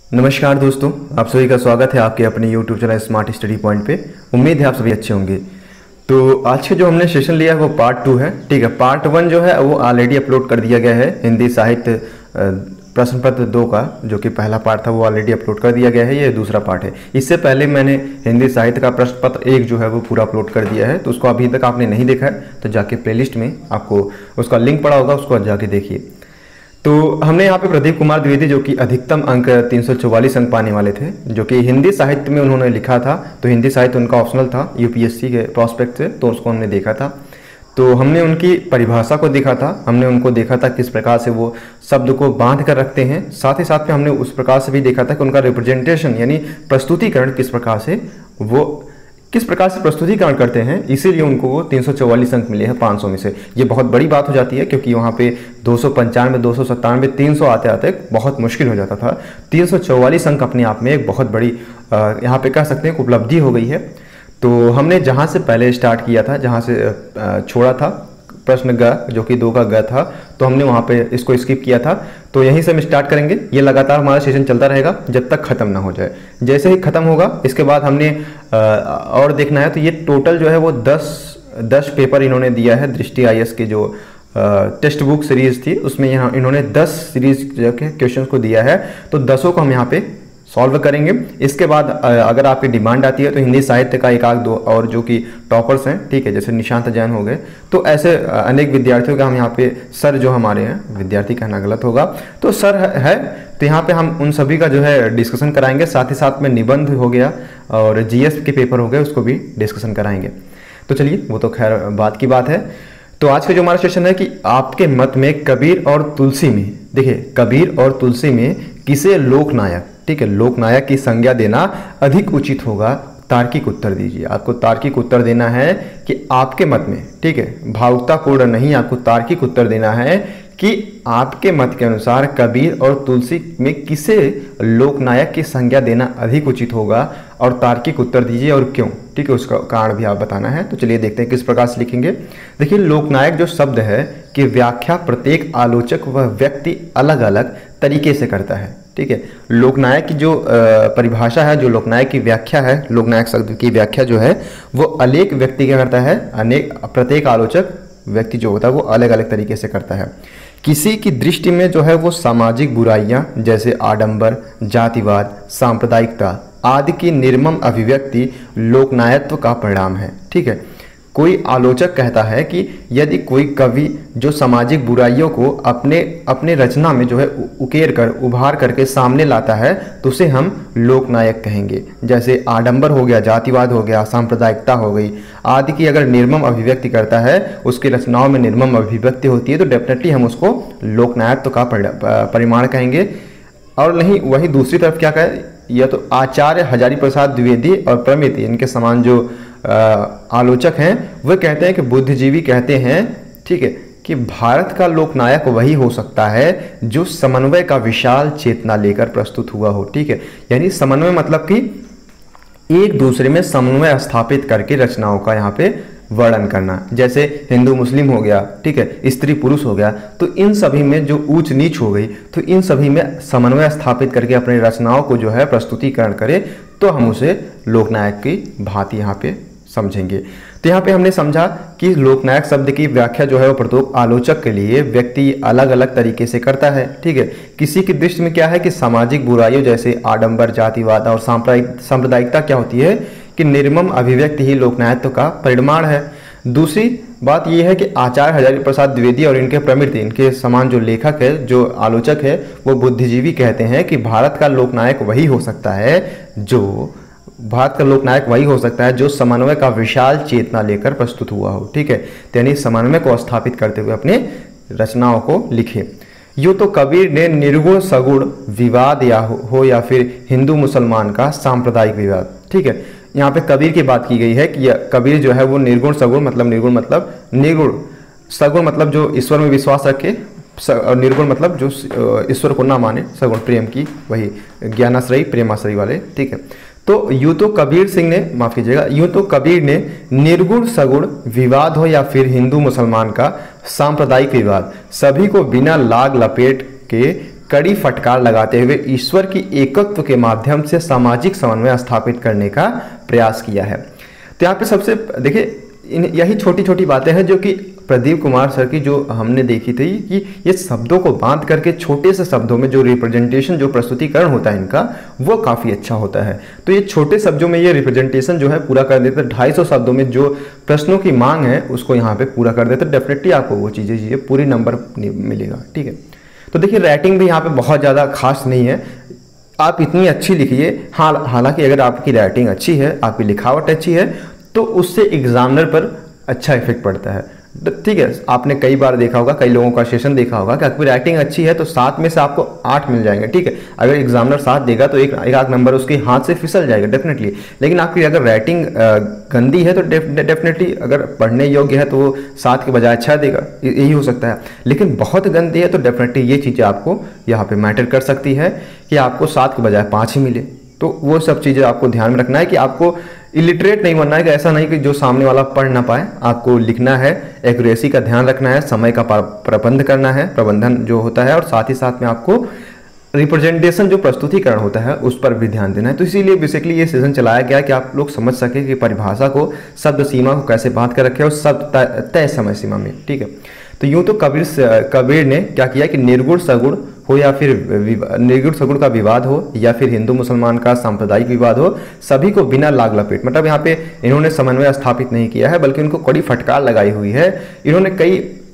नमस्कार दोस्तों, आप सभी का स्वागत है आपके अपने YouTube channel smart study point पे। उम्मीद है आप सभी अच्छे होंगे। तो आज के जो हमने सेशन लिया है वो पार्ट 2 है। ठीक है, पार्ट 1 जो है वो ऑलरेडी अपलोड कर दिया गया है। हिंदी साहित्य प्रश्न पत्र 2 का जो कि पहला पार्ट था वो ऑलरेडी अपलोड कर दिया गया है। ये दूसरा पार्ट है। इससे पहले मैंने हिंदी साहित्य का प्रश्न पत्र 1 जो है वो पूरा अपलोड कर दिया है। तो उसको अभी तक आपने नहीं देखा है तो जाके प्लेलिस्ट में आपको उसका लिंक पड़ा होगा, उसको जाके देखिए। तो हमने यहाँ पे प्रदीप कुमार द्विवेदी जो कि अधिकतम अंक 344 अंक पाने वाले थे, जो कि हिंदी साहित्य में उन्होंने लिखा था। तो हिंदी साहित्य उनका ऑप्शनल था यूपीएससी के प्रोस्पेक्ट से, तो उसको हमने देखा था। तो हमने उनकी परिभाषा को देखा था, हमने उनको देखा था किस प्रकार से वो शब्द को बांध कर रखते हैं। साथ ही साथ में हमने उस प्रकार से भी देखा था कि उनका रिप्रेजेंटेशन यानी प्रस्तुतिकरण किस प्रकार से प्रस्तुतिकरण करते हैं, इसीलिए उनको वो 344 अंक मिले हैं 500 में से। ये बहुत बड़ी बात हो जाती है क्योंकि वहाँ पे 295, 297, 300 आते आते बहुत मुश्किल हो जाता था। 344 अंक अपने आप में एक बहुत बड़ी यहाँ पे कह सकते हैं उपलब्धि हो गई है। तो हमने जहाँ से पहले स्टार्ट किया था, जहाँ से छोड़ा था प्रश्न ग जो कि 2 का ग था, तो हमने वहाँ पे इसको स्किप किया था। तो यहीं से हम स्टार्ट करेंगे। ये लगातार हमारा सेशन चलता रहेगा जब तक ख़त्म ना हो जाए। जैसे ही ख़त्म होगा इसके बाद हमने और देखना है। तो ये टोटल जो है वो 10 पेपर इन्होंने दिया है। दृष्टि IAS के जो टेक्स्ट बुक सीरीज़ थी उसमें यहाँ इन्होंने 10 सीरीज के क्वेश्चन को दिया है। तो 10 को हम यहाँ पे सॉल्व करेंगे। इसके बाद अगर आपकी डिमांड आती है तो हिंदी साहित्य का एक आध दो और जो कि टॉपर्स हैं, ठीक है, जैसे निशांत जैन हो गए, तो ऐसे अनेक विद्यार्थियों का हम यहाँ पे सर जो हमारे हैं, विद्यार्थी कहना गलत होगा, तो सर है तो यहाँ पे हम उन सभी का जो है डिस्कशन कराएंगे। साथ ही साथ में निबंध हो गया और GS के पेपर हो गए, उसको भी डिस्कशन कराएंगे। तो चलिए, वो तो खैर बात की बात है। तो आज का जो हमारा सेशन है कि आपके मत में कबीर और तुलसी में, देखिए कबीर और तुलसी में किसे लोकनायक, ठीक है, लोकनायक की संज्ञा देना अधिक उचित होगा। तार्किक उत्तर दीजिए। आपको तार्किक उत्तर देना है कि आपके मत में, ठीक है, भावुकतापूर्ण नहीं, आपको तार्किक उत्तर देना है कि आपके मत के अनुसार कबीर और तुलसी में किसे लोकनायक की संज्ञा देना अधिक उचित होगा, और तार्किक उत्तर दीजिए और क्यों, ठीक है, उसका कारण भी आप बताना है। तो चलिए देखते हैं किस प्रकार से लिखेंगे। देखिए, लोकनायक जो शब्द है कि व्याख्या प्रत्येक आलोचक व व्यक्ति अलग अलग तरीके से करता है, ठीक है। लोकनायक की जो परिभाषा है, जो लोकनायक की व्याख्या है, लोकनायक शब्द की व्याख्या जो है वो अनेक व्यक्ति क्या करता है, प्रत्येक आलोचक व्यक्ति जो होता है वो अलग अलग तरीके से करता है। किसी की दृष्टि में जो है वो सामाजिक बुराइयां जैसे आडंबर, जातिवाद, सांप्रदायिकता आदि की निर्मम अभिव्यक्ति लोकनायकत्व का परिणाम है, ठीक है। कोई आलोचक कहता है कि यदि कोई कवि जो सामाजिक बुराइयों को अपने रचना में जो है उकेर कर उभार करके सामने लाता है तो उसे हम लोकनायक कहेंगे। जैसे आडंबर हो गया, जातिवाद हो गया, सांप्रदायिकता हो गई आदि की अगर निर्मम अभिव्यक्ति करता है, उसकी रचनाओं में निर्मम अभिव्यक्ति होती है, तो डेफिनेटली हम उसको लोकनायकत्व का परिमाण कहेंगे। और नहीं, वही दूसरी तरफ क्या कहे, यह तो आचार्य हजारी प्रसाद द्विवेदी और प्रमिति इनके समान जो आलोचक हैं वह कहते हैं कि बुद्धिजीवी कहते हैं, ठीक है, कि भारत का लोकनायक वही हो सकता है जो समन्वय का विशाल चेतना लेकर प्रस्तुत हुआ हो, ठीक है। यानी समन्वय मतलब कि एक दूसरे में समन्वय स्थापित करके रचनाओं का यहाँ पे वर्णन करना। जैसे हिंदू मुस्लिम हो गया, ठीक है, स्त्री पुरुष हो गया, तो इन सभी में जो ऊंच नीच हो गई, तो इन सभी में समन्वय स्थापित करके अपनी रचनाओं को जो है प्रस्तुतिकरण करे, तो हम उसे लोकनायक की भांति यहाँ पे समझेंगे। तो यहाँ पे हमने समझा कि लोकनायक शब्द की व्याख्या जो है वो प्रत्येक आलोचक के लिए व्यक्ति अलग अलग तरीके से करता है, ठीक है। किसी की दृष्टि में क्या है कि सामाजिक बुराइयों जैसे आडंबर, जातिवाद और सांप्रदायिकता क्या होती है कि निर्मम अभिव्यक्ति ही लोकनायकत्व का परिमाण है। दूसरी बात यह है कि आचार्य हजारी प्रसाद द्विवेदी और इनके प्रमिति, इनके समान जो लेखक है, जो आलोचक है, वो बुद्धिजीवी कहते हैं कि भारत का लोकनायक वही हो सकता है जो समन्वय का विशाल चेतना लेकर प्रस्तुत हुआ हो, ठीक है। यानी समन्वय को स्थापित करते हुए अपने रचनाओं को लिखे। यूँ तो कबीर ने निर्गुण सगुण विवाद हो या फिर हिंदू मुसलमान का सांप्रदायिक विवाद, ठीक है। यहाँ पे कबीर की बात की गई है कि कबीर जो है वो निर्गुण सगुण मतलब निर्गुण सगुण मतलब जो ईश्वर में विश्वास रखे, और निर्गुण मतलब जो ईश्वर को ना माने, सगुण प्रेम की, वही ज्ञानाश्रयी प्रेमाश्रयी वाले, ठीक है। तो यूँ तो कबीर ने निर्गुण सगुण विवाद हो या फिर हिंदू मुसलमान का सांप्रदायिक विवाद, सभी को बिना लाग लपेट के कड़ी फटकार लगाते हुए ईश्वर की एकत्व के माध्यम से सामाजिक समन्वय स्थापित करने का प्रयास किया है। तो यहाँ पे सबसे देखिए यही छोटी छोटी बातें हैं जो कि प्रदीप कुमार सर की जो हमने देखी थी कि ये शब्दों को बांध करके छोटे से शब्दों में जो रिप्रेजेंटेशन जो प्रस्तुतिकरण होता है इनका वो काफ़ी अच्छा होता है। तो ये छोटे शब्दों में ये रिप्रेजेंटेशन जो है पूरा कर देते हैं। 250 शब्दों में जो प्रश्नों की मांग है उसको यहाँ पे पूरा कर देते हैं। डेफिनेटली आपको वो चीज़ें पूरी नंबर मिलेगा। ठीक है, तो देखिए राइटिंग भी यहाँ पे बहुत ज़्यादा खास नहीं है, आप इतनी अच्छी लिखिए। हालांकि अगर आपकी राइटिंग अच्छी है, आपकी लिखावट अच्छी है, तो उससे एग्जामिनर पर अच्छा इफेक्ट पड़ता है। ठीक है, आपने कई बार देखा होगा, कई लोगों का सेशन देखा होगा कि आपकी राइटिंग अच्छी है तो 7 में से आपको 8 मिल जाएंगे। ठीक है, अगर एग्जामिनर 7 देगा तो एक आध नंबर उसके हाथ से फिसल जाएगा डेफिनेटली। लेकिन आपकी अगर राइटिंग गंदी है तो डेफिनेटली अगर पढ़ने योग्य है तो वो 7 के बजाय 6 देगा, यही हो सकता है। लेकिन बहुत गंदी है तो डेफिनेटली ये चीज़ें आपको यहाँ पे मैटर कर सकती है कि आपको 7 के बजाय 5 ही मिले। तो वो सब चीज़ें आपको ध्यान में रखना है कि आपको इलिटरेट नहीं बनना है, कि ऐसा नहीं कि जो सामने वाला पढ़ ना पाए। आपको लिखना है, एक्यूरेसी का ध्यान रखना है, समय का प्रबंध करना है, प्रबंधन जो होता है, और साथ ही साथ में आपको रिप्रेजेंटेशन जो प्रस्तुतिकरण होता है उस पर भी ध्यान देना है। तो इसीलिए बेसिकली ये सेशन चलाया गया कि आप लोग समझ सके कि परिभाषा को, शब्द सीमा को कैसे बांध कर रखे और शब्द तय समय सीमा में। ठीक है, तो यूँ तो कबीर ने क्या किया कि निर्गुण सगुण हो या फिर निर्गुण सगुण का विवाद हो या फिर हिंदू मुसलमान का सांप्रदायिक विवाद हो, सभी को बिना लाग लपेट, मतलब यहाँ पे इन्होंने समन्वय स्थापित नहीं किया है बल्कि उनको कड़ी फटकार लगाई हुई है। इन्होंने कई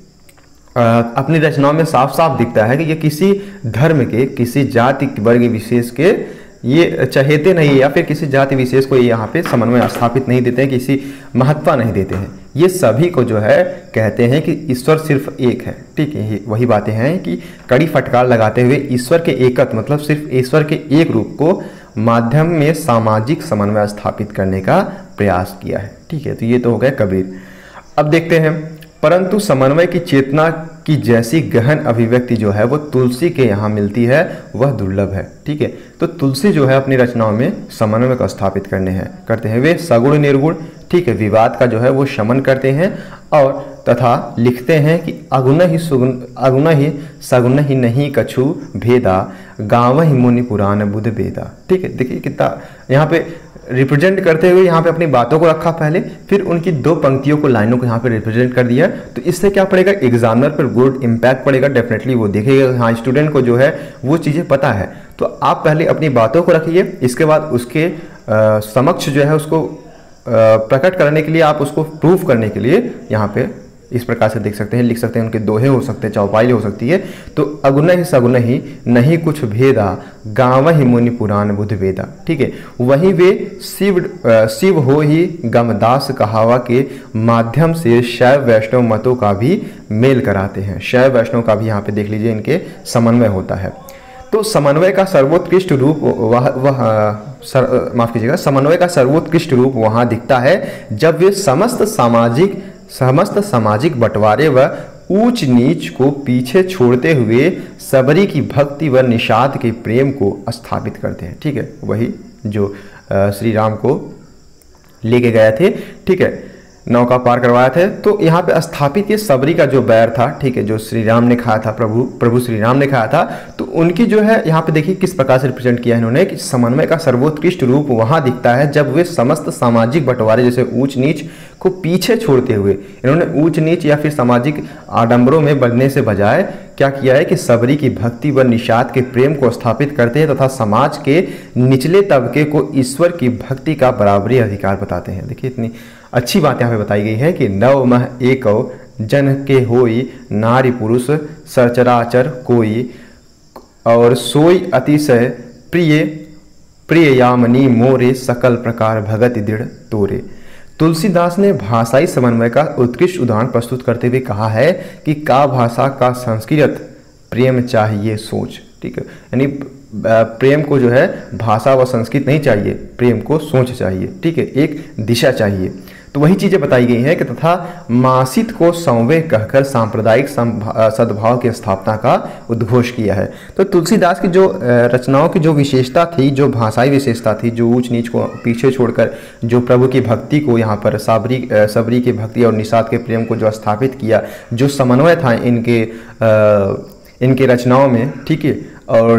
अपनी रचनाओं में साफ साफ दिखता है कि ये किसी धर्म के, किसी जाति वर्ग विशेष के ये चहेते नहीं, या फिर किसी जाति विशेष को यहाँ पे समन्वय स्थापित नहीं देते हैं, किसी महत्व नहीं देते हैं। ये सभी को जो है कहते हैं कि ईश्वर सिर्फ एक है। ठीक है, वही बातें हैं कि कड़ी फटकार लगाते हुए ईश्वर के एकत्व, मतलब सिर्फ ईश्वर के एक रूप को माध्यम में सामाजिक समन्वय स्थापित करने का प्रयास किया है। ठीक है, तो ये तो हो गया कबीर। अब देखते हैं, परंतु समन्वय की चेतना की जैसी गहन अभिव्यक्ति जो है वो तुलसी के यहाँ मिलती है, वह दुर्लभ है। ठीक है, तो तुलसी जो है अपनी रचनाओं में समन्वय को स्थापित करते हैं। वे सगुण निर्गुण, ठीक है, विवाद का जो है वो शमन करते हैं और तथा लिखते हैं कि अगुण ही सगुण ही नहीं कछु भेदा, गाँव ही मुनि पुराण बुध वेदा। ठीक है, देखिए कितना यहाँ पे रिप्रेजेंट करते हुए यहाँ पे अपनी बातों को रखा पहले, फिर उनकी 2 पंक्तियों को, लाइनों को यहाँ पे रिप्रेजेंट कर दिया। तो इससे क्या पड़ेगा, एग्जामिनर पर गुड इम्पैक्ट पड़ेगा। डेफिनेटली वो देखेगा हाँ स्टूडेंट को जो है वो चीज़ें पता है। तो आप पहले अपनी बातों को रखिए, इसके बाद उसके समक्ष जो है उसको प्रकट करने के लिए, आप उसको प्रूफ करने के लिए यहाँ पे इस प्रकार से देख सकते हैं, लिख सकते हैं। उनके दोहे हो सकते हैं, चौपाई हो सकती है। तो अगुण ही सगुण ही नहीं कुछ भेदा, गाँव ही मुनि पुराण बुध वेदा। ठीक है, वहीं वे शिव हो ही गमदास कहावा के माध्यम से शैव वैष्णव मतों का भी मेल कराते हैं। शैव वैष्णव का भी यहाँ पे देख लीजिए इनके समन्वय होता है। तो समन्वय का सर्वोत्कृष्ट रूप समन्वय का सर्वोत्कृष्ट रूप वहाँ दिखता है जब वे समस्त सामाजिक बंटवारे व ऊंच नीच को पीछे छोड़ते हुए सबरी की भक्ति व निषाद के प्रेम को स्थापित करते हैं। ठीक है, वही जो श्री राम को लेके गए थे, ठीक है, नौका पार करवाया थे। तो यहाँ पे स्थापित ये सबरी का जो बैर था, ठीक है, जो श्री राम ने खाया था, प्रभु श्री राम ने खाया था, तो उनकी जो है यहाँ पे देखिए किस प्रकार से रिप्रेजेंट किया है इन्होंने कि समन्वय का सर्वोत्कृष्ट रूप वहाँ दिखता है जब वे समस्त सामाजिक बंटवारे जैसे ऊंच नीच को पीछे छोड़ते हुए, इन्होंने ऊंच नीच या फिर सामाजिक आडंबरों में बढ़ने से बजाय क्या किया है कि सबरी की भक्ति व निषाद के प्रेम को स्थापित करते हैं तथा समाज के निचले तबके को ईश्वर की भक्ति का बराबरी अधिकार बताते हैं। देखिए इतनी अच्छी बात यहाँ पे बताई गई है कि नव मह एकौ जन के होई, नारी पुरुष सचराचर कोई, और सोई अतिशय प्रिय यामनी मोरे, सकल प्रकार भगत दृढ़ तोरे। तुलसीदास ने भाषाई समन्वय का उत्कृष्ट उदाहरण प्रस्तुत करते हुए कहा है कि का भाषा का संस्कृत प्रेम चाहिए सोच। ठीक है, यानी प्रेम को जो है भाषा व संस्कृत नहीं चाहिए, प्रेम को सोच चाहिए। ठीक है, एक दिशा चाहिए। तो वही चीज़ें बताई गई हैं कि तथा मासित को संवेह कहकर सांप्रदायिक सद्भाव की स्थापना का उद्घोष किया है। तो तुलसीदास की जो रचनाओं की जो विशेषता थी, जो भाषाई विशेषता थी, जो ऊंच नीच को पीछे छोड़कर जो प्रभु की भक्ति को यहाँ पर सबरी की भक्ति और निषाद के प्रेम को जो स्थापित किया, जो समन्वय था इनके रचनाओं में, ठीक है, और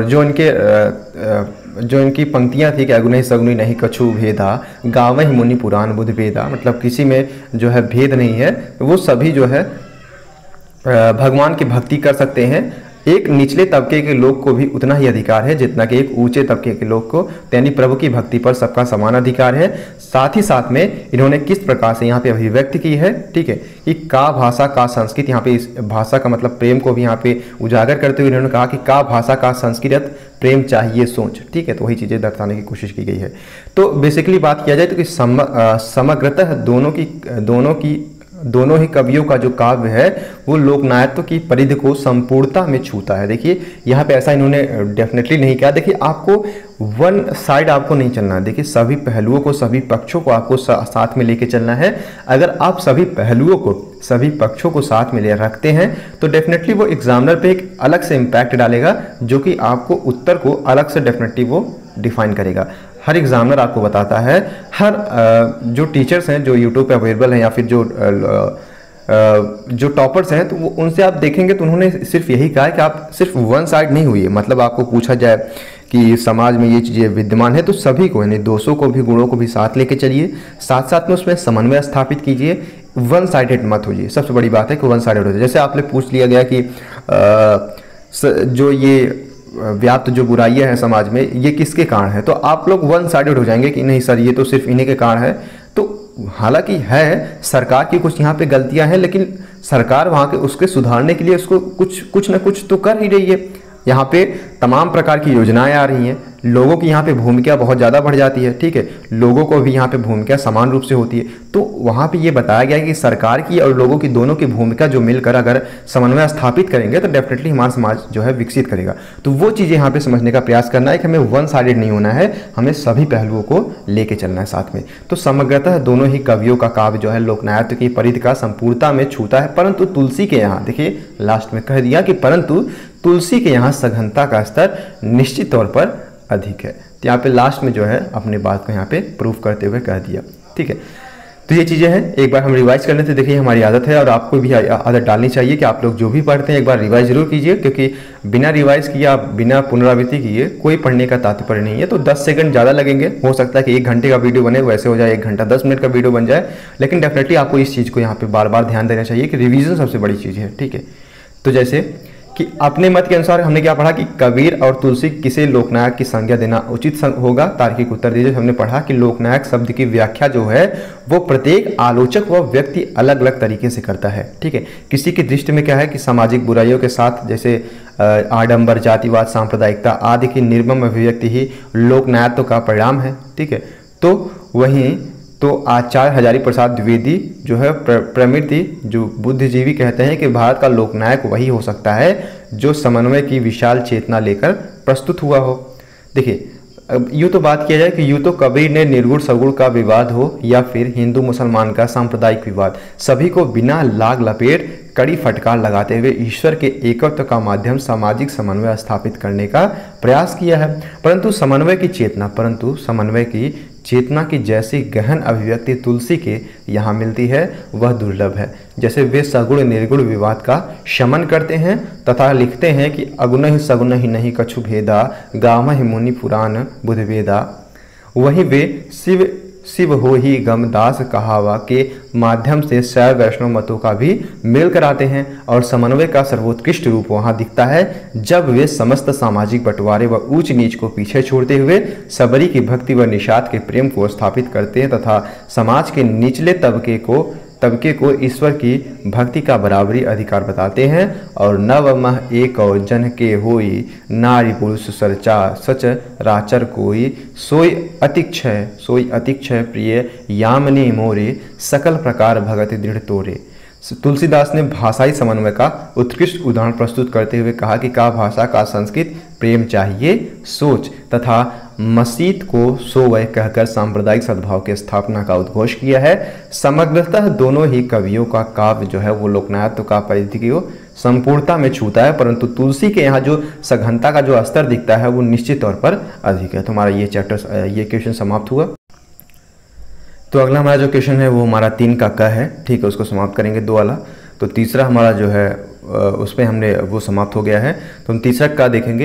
जो इनकी पंक्तियां थी कि अगुनि सगुनि नहीं कछु भेदा, गावहि मुनि पुराण बुध भेदा, मतलब किसी में जो है भेद नहीं है, वो सभी जो है भगवान की भक्ति कर सकते हैं। एक निचले तबके के लोग को भी उतना ही अधिकार है जितना कि एक ऊंचे तबके के लोग को, यानी प्रभु की भक्ति पर सबका समान अधिकार है। साथ ही साथ में इन्होंने किस प्रकार से यहाँ पे अभिव्यक्त की है, ठीक है, कि का भाषा का संस्कृत, यहाँ पे इस भाषा का मतलब प्रेम को भी यहाँ पे उजागर करते हुए इन्होंने कहा कि का भाषा का संस्कृत प्रेम चाहिए सोच, ठीक है। तो वही चीज़ें दर्शाने की कोशिश की गई है। तो बेसिकली बात किया जाए तो कि समग्रतः दोनों ही कवियों का जो काव्य है वो लोकनायत्व की परिधि को संपूर्णता में छूता है। देखिए यहाँ पे ऐसा इन्होंने डेफिनेटली नहीं किया। देखिए आपको वन साइड आपको नहीं चलना है। देखिए सभी पहलुओं को, सभी पक्षों को आपको साथ में लेके चलना है। अगर आप सभी पहलुओं को, सभी पक्षों को साथ में ले रखते हैं तो डेफिनेटली वो एग्जामिनर पे एक अलग से इम्पैक्ट डालेगा, जो कि आपको उत्तर को अलग से डेफिनेटली वो डिफाइन करेगा। हर एग्जामिनर आपको बताता है, हर जो टीचर्स हैं जो यूट्यूब पे अवेलेबल हैं या फिर जो टॉपर्स हैं, तो वो उनसे आप देखेंगे तो उन्होंने सिर्फ यही कहा है कि आप सिर्फ वन साइड नहीं हुई है। मतलब आपको पूछा जाए कि समाज में ये चीज़ें विद्यमान है तो सभी को, यानी दोषों को भी, गुणों को भी साथ लेके चलिए, साथ साथ में उसमें समन्वय स्थापित कीजिए, वन साइडेड मत होइए। सबसे बड़ी बात है कि वन साइडेड हो जाए। जैसे आपने पूछ लिया गया कि जो ये व्याप्त जो बुराइयां हैं समाज में ये किसके कारण है, तो आप लोग वन साइडेड हो जाएंगे कि नहीं सर ये तो सिर्फ इन्हीं के कारण है। तो हालांकि है सरकार की कुछ यहाँ पे गलतियां हैं, लेकिन सरकार वहाँ के उसके सुधारने के लिए उसको कुछ ना कुछ तो कर ही रही है। यहाँ पे तमाम प्रकार की योजनाएं आ रही हैं, लोगों की यहाँ पे भूमिका बहुत ज़्यादा बढ़ जाती है, ठीक है, लोगों को भी यहाँ पे भूमिका समान रूप से होती है। तो वहाँ पे ये बताया गया है कि सरकार की और लोगों की दोनों की भूमिका जो मिलकर अगर समन्वय स्थापित करेंगे तो डेफिनेटली हमारा समाज जो है विकसित करेगा। तो वो चीज़ें यहाँ पे समझने का प्रयास करना है कि हमें वन साइडेड नहीं होना है, हमें सभी पहलुओं को लेके चलना है साथ में। तो समग्रतः दोनों ही कवियों का काव्य जो है लोकनायत्व की परिधि का संपूर्णता में छूता है। परंतु तुलसी के यहाँ देखिए लास्ट में कह दिया कि परंतु तुलसी के यहाँ सघनता का स्तर निश्चित तौर पर अधिक है। तो यहाँ पे लास्ट में जो है अपनी बात को यहाँ पे प्रूफ करते हुए कह दिया, ठीक है। तो ये चीज़ें हैं, एक बार हम रिवाइज कर लेते। देखिए हमारी आदत है और आपको भी आदत डालनी चाहिए कि आप लोग जो भी पढ़ते हैं एक बार रिवाइज जरूर कीजिए, क्योंकि बिना रिवाइज किए, बिना पुनरावृत्ति किए कोई पढ़ने का तात्पर्य नहीं है। तो 10 सेकंड ज़्यादा लगेंगे, हो सकता है कि 1 घंटे का वीडियो बने, वैसे हो जाए 1 घंटा 10 मिनट का वीडियो बन जाए, लेकिन डेफिनेटली आपको इस चीज़ को यहाँ पर बार बार ध्यान देना चाहिए कि रिविजन सबसे बड़ी चीज़ है, ठीक है। तो जैसे कि अपने मत के अनुसार हमने क्या पढ़ा कि कबीर और तुलसी किसे लोकनायक की संज्ञा देना उचित होगा, तार्किक उत्तर दीजिए। हमने पढ़ा कि लोकनायक शब्द की व्याख्या जो है वो प्रत्येक आलोचक व व्यक्ति अलग अलग तरीके से करता है, ठीक है। किसी की दृष्टि में क्या है कि सामाजिक बुराइयों के साथ जैसे आडंबर, जातिवाद, सांप्रदायिकता आदि की निर्मम अभिव्यक्ति ही लोकनायत्व का परिणाम है, ठीक है। तो वहीं तो आचार्य हजारी प्रसाद द्विवेदी जो है प्रमिति जो बुद्धिजीवी कहते हैं कि भारत का लोकनायक वही हो सकता है जो समन्वय की विशाल चेतना लेकर प्रस्तुत हुआ हो। देखिए यूँ तो बात किया जाए कि यूँ तो कबीर ने निर्गुण सगुण का विवाद हो या फिर हिंदू मुसलमान का सांप्रदायिक विवाद, सभी को बिना लाग लपेट कड़ी फटकार लगाते हुए ईश्वर के एकत्व का माध्यम सामाजिक समन्वय स्थापित करने का प्रयास किया है। परंतु समन्वय की चेतना की जैसी गहन अभिव्यक्ति तुलसी के यहाँ मिलती है वह दुर्लभ है। जैसे वे सगुण निर्गुण विवाद का शमन करते हैं तथा लिखते हैं कि अगुन सगुन ही नहीं कछु भेदा, गावहि मुनि पुराण बुध वेदा, वही वे शिव हो ही गम दास कहावा के माध्यम से शैव वैष्णव मतों का भी मेल कराते हैं। और समन्वय का सर्वोत्कृष्ट रूप वहाँ दिखता है जब वे समस्त सामाजिक बंटवारे व ऊंच नीच को पीछे छोड़ते हुए सबरी की भक्ति व निषाद के प्रेम को स्थापित करते हैं तथा समाज के निचले तबके को ईश्वर की भक्ति का बराबरी अधिकार बताते हैं। और नवमह एक और जन के होई, नारी पुरुष सरचा सच राचर कोई, सोई अतिक्षय प्रिय यामिनी मोरे, सकल प्रकार भगत दृढ़ तोरे। तुलसीदास ने भाषाई समन्वय का उत्कृष्ट उदाहरण प्रस्तुत करते हुए कहा कि का भाषा का संस्कृत प्रेम चाहिए सोच तथा मसीत को सोवय कहकर सांप्रदायिक सद्भाव की स्थापना का उद्घोष किया है। समग्रतः दोनों ही कवियों का काव्य जो है वो लोकनायत्व का परिधि को संपूर्णता में छूता है, परंतु तुलसी के यहाँ जो सघनता का जो स्तर दिखता है वो निश्चित तौर पर अधिक है। तो हमारा ये क्वेश्चन समाप्त हुआ। तो अगला हमारा जो क्वेश्चन है वो हमारा 3 का क है, ठीक है, उसको समाप्त करेंगे 2 वाला। तो तीसरा हमारा जो है उसमें हमने वो समाप्त हो गया है। तो हम तीसरा का देखेंगे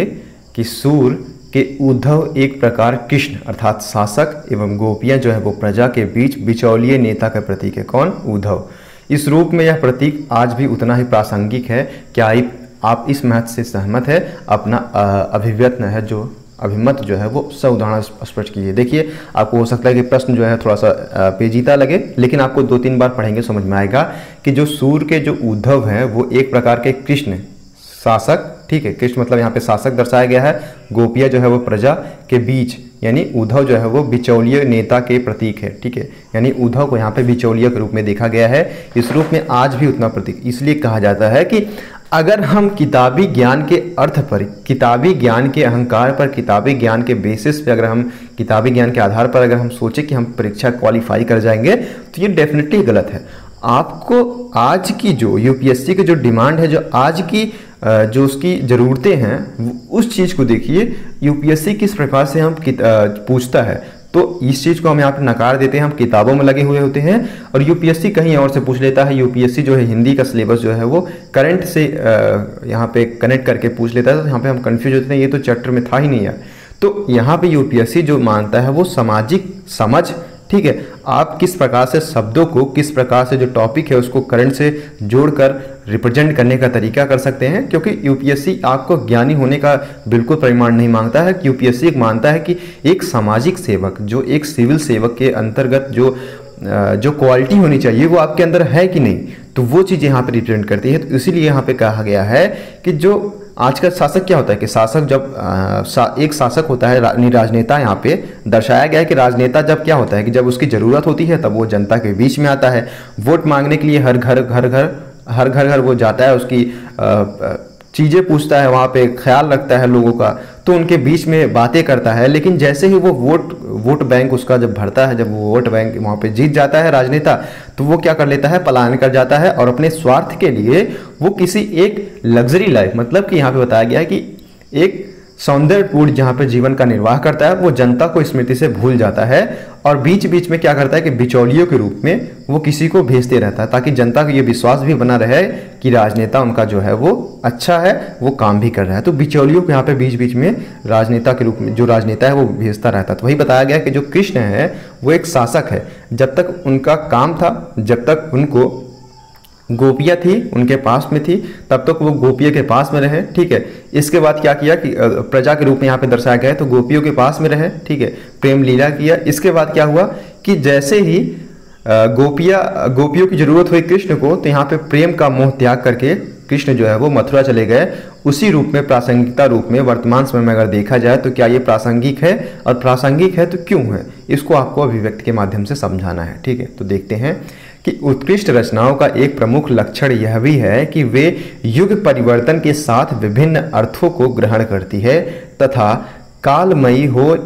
कि सूर के उद्धव एक प्रकार कृष्ण अर्थात शासक एवं गोपियां जो है वो प्रजा के बीच बिचौलिए नेता का प्रतीक है। कौन? उद्धव। इस रूप में यह प्रतीक आज भी उतना ही प्रासंगिक है। क्या आप इस महत्व से सहमत है? अपना अभिव्यक्ति है जो अभिमत जो है वो उदाहरण स्पष्ट कीजिए। देखिए, आपको हो सकता है कि प्रश्न जो है थोड़ा सा पेचीदा लगे, लेकिन आपको 2-3 बार पढ़ेंगे समझ में आएगा कि जो सूर के जो उद्धव हैं वो एक प्रकार के कृष्ण शासक, ठीक है, कृष्ण मतलब यहाँ पे शासक दर्शाया गया है, गोपिया जो है वो प्रजा के बीच, यानी उद्धव जो है वो बिचौलिए नेता के प्रतीक है, ठीक है, यानी उद्धव को यहाँ पे बिचौलिया के रूप में देखा गया है। इस रूप में आज भी उतना प्रतीक इसलिए कहा जाता है कि अगर हम किताबी ज्ञान के अर्थ पर, किताबी ज्ञान के अहंकार पर, किताबी ज्ञान के बेसिस पे अगर हम किताबी ज्ञान के आधार पर अगर हम सोचें कि हम परीक्षा क्वालिफाई कर जाएंगे तो ये डेफिनेटली गलत है। आपको आज की जो यूपीएससी की जो डिमांड है, जो आज की जो उसकी ज़रूरतें हैं, उस चीज़ को देखिए यूपीएससी किस प्रकार से हम पूछता है। तो इस चीज़ को हम यहाँ पे नकार देते हैं, हम किताबों में लगे हुए होते हैं और यूपीएससी कहीं और से पूछ लेता है। यूपीएससी जो है हिंदी का सिलेबस जो है वो करंट से यहाँ पे कनेक्ट करके पूछ लेता है, तो यहाँ पे हम कंफ्यूज होते हैं, ये तो चैप्टर में था ही नहीं यार। तो यहाँ पे यूपीएससी जो मानता है वो सामाजिक समझ, ठीक है, आप किस प्रकार से शब्दों को, किस प्रकार से जो टॉपिक है उसको करंट से जोड़कर रिप्रेजेंट करने का तरीका कर सकते हैं। क्योंकि यूपीएससी आपको ज्ञानी होने का बिल्कुल परिमाण नहीं मांगता है। यूपीएससी एक मानता है कि एक सामाजिक सेवक, जो एक सिविल सेवक के अंतर्गत जो क्वालिटी होनी चाहिए वो आपके अंदर है कि नहीं, तो वो चीज़ यहाँ पे रिप्रेजेंट करती है। तो इसीलिए यहाँ पे कहा गया है कि जो आज का शासक क्या होता है कि शासक जब एक शासक होता है, राजनेता, यहाँ पे दर्शाया गया है कि राजनेता जब क्या होता है कि जब उसकी ज़रूरत होती है तब वो जनता के बीच में आता है, वोट मांगने के लिए हर घर वो जाता है, उसकी चीज़ें पूछता है, वहाँ पे ख्याल रखता है लोगों का, तो उनके बीच में बातें करता है। लेकिन जैसे ही वो वोट बैंक उसका जब भरता है, जब वो वोट बैंक वहाँ पे जीत जाता है राजनेता, तो वो क्या कर लेता है, पलायन कर जाता है और अपने स्वार्थ के लिए वो किसी एक लग्जरी लाइफ, मतलब कि यहाँ पे बताया गया है कि एक सौंदर्यपूर्ण जहाँ पे जीवन का निर्वाह करता है, वो जनता को स्मृति से भूल जाता है और बीच बीच में क्या करता है कि बिचौलियों के रूप में वो किसी को भेजते रहता है, ताकि जनता को ये विश्वास भी बना रहे कि राजनेता उनका जो है वो अच्छा है, वो काम भी कर रहा है। तो बिचौलियों को यहाँ पे बीच बीच में राजनेता के रूप में जो राजनेता है वो भेजता रहता है। तो वही बताया गया कि जो कृष्ण है वो एक शासक है, जब तक उनका काम था, जब तक उनको गोपियाँ थी उनके पास में थी, तब तक वो गोपियों के पास में रहे, ठीक है। इसके बाद क्या किया कि प्रजा के रूप में यहाँ पे दर्शाया गया है, तो गोपियों के पास में रहे, ठीक है, प्रेम लीला किया। इसके बाद क्या हुआ कि जैसे ही गोपियों की जरूरत हुई कृष्ण को, तो यहाँ पे प्रेम का मोह त्याग करके कृष्ण जो है वो मथुरा चले गए। उसी रूप में प्रासंगिकता रूप में वर्तमान समय में अगर देखा जाए तो क्या ये प्रासंगिक है, और प्रासंगिक है तो क्यों है, इसको आपको अभिव्यक्ति के माध्यम से समझाना है, ठीक है। तो देखते हैं कि उत्कृष्ट रचनाओं का एक प्रमुख लक्षण यह भी है कि वे युग परिवर्तन के साथ विभिन्न अर्थों को ग्रहण करती है तथा कालमयी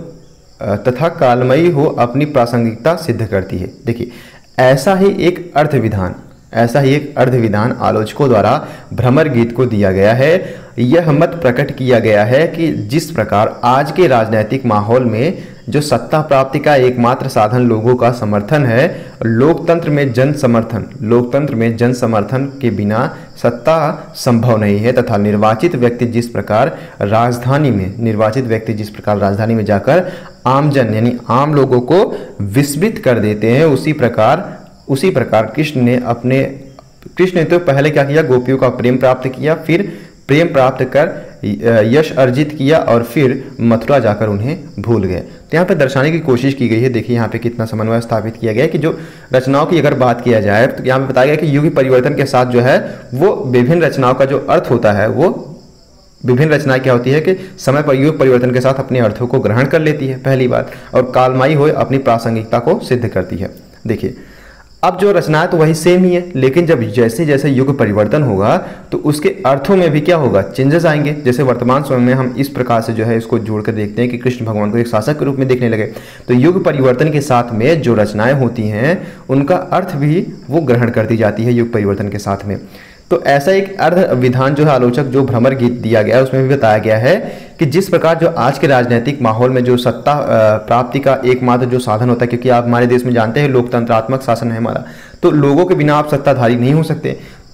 हो अपनी प्रासंगिकता सिद्ध करती है। देखिए, ऐसा ही एक अर्थ विधान आलोचकों द्वारा भ्रमर गीत को दिया गया है। यह मत प्रकट किया गया है कि जिस प्रकार आज के राजनीतिक माहौल में जो सत्ता प्राप्ति का एकमात्र साधन लोगों का समर्थन है, लोकतंत्र में जन समर्थन के बिना सत्ता संभव नहीं है तथा निर्वाचित व्यक्ति जिस प्रकार राजधानी में जाकर आमजन यानी आम लोगों को विस्मित कर देते हैं, उसी प्रकार कृष्ण ने तो पहले क्या किया, गोपियों का प्रेम प्राप्त किया, फिर प्रेम प्राप्त कर यश अर्जित किया और फिर मथुरा जाकर उन्हें भूल गए। तो यहाँ पे दर्शाने की कोशिश की गई है। देखिए यहाँ पे कितना समन्वय स्थापित किया गया है कि जो रचनाओं की अगर बात किया जाए तो यहाँ पे बताया गया कि युग परिवर्तन के साथ जो है वो विभिन्न रचनाओं का जो अर्थ होता है, वो विभिन्न रचनाएं क्या होती है कि समय पर युग परिवर्तन के साथ अपने अर्थों को ग्रहण कर लेती है, पहली बात, और कालमयी हो अपनी प्रासंगिकता को सिद्ध करती है। देखिए, अब जो रचना है तो वही सेम ही है, लेकिन जब जैसे जैसे युग परिवर्तन होगा तो उसके अर्थों में भी क्या होगा, चेंजेस आएंगे। जैसे वर्तमान समय में हम इस प्रकार से जो है इसको जोड़कर देखते हैं कि कृष्ण भगवान को एक शासक के रूप में देखने लगे, तो युग परिवर्तन के साथ में जो रचनाएं होती हैं उनका अर्थ भी वो ग्रहण करती जाती है युग परिवर्तन के साथ में। तो ऐसा एक अर्थ विधान जो है आलोचक जो भ्रमर गीत दिया गया है उसमें भी बताया गया है कि जिस प्रकार जो आज के राजनीतिक माहौल में जो सत्ता प्राप्ति का एकमात्र जो साधन होता है, क्योंकि आप हमारे देश में जानते हैं लोकतंत्रात्मक शासन है हमारा, तो लोगों के बिना आप सत्ताधारी नहीं हो सकते।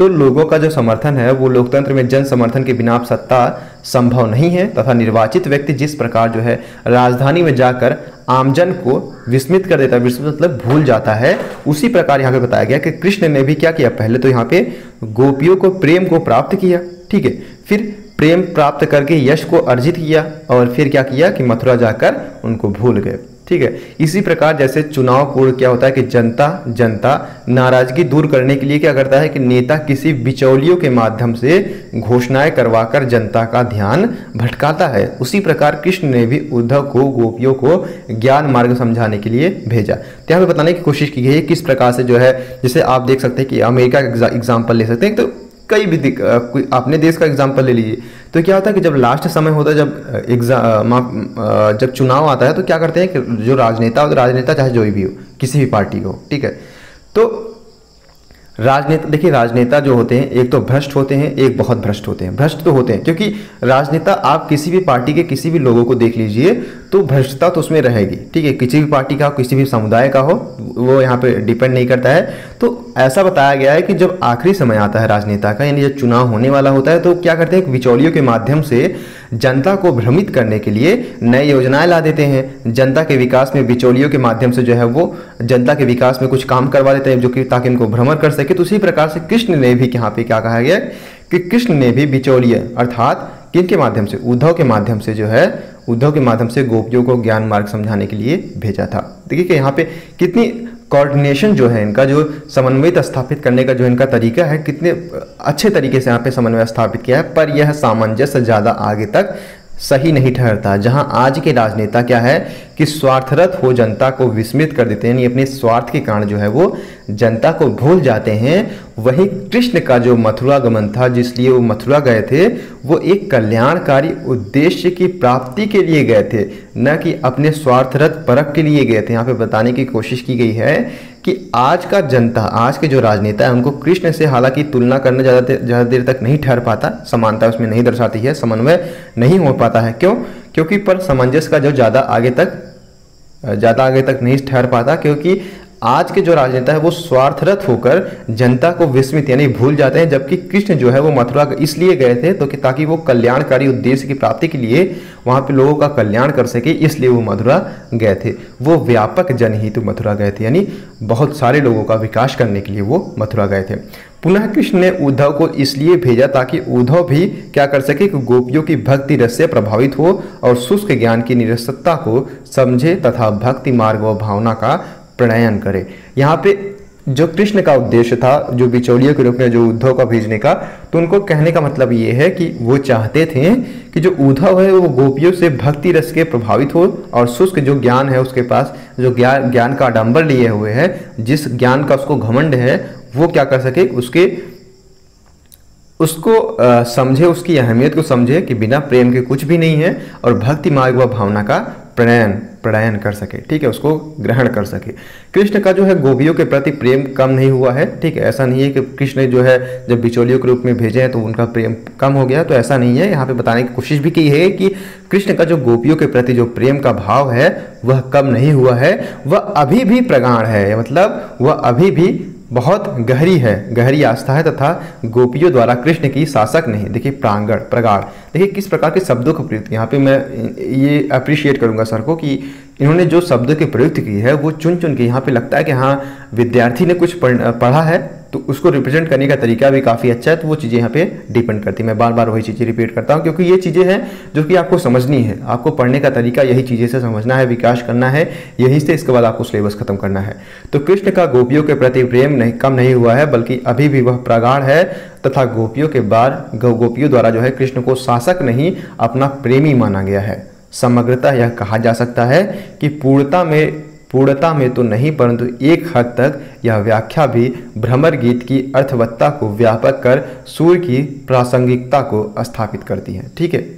तो लोगों का जो समर्थन है वो लोकतंत्र में जन समर्थन के बिना सत्ता संभव नहीं है, तथा निर्वाचित व्यक्ति जिस प्रकार जो है राजधानी में जाकर आमजन को विस्मित कर देता है, विस्मित मतलब भूल जाता है, उसी प्रकार यहाँ पे बताया गया कि कृष्ण ने भी क्या किया, पहले तो यहाँ पे गोपियों को प्रेम को प्राप्त किया, ठीक है, फिर प्रेम प्राप्त करके यश को अर्जित किया और फिर क्या किया कि मथुरा जाकर उनको भूल गए, ठीक है। इसी प्रकार जैसे चुनाव पूर्व क्या होता है कि जनता नाराजगी दूर करने के लिए क्या करता है कि नेता किसी बिचौलियों के माध्यम से घोषणाएं करवाकर जनता का ध्यान भटकाता है, उसी प्रकार कृष्ण ने भी उद्धव को गोपियों को ज्ञान मार्ग समझाने के लिए भेजा। तो यहाँ पे बताने की कोशिश की गई है किस प्रकार से जो है, जैसे आप देख सकते हैं कि अमेरिका का एग्जाम्पल ले सकते हैं, तो कई भी अपने देश का एग्जाम्पल ले लीजिए, तो क्या होता है कि जब लास्ट समय होता है, जब चुनाव आता है, तो क्या करते हैं कि जो राजनेता चाहे जो भी हो, किसी भी पार्टी को, ठीक है, तो राजनेता जो होते हैं एक तो भ्रष्ट होते हैं, एक बहुत भ्रष्ट होते हैं। भ्रष्ट तो होते हैं क्योंकि राजनेता आप किसी भी पार्टी के किसी भी लोगों को देख लीजिए तो भ्रष्टता तो उसमें रहेगी, ठीक है, किसी भी पार्टी का हो, किसी भी समुदाय का हो, वो यहाँ पे डिपेंड नहीं करता है। तो ऐसा बताया गया है कि जब आखिरी समय आता है राजनेता का, यानी जब चुनाव होने वाला होता है, तो क्या करते हैं, बिचौलियों के माध्यम से जनता को भ्रमित करने के लिए नई योजनाएं ला देते हैं। जनता के विकास में बिचौलियों के माध्यम से जो है वो जनता के विकास में कुछ काम करवा देते हैं, जो कि ताकि इनको भ्रमण कर सके। तो उसी प्रकार से कृष्ण ने भी यहाँ पे क्या कहा गया कि कृष्ण ने भी बिचौलिए अर्थात किनके माध्यम से, उद्धव के माध्यम से जो है, उद्धव के माध्यम से गोपियों को ज्ञान मार्ग समझाने के लिए भेजा था। देखिए कि यहाँ पे कितनी कोऑर्डिनेशन जो है इनका, जो समन्वय स्थापित करने का जो इनका तरीका है, कितने अच्छे तरीके से यहाँ पे समन्वय स्थापित किया है। पर यह सामंजस्य ज़्यादा आगे तक सही नहीं ठहरता। जहां आज के राजनेता क्या है कि स्वार्थरत हो जनता को विस्मित कर देते हैं, यानी अपने स्वार्थ के कारण जो है वो जनता को भूल जाते हैं। वही कृष्ण का जो मथुरा गमन था, जिसलिए वो मथुरा गए थे, वो एक कल्याणकारी उद्देश्य की प्राप्ति के लिए गए थे, न कि अपने स्वार्थरत परख के लिए गए थे। यहाँ पे बताने की कोशिश की गई है कि आज का जनता, आज के जो राजनेता है, उनको कृष्ण से हालांकि तुलना करना ज़्यादा देर तक नहीं ठहर पाता, समानता उसमें नहीं दर्शाती है, समन्वय नहीं हो पाता है। क्यों? क्योंकि पर सामंजस्य का जो ज़्यादा आगे तक नहीं ठहर पाता, क्योंकि आज के जो राजनेता है वो स्वार्थरत होकर जनता को विस्मित यानी भूल जाते हैं। जबकि कृष्ण जो है वो मथुरा इसलिए गए थे तो कि ताकि वो कल्याणकारी उद्देश्य की प्राप्ति के लिए वहाँ पे लोगों का कल्याण कर सके, इसलिए वो मथुरा गए थे। वो व्यापक जनहित मथुरा गए थे, यानी बहुत सारे लोगों का विकास करने के लिए वो मथुरा गए थे। पुनः कृष्ण ने उद्धव को इसलिए भेजा ताकि उद्धव भी क्या कर सके कि गोपियों की भक्ति रस से प्रभावित हो और शुष्क ज्ञान की निरस्तता को समझे तथा भक्ति मार्ग व भावना का प्रणयन करे। यहाँ पे जो कृष्ण का उद्देश्य था, जो बिचौलियों के रूप में जो उद्धव का भेजने का, तो उनको कहने का मतलब ये है कि वो चाहते थे कि जो उद्धव है वो गोपियों से भक्ति रस के प्रभावित हो और शुष्क जो ज्ञान है उसके पास, जो ज्ञान का आडंबर लिए हुए है, जिस ज्ञान का उसको घमंड है, वो क्या कर सके, उसको समझे, उसकी अहमियत को समझे कि बिना प्रेम के कुछ भी नहीं है, और भक्ति मार्ग व भावना का प्रणयन कर सके, ठीक है, उसको ग्रहण कर सके। कृष्ण का जो है गोपियों के प्रति प्रेम कम नहीं हुआ है, ठीक है, ऐसा नहीं है कि कृष्ण जो है जब बिचौलियों के रूप में भेजे हैं तो उनका प्रेम कम हो गया, तो ऐसा नहीं है। यहाँ पे बताने की कोशिश भी की है कि कृष्ण का जो गोपियों के प्रति जो प्रेम का भाव है वह कम नहीं हुआ है, वह अभी भी प्रगाढ़ है, मतलब वह अभी भी बहुत गहरी आस्था है तथा गोपियों द्वारा कृष्ण की शासक नहीं। देखिए प्रगाढ़, देखिए किस प्रकार के शब्दों का प्रयुक्त, यहाँ पे मैं ये अप्रिशिएट करूंगा सर को कि इन्होंने जो शब्दों की प्रयुक्त की है वो चुन के, यहाँ पे लगता है कि हाँ विद्यार्थी ने कुछ पढ़ा है तो उसको रिप्रेजेंट करने का तरीका भी काफ़ी अच्छा है, तो वो चीज़ें यहाँ पे डिपेंड करती है। मैं बार बार वही चीज़ें रिपीट करता हूँ क्योंकि ये चीज़ें हैं जो कि आपको समझनी है, आपको पढ़ने का तरीका यही चीज़ें से समझना है, विकास करना है, यही से इसके बाद आपको सिलेबस खत्म करना है। तो कृष्ण का गोपियों के प्रति प्रेम कम नहीं हुआ है, बल्कि अभी भी वह प्रगाढ़ है तथा गोपियों द्वारा जो है कृष्ण को शासक नहीं अपना प्रेमी माना गया है। समग्रतः यह कहा जा सकता है कि पूर्णता में तो नहीं, परंतु एक हद तक यह व्याख्या भी भ्रमर गीत की अर्थवत्ता को व्यापक कर सूर्य की प्रासंगिकता को स्थापित करती है। ठीक है,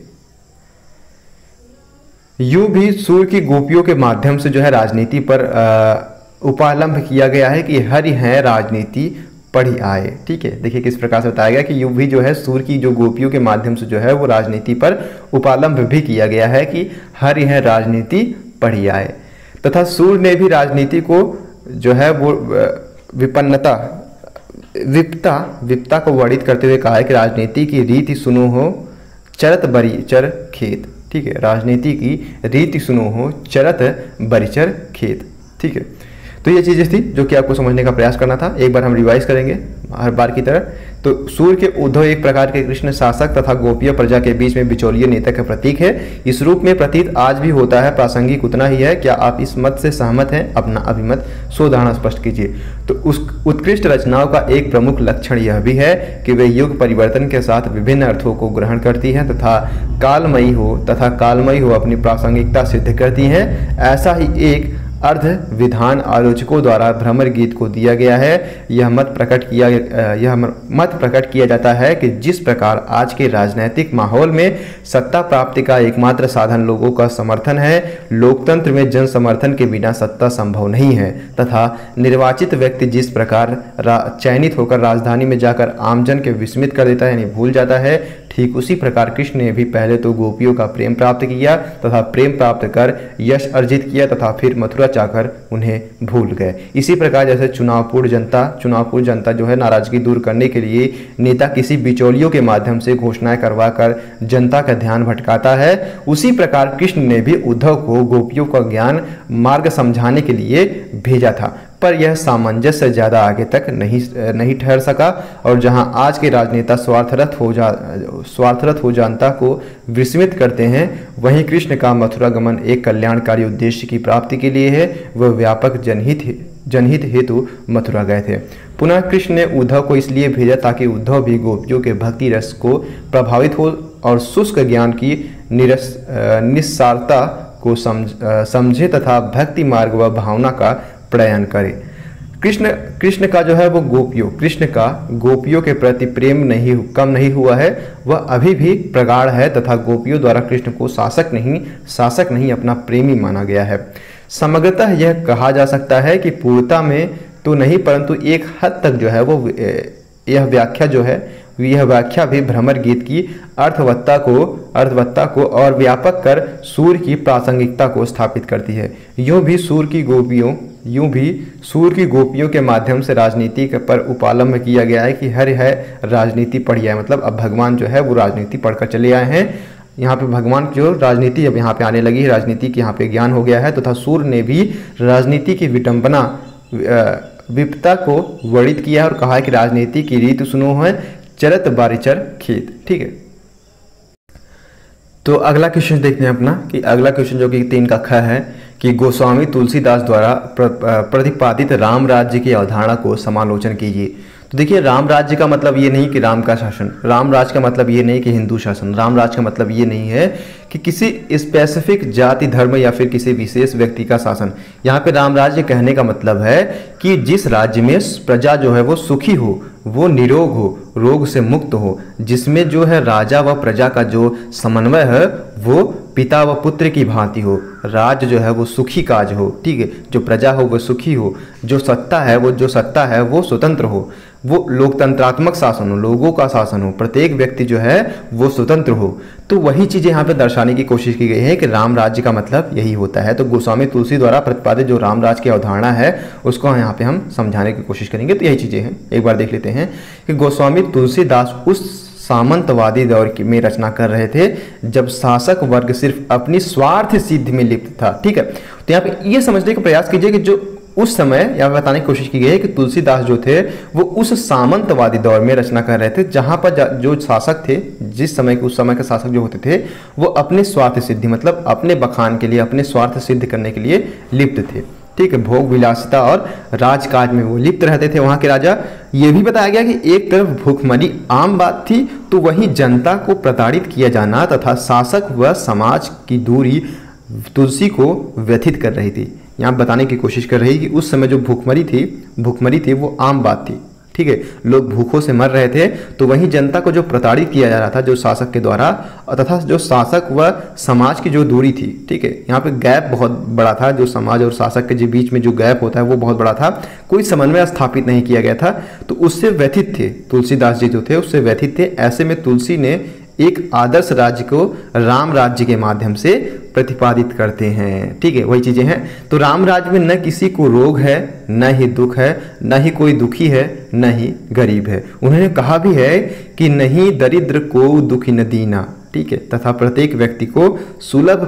यूं भी सूर्य की गोपियों के माध्यम से जो है राजनीति पर उपालंब किया गया है कि हरि है राजनीति पढ़ी आए। ठीक है, देखिए किस प्रकार से बताया गया कि यूं भी जो है सूर्य की जो गोपियों के माध्यम से जो है वो राजनीति पर उपालंब भी किया गया है कि हरि है राजनीति पढ़ी आए, तथा सूर्य ने भी राजनीति को जो है वो विपन्नता विपता को वर्णित करते हुए कहा है कि राजनीति की रीति सुनो हो चरत बरीचर खेत। ठीक है, राजनीति की रीति सुनो हो चरत बरीचर खेत। ठीक है, तो ये चीज़ें थी जो कि आपको समझने का प्रयास करना था। एक बार हम रिवाइज करेंगे हर बार की तरह। तो सूर्य के उद्धव एक प्रकार के कृष्ण शासक तथा गोपीय प्रजा के बीच में बिचौलिए नेता का प्रतीक है। इस रूप में प्रतीत आज भी होता है, प्रासंगिक उतना ही है। क्या आप इस मत से सहमत हैं? अपना अभिमत सोधारणा स्पष्ट कीजिए। तो उस उत्कृष्ट रचनाओं का एक प्रमुख लक्षण यह भी है कि वे युग परिवर्तन के साथ विभिन्न अर्थों को ग्रहण करती हैं तथा कालमयी हो अपनी प्रासंगिकता सिद्ध करती हैं। ऐसा ही एक अर्ध विधान आलोचकों द्वारा भ्रमर गीत को दिया गया है। यह मत प्रकट किया जाता है कि जिस प्रकार आज के राजनीतिक माहौल में सत्ता प्राप्ति का एकमात्र साधन लोगों का समर्थन है, लोकतंत्र में जन समर्थन के बिना सत्ता संभव नहीं है, तथा निर्वाचित व्यक्ति जिस प्रकार चयनित होकर राजधानी में जाकर आमजन के विस्मित कर देता है यानी भूल जाता है, ठीक उसी प्रकार कृष्ण ने भी पहले तो गोपियों का प्रेम प्राप्त किया तथा प्रेम प्राप्त कर यश अर्जित किया तथा फिर मथुरा चाहकर उन्हें भूल गए। इसी प्रकार जैसे चुनावपूर्व जनता जो है नाराजगी दूर करने के लिए नेता किसी बिचौलियों के माध्यम से घोषणाएं करवाकर जनता का ध्यान भटकाता है, उसी प्रकार कृष्ण ने भी उद्धव को गोपियों का ज्ञान मार्ग समझाने के लिए भेजा था। पर यह सामंजस्य ज़्यादा आगे तक नहीं ठहर सका और जहां आज के राजनेता स्वार्थरत हो जनता को विस्मित करते हैं, वहीं कृष्ण का मथुरा गमन एक कल्याणकारी उद्देश्य की प्राप्ति के लिए है। वह व्यापक जनहित हेतु मथुरा गए थे। पुनः कृष्ण ने उद्धव को इसलिए भेजा ताकि उद्धव भी गोपियों के भक्ति रस को प्रभावित हो और शुष्क ज्ञान की निस्सारता को समझे तथा भक्ति मार्ग व भावना का प्रयाण करे। कृष्ण का जो है वो गोपियों के प्रति प्रेम कम नहीं हुआ है, वह अभी भी प्रगाढ़ है तथा गोपियों द्वारा कृष्ण को शासक नहीं अपना प्रेमी माना गया है। समग्रतः यह कहा जा सकता है कि पूर्णता में तो नहीं परंतु एक हद तक जो है वो यह व्याख्या भी भ्रमर गीत की अर्थवत्ता को और व्यापक कर सूर्य की प्रासंगिकता को स्थापित करती है। यूं भी सूर्य की गोपियों के माध्यम से राजनीति पर उपालंब किया गया है कि हर है राजनीति पढ़ गया है। मतलब अब भगवान जो है वो राजनीति पढ़कर चले आए हैं। यहाँ पे भगवान की जो राजनीति अब यहाँ पे आने लगी है, राजनीति की यहाँ पे ज्ञान हो गया है तथा सूर्य ने भी राजनीति की विपता को वर्णित किया है और कहा है कि राजनीति की रीत सुनो है चरत बारिचर खेत। ठीक है, तो अगला क्वेश्चन देखते हैं अपना कि अगला क्वेश्चन जो कि 3 का ख है कि गोस्वामी तुलसीदास द्वारा प्रतिपादित राम राज्य की अवधारणा को समालोचन कीजिए। तो देखिए, राम राज्य का मतलब ये नहीं कि राम का शासन, राम राज्य का मतलब ये नहीं कि हिंदू शासन, राम राज्य का मतलब ये नहीं है कि किसी स्पेसिफिक जाति धर्म या फिर किसी विशेष व्यक्ति का शासन। यहाँ पे राम राज्य कहने का मतलब है कि जिस राज्य में प्रजा जो है वो सुखी हो, वो निरोग हो, रोग से मुक्त हो, जिसमें जो है राजा व प्रजा का जो समन्वय है वो पिता व पुत्र की भांति हो, राज्य जो है वो सुखी काज हो। ठीक है, जो प्रजा हो वो सुखी हो, जो सत्ता है वो स्वतंत्र हो, वो लोकतंत्रात्मक शासन हो, लोगों का शासन हो, प्रत्येक व्यक्ति जो है वो स्वतंत्र हो। तो वही चीज़ें यहाँ पे दर्शाने की कोशिश की गई है कि राम राज्य का मतलब यही होता है। तो गोस्वामी तुलसी द्वारा प्रतिपादित जो राम राज्य की अवधारणा है उसको यहाँ पे हम समझाने की कोशिश करेंगे। तो यही चीज़ें हैं, एक बार देख लेते हैं कि गोस्वामी तुलसीदास उस सामंतवादी दौर में रचना कर रहे थे जब शासक वर्ग सिर्फ अपनी स्वार्थ सिद्धि में लिप्त था। ठीक है, तो यहाँ पे ये समझने का प्रयास कीजिए कि जो उस समय यहाँ बताने की कोशिश की गई है कि तुलसीदास जो थे वो उस सामंतवादी दौर में रचना कर रहे थे जहाँ पर जो शासक थे, उस समय के शासक जो होते थे वो अपने स्वार्थ सिद्धि मतलब अपने बखान के लिए, अपने स्वार्थ सिद्ध करने के लिए लिप्त थे। ठीक है, भोग विलासिता और राजकाज में वो लिप्त रहते थे वहाँ के राजा। ये भी बताया गया कि एक तरफ भूखमरी आम बात थी तो वहीं जनता को प्रताड़ित किया जाना तथा शासक व समाज की दूरी तुलसी को व्यथित कर रही थी। यहाँ बताने की कोशिश कर रही कि उस समय जो भूखमरी थी वो आम बात थी। ठीक है, लोग भूखों से मर रहे थे तो वहीं जनता को जो प्रताड़ित किया जा रहा था जो शासक के द्वारा तथा जो शासक व समाज की जो दूरी थी। ठीक है, यहाँ पे गैप बहुत बड़ा था, जो समाज और शासक के बीच में जो गैप होता है वो बहुत बड़ा था, कोई समन्वय स्थापित नहीं किया गया था। तो उससे व्यथित थे तुलसीदास जी जो थे, उससे व्यथित थे। ऐसे में तुलसी ने एक आदर्श राज्य को राम राज्य के माध्यम से प्रतिपादित करते हैं। ठीक है, वही चीजें हैं। तो राम राज्य में न किसी को रोग है, न ही दुख है, न ही कोई दुखी है, न ही गरीब है। उन्होंने कहा भी है कि नहीं दरिद्र को दुखी न दीना, ठीक है, तथा प्रत्येक व्यक्ति को सुलभ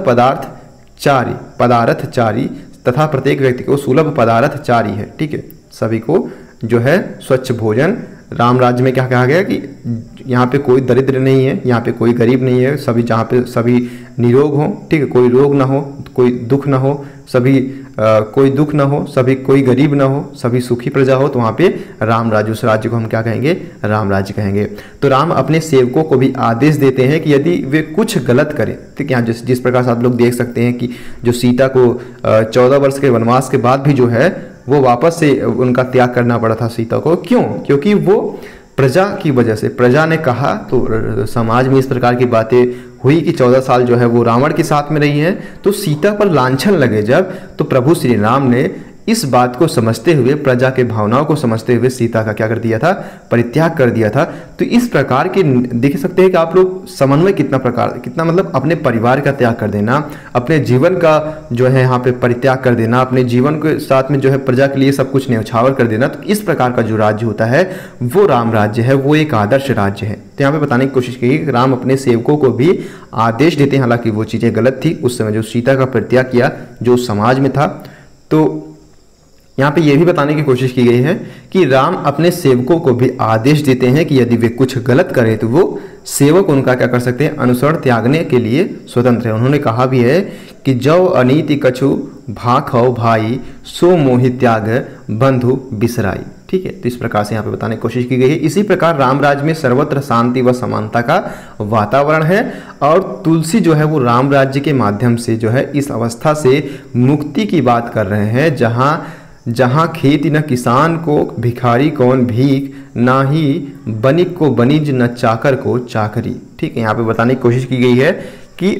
पदार्थचारी तथा प्रत्येक व्यक्ति को सुलभ पदार्थचारी है। ठीक है, सभी को जो है स्वच्छ भोजन। राम राज्य में क्या कहा गया कि यहाँ पे कोई दरिद्र नहीं है, यहाँ पे कोई गरीब नहीं है, सभी जहाँ पे सभी निरोग हों, ठीक है, कोई रोग ना हो, कोई दुख ना हो, सभी कोई दुख ना हो, सभी कोई गरीब ना हो, सभी सुखी प्रजा हो, तो वहाँ पे राम राज्य, उस राज्य को हम क्या कहेंगे? राम राज्य कहेंगे। तो राम अपने सेवकों को भी आदेश देते हैं कि यदि वे कुछ गलत करें, ठीक है, यहाँ जिस प्रकार से आप लोग देख सकते हैं कि जो सीता को 14 वर्ष के वनवास के बाद भी जो है वो वापस से उनका त्याग करना पड़ा था सीता को। क्यों? क्योंकि वो प्रजा की वजह से, प्रजा ने कहा, तो समाज में इस प्रकार की बातें हुई कि 14 साल जो है वो रावण के साथ में रही है, तो सीता पर लांछन लगे जब, तो प्रभु श्री राम ने इस बात को समझते हुए, प्रजा के भावनाओं को समझते हुए सीता का क्या कर दिया था? परित्याग कर दिया था। तो इस प्रकार के देख सकते हैं कि आप लोग समन्वय कितना मतलब अपने परिवार का त्याग कर देना, अपने जीवन का जो है यहाँ पे परित्याग कर देना, अपने जीवन के साथ में जो है प्रजा के लिए सब कुछ न्यौछावर कर देना। तो इस प्रकार का जो राज्य होता है वो राम राज्य है, वो एक आदर्श राज्य है। तो यहाँ पे बताने की कोशिश की कि राम अपने सेवकों को भी आदेश देते हैं, हालांकि वो चीज़ें गलत थी उस समय जो सीता का परित्याग किया जो समाज में था। तो यहाँ पे ये भी बताने की कोशिश की गई है कि राम अपने सेवकों को भी आदेश देते हैं कि यदि वे कुछ गलत करें तो वो सेवक उनका क्या कर सकते हैं? अनुसरण त्यागने के लिए स्वतंत्र है। उन्होंने कहा भी है कि जो अनीति कछु भाखौ भाई सो मोहि त्याग बंधु बिसराई। ठीक है, तो इस प्रकार से यहाँ पे बताने की कोशिश की गई है। इसी प्रकार राम राज्य में सर्वत्र शांति व समानता का वातावरण है और तुलसी जो है वो राम राज्य के माध्यम से जो है इस अवस्था से मुक्ति की बात कर रहे हैं जहाँ खेती न किसान को भिखारी कौन भीख, ना ही बनिक को बनिज न चाकर को चाकरी। ठीक है, यहाँ पे बताने की कोशिश की गई है कि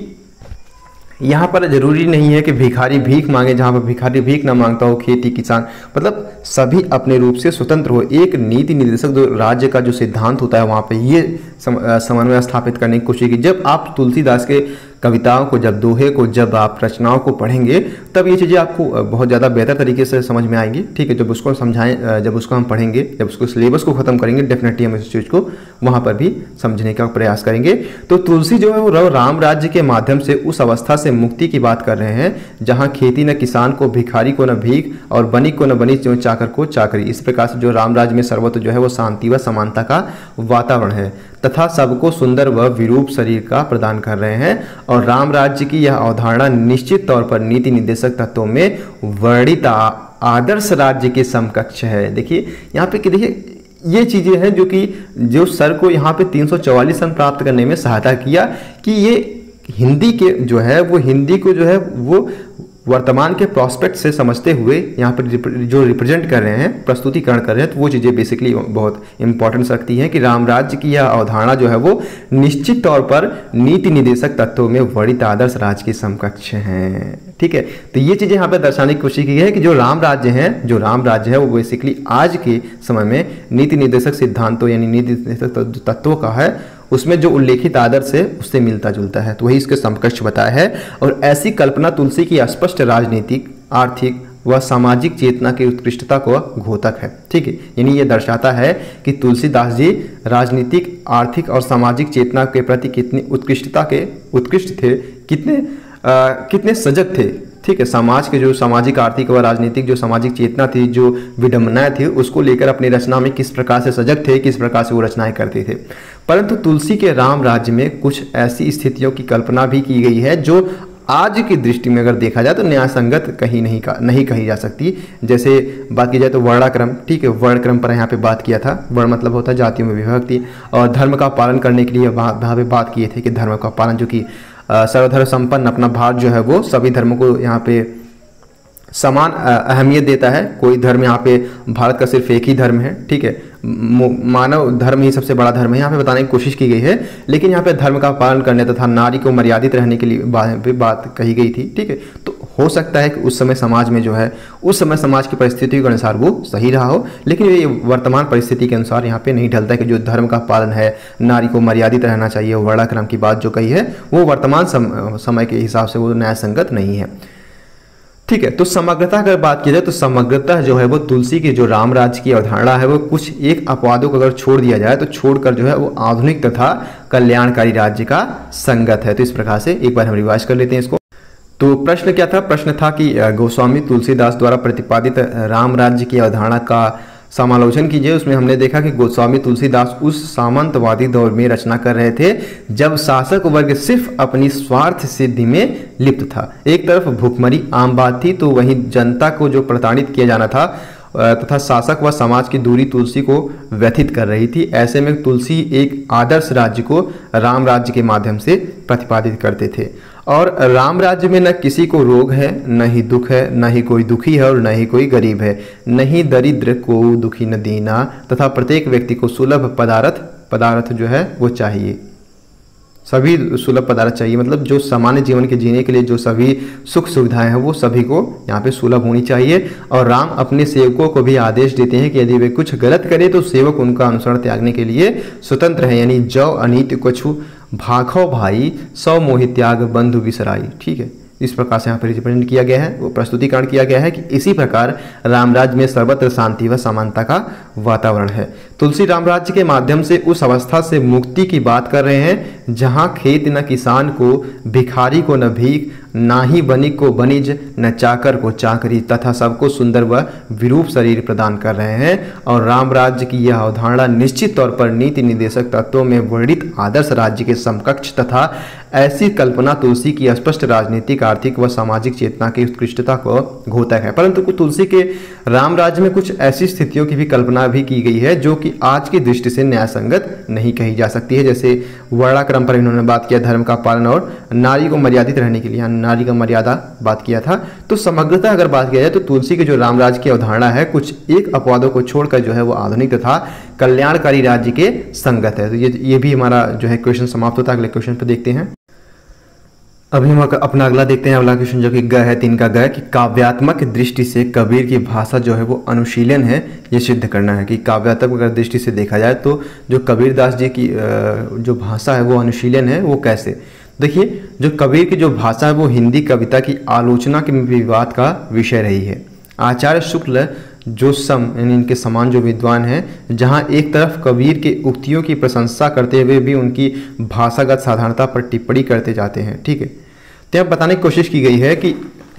यहाँ पर जरूरी नहीं है कि भिखारी भीख मांगे, जहाँ पर भिखारी भीख ना मांगता हो, खेती किसान, मतलब सभी अपने रूप से स्वतंत्र हो। एक नीति निर्देशक जो राज्य का जो सिद्धांत होता है वहाँ पे ये समन्वय स्थापित करने की कोशिश की। जब आप तुलसीदास के कविताओं को, जब दोहे को, जब आप रचनाओं को पढ़ेंगे तब ये चीज़ें आपको बहुत ज़्यादा बेहतर तरीके से समझ में आएंगी। ठीक है, जब उसको समझाएं, जब उसको हम पढ़ेंगे, जब उसको सिलेबस को ख़त्म करेंगे, डेफिनेटली हम इस चीज़ को वहाँ पर भी समझने का प्रयास करेंगे। तो तुलसी जो है वो राम राज्य के माध्यम से उस अवस्था से मुक्ति की बात कर रहे हैं जहाँ खेती न किसान को, भिखारी को न भीख और बनिक को न बनिक, चाकर को चाकरी। इस प्रकार से जो राम राज्य में सर्वत्र जो है वो शांति व समानता का वातावरण है तथा सबको सुंदर व विरूप शरीर का प्रदान कर रहे हैं। और राम राज्य की यह अवधारणा निश्चित तौर पर नीति निर्देशक तत्वों में वर्णित आदर्श राज्य के समकक्ष है। देखिए यहाँ पे कि देखिए ये चीज़ें हैं जो सर को यहाँ पे 344 अंक प्राप्त करने में सहायता किया कि ये हिंदी के जो है वो हिंदी को जो है वो वर्तमान के प्रोस्पेक्ट से समझते हुए यहाँ पर जो रिप्रेजेंट कर रहे हैं, प्रस्तुतिकरण कर रहे हैं, तो वो चीज़ें बेसिकली बहुत इंपॉर्टेंस रखती हैं कि राम राज्य की यह अवधारणा जो है वो निश्चित तौर पर नीति निर्देशक तत्वों में वर्णित आदर्श राज्य के समकक्ष हैं। ठीक है, तो ये चीज़ें यहाँ पर दर्शाने की कोशिश की है कि जो राम राज्य है वो बेसिकली आज के समय में नीति निर्देशक सिद्धांतों यानी नीति निर्देशक तत्वों का है, उसमें जो उल्लेखित आदर्श है उससे मिलता जुलता है, तो वही इसके समकक्ष बताया है। और ऐसी कल्पना तुलसी की स्पष्ट राजनीतिक, आर्थिक व सामाजिक चेतना की उत्कृष्टता को घोतक है। ठीक है, यानी ये दर्शाता है कि तुलसीदास जी राजनीतिक, आर्थिक और सामाजिक चेतना के प्रति कितनी उत्कृष्ट थे, कितने सजग थे। ठीक है, समाज के जो सामाजिक, आर्थिक व राजनीतिक जो सामाजिक चेतना थी, जो विडंबनाएं थी, उसको लेकर अपनी रचना में किस प्रकार से सजग थे, किस प्रकार से वो रचनाएं करते थे। परंतु तुलसी के राम राज्य में कुछ ऐसी स्थितियों की कल्पना भी की गई है जो आज की दृष्टि में अगर देखा जाए तो न्याय संगत कहीं नहीं कही जा सकती। जैसे बात की जाए तो वर्णाक्रम, ठीक है, वर्णक्रम पर यहाँ पे बात किया था। वर्ण मतलब होता है जातियों में विभक्ति, और धर्म का पालन करने के लिए वहाँ पे बात किए थे कि धर्म का पालन, जो कि सर्वधर्म संपन्न अपना भारत जो है वो सभी धर्मों को यहाँ पे समान अहमियत देता है। कोई धर्म यहाँ पे, भारत का सिर्फ एक ही धर्म है। ठीक है, मानव धर्म ही सबसे बड़ा धर्म है, यहाँ पे बताने की कोशिश की गई है। लेकिन यहाँ पे धर्म का पालन करने तथा नारी को मर्यादित रहने के लिए बात कही गई थी। ठीक है, तो हो सकता है कि उस समय समाज में जो है, उस समय समाज की परिस्थिति के अनुसार वो सही रहा हो, लेकिन ये वर्तमान परिस्थिति के अनुसार यहाँ पे नहीं ढलता है कि जो धर्म का पालन है, नारी को मर्यादित रहना चाहिए, वर्णाश्रम की बात जो कही है वो वर्तमान समय के हिसाब से वो न्याय संगत नहीं है। ठीक है, तो समग्रता अगर बात की जाए तो समग्रता जो है वो तुलसी की जो राम राज्य की अवधारणा है वो कुछ एक अपवादों को अगर छोड़ दिया जाए तो छोड़कर जो है वो आधुनिक तथा कल्याणकारी राज्य का संगत है। तो इस प्रकार से एक बार हम रिवाइज कर लेते हैं इसको। तो प्रश्न क्या था? प्रश्न था कि गोस्वामी तुलसीदास द्वारा प्रतिपादित राम राज्य की अवधारणा का समालोचन कीजिए। उसमें हमने देखा कि गोस्वामी तुलसीदास उस सामंतवादी दौर में रचना कर रहे थे जब शासक वर्ग सिर्फ अपनी स्वार्थ सिद्धि में लिप्त था। एक तरफ भुखमरी आम बात थी तो वहीं जनता को जो प्रताड़ित किया जाना था तथा शासक व समाज की दूरी तुलसी को व्यथित कर रही थी। ऐसे में तुलसी एक आदर्श राज्य को राम राज्य के माध्यम से प्रतिपादित करते थे। और राम राज्य में न किसी को रोग है, न ही दुख है, न ही कोई दुखी है और न ही कोई गरीब है, न ही दरिद्र को दुखी न दीना, तथा प्रत्येक व्यक्ति को सुलभ पदार्थ जो है वो चाहिए। सभी सुलभ पदार्थ चाहिए, मतलब जो सामान्य जीवन के जीने के लिए जो सभी सुख सुविधाएं हैं वो सभी को यहाँ पे सुलभ होनी चाहिए। और राम अपने सेवकों को भी आदेश देते हैं कि यदि वे कुछ गलत करें तो सेवक उनका अनुसरण त्यागने के लिए स्वतंत्र है। यानी जौ अनित कछु भाखो भाई, सौ मोहि त्याग बंधु बिसराई। ठीक है, इस प्रकार से यहाँ पर रिप्रेजेंट किया गया है, वो प्रस्तुतिकरण किया गया है कि इसी प्रकार रामराज्य में सर्वत्र शांति व समानता का वातावरण है। तुलसी रामराज्य के माध्यम से उस अवस्था से मुक्ति की बात कर रहे हैं जहाँ खेत न किसान को, भिखारी को न भीख, ना ही बनिक को बनिज, न चाकर को चाकरी, तथा सबको सुंदर व विरूप शरीर प्रदान कर रहे हैं। और राम राज्य की यह अवधारणा निश्चित तौर पर नीति निर्देशक तत्वों में वर्णित आदर्श राज्य के समकक्ष तथा ऐसी कल्पना तुलसी की स्पष्ट राजनीतिक, आर्थिक व सामाजिक चेतना की उत्कृष्टता को घोतक है। परंतु तुलसी के राम राज्य में कुछ ऐसी स्थितियों की भी कल्पना भी की गई है जो कि आज की दृष्टि से न्याय संगत नहीं कही जा सकती है। जैसे वर्णाक्रम पर इन्होंने बात किया, धर्म का पालन और नारी को मर्यादित रहने के लिए, नारी का मर्यादा बात किया था। तो समग्रता अगर बात किया जाए तो तुलसी की जो राम राज्य की अवधारणा है कुछ एक अपवादों को छोड़कर जो है वो आधुनिक तथा कल्याणकारी राज्य के संगत है। तो ये भी हमारा जो है क्वेश्चन समाप्त होता है। अगले क्वेश्चन पर देखते हैं। अभी हम अपना अगला देखते हैं। अगला क्वेश्चन जो कि ग है, 3 का ग है कि काव्यात्मक दृष्टि से कबीर की भाषा जो है वो अनुशीलन है, ये सिद्ध करना है कि काव्यात्मक अगर दृष्टि से देखा जाए तो जो कबीरदास जी की जो भाषा है वो अनुशीलन है। वो कैसे? देखिए, जो कबीर की जो भाषा है वो हिंदी कविता की आलोचना के विवाद का विषय रही है। आचार्य शुक्ल जो यानी इनके समान जो विद्वान हैं, जहां एक तरफ कबीर के उक्तियों की प्रशंसा करते हुए भी उनकी भाषागत साधारणता पर टिप्पणी करते जाते हैं। ठीक है, तो यहाँ बताने की कोशिश की गई है कि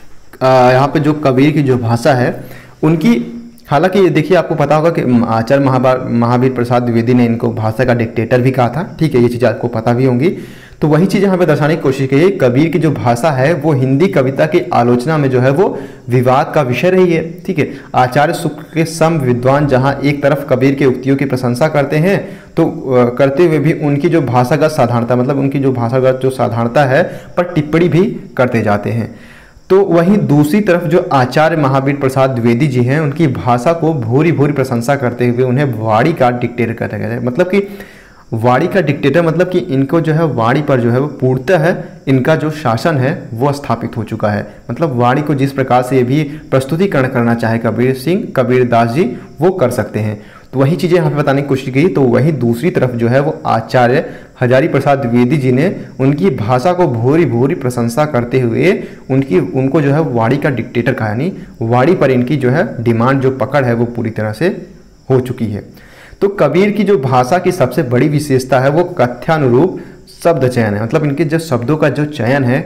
यहाँ पे जो कबीर की जो भाषा है उनकी, हालांकि देखिए आपको पता होगा कि आचार्य महावीर प्रसाद द्विवेदी ने इनको भाषा का डिक्टेटर भी कहा था। ठीक है, ये चीज़ आपको पता भी होंगी। तो वही चीज़ यहाँ पे दर्शाने की कोशिश की है। कबीर की जो भाषा है वो हिंदी कविता की आलोचना में जो है वो विवाद का विषय रही है। ठीक है, आचार्य शुक्ल के सम विद्वान जहाँ एक तरफ कबीर के उक्तियों की प्रशंसा करते हैं तो करते हुए भी उनकी जो भाषागत साधारणता, मतलब उनकी जो भाषागत जो साधारणता है पर टिप्पणी भी करते जाते हैं। तो वहीं दूसरी तरफ जो आचार्य महावीर प्रसाद द्विवेदी जी हैं उनकी भाषा को भूरी प्रशंसा करते हुए उन्हें वाणी का डिक्टेटर कहते गया है। मतलब कि वाणी का डिक्टेटर मतलब कि इनको जो है वाणी पर जो है वो पूर्णतः है इनका जो शासन है वो स्थापित हो चुका है। मतलब वाणी को जिस प्रकार से ये भी प्रस्तुतिकरण करना चाहे कबीरदास जी वो कर सकते हैं। तो वही चीज़ें यहाँ पे बताने की कोशिश की। तो वही दूसरी तरफ जो है वो आचार्य हजारी प्रसाद द्विवेदी जी ने उनकी भाषा को भूरी प्रशंसा करते हुए उनको जो है वाणी का डिक्टेटर कहा, यानी वाणी पर इनकी जो है डिमांड जो पकड़ है वो पूरी तरह से हो चुकी है। तो कबीर की जो भाषा की सबसे बड़ी विशेषता है वो कथ्यानुरूप शब्द चयन है। मतलब इनके जो शब्दों का जो चयन है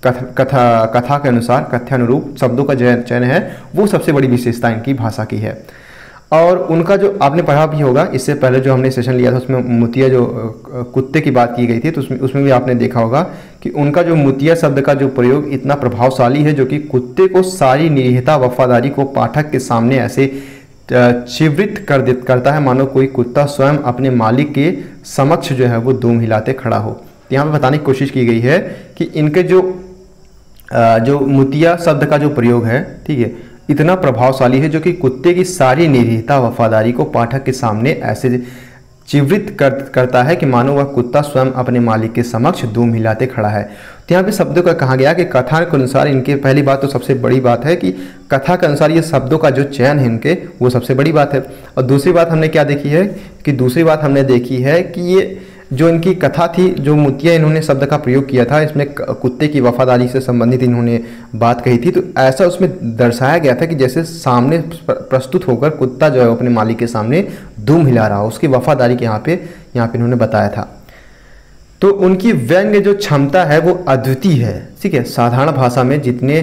कथा के अनुसार कथ्यानुरूप शब्दों का चयन है वो सबसे बड़ी विशेषता इनकी भाषा की है। और उनका जो आपने पढ़ा भी होगा, इससे पहले जो हमने सेशन लिया था उसमें मुतिया जो कुत्ते की बात की गई थी तो उसमें भी आपने देखा होगा कि उनका जो मुतिया शब्द का जो प्रयोग इतना प्रभावशाली है जो कि कुत्ते को सारी निरीहता वफादारी को पाठक के सामने ऐसे चिवृत करता है मानो कोई कुत्ता स्वयं अपने मालिक के समक्ष जो है वो दूम हिलाते खड़ा हो। तो यहाँ पे बताने की कोशिश की गई है कि इनके जो मुतिया शब्द का जो प्रयोग है, ठीक है, इतना प्रभावशाली है जो कि कुत्ते की सारी निरीहता वफादारी को पाठक के सामने ऐसे चिवृत करता है कि मानो वह कुत्ता स्वयं अपने मालिक के समक्ष दुम हिलाते खड़ा है। तो यहाँ पे शब्दों का कहा गया कि कथा के अनुसार इनके, पहली बात तो सबसे बड़ी बात है कि कथा के अनुसार ये शब्दों का जो चयन है इनके, वो सबसे बड़ी बात है। और दूसरी बात हमने क्या देखी है कि ये जो इनकी कथा थी, जो मुतिया इन्होंने शब्द का प्रयोग किया था, इसमें कुत्ते की वफादारी से संबंधित इन्होंने बात कही थी। तो ऐसा उसमें दर्शाया गया था कि जैसे सामने प्रस्तुत होकर कुत्ता जो है अपने मालिक के सामने दुम हिला रहा हो, उसकी वफादारी के यहाँ पे इन्होंने बताया था। तो उनकी व्यंग्य जो क्षमता है वो अद्वितीय है, ठीक है। साधारण भाषा में जितने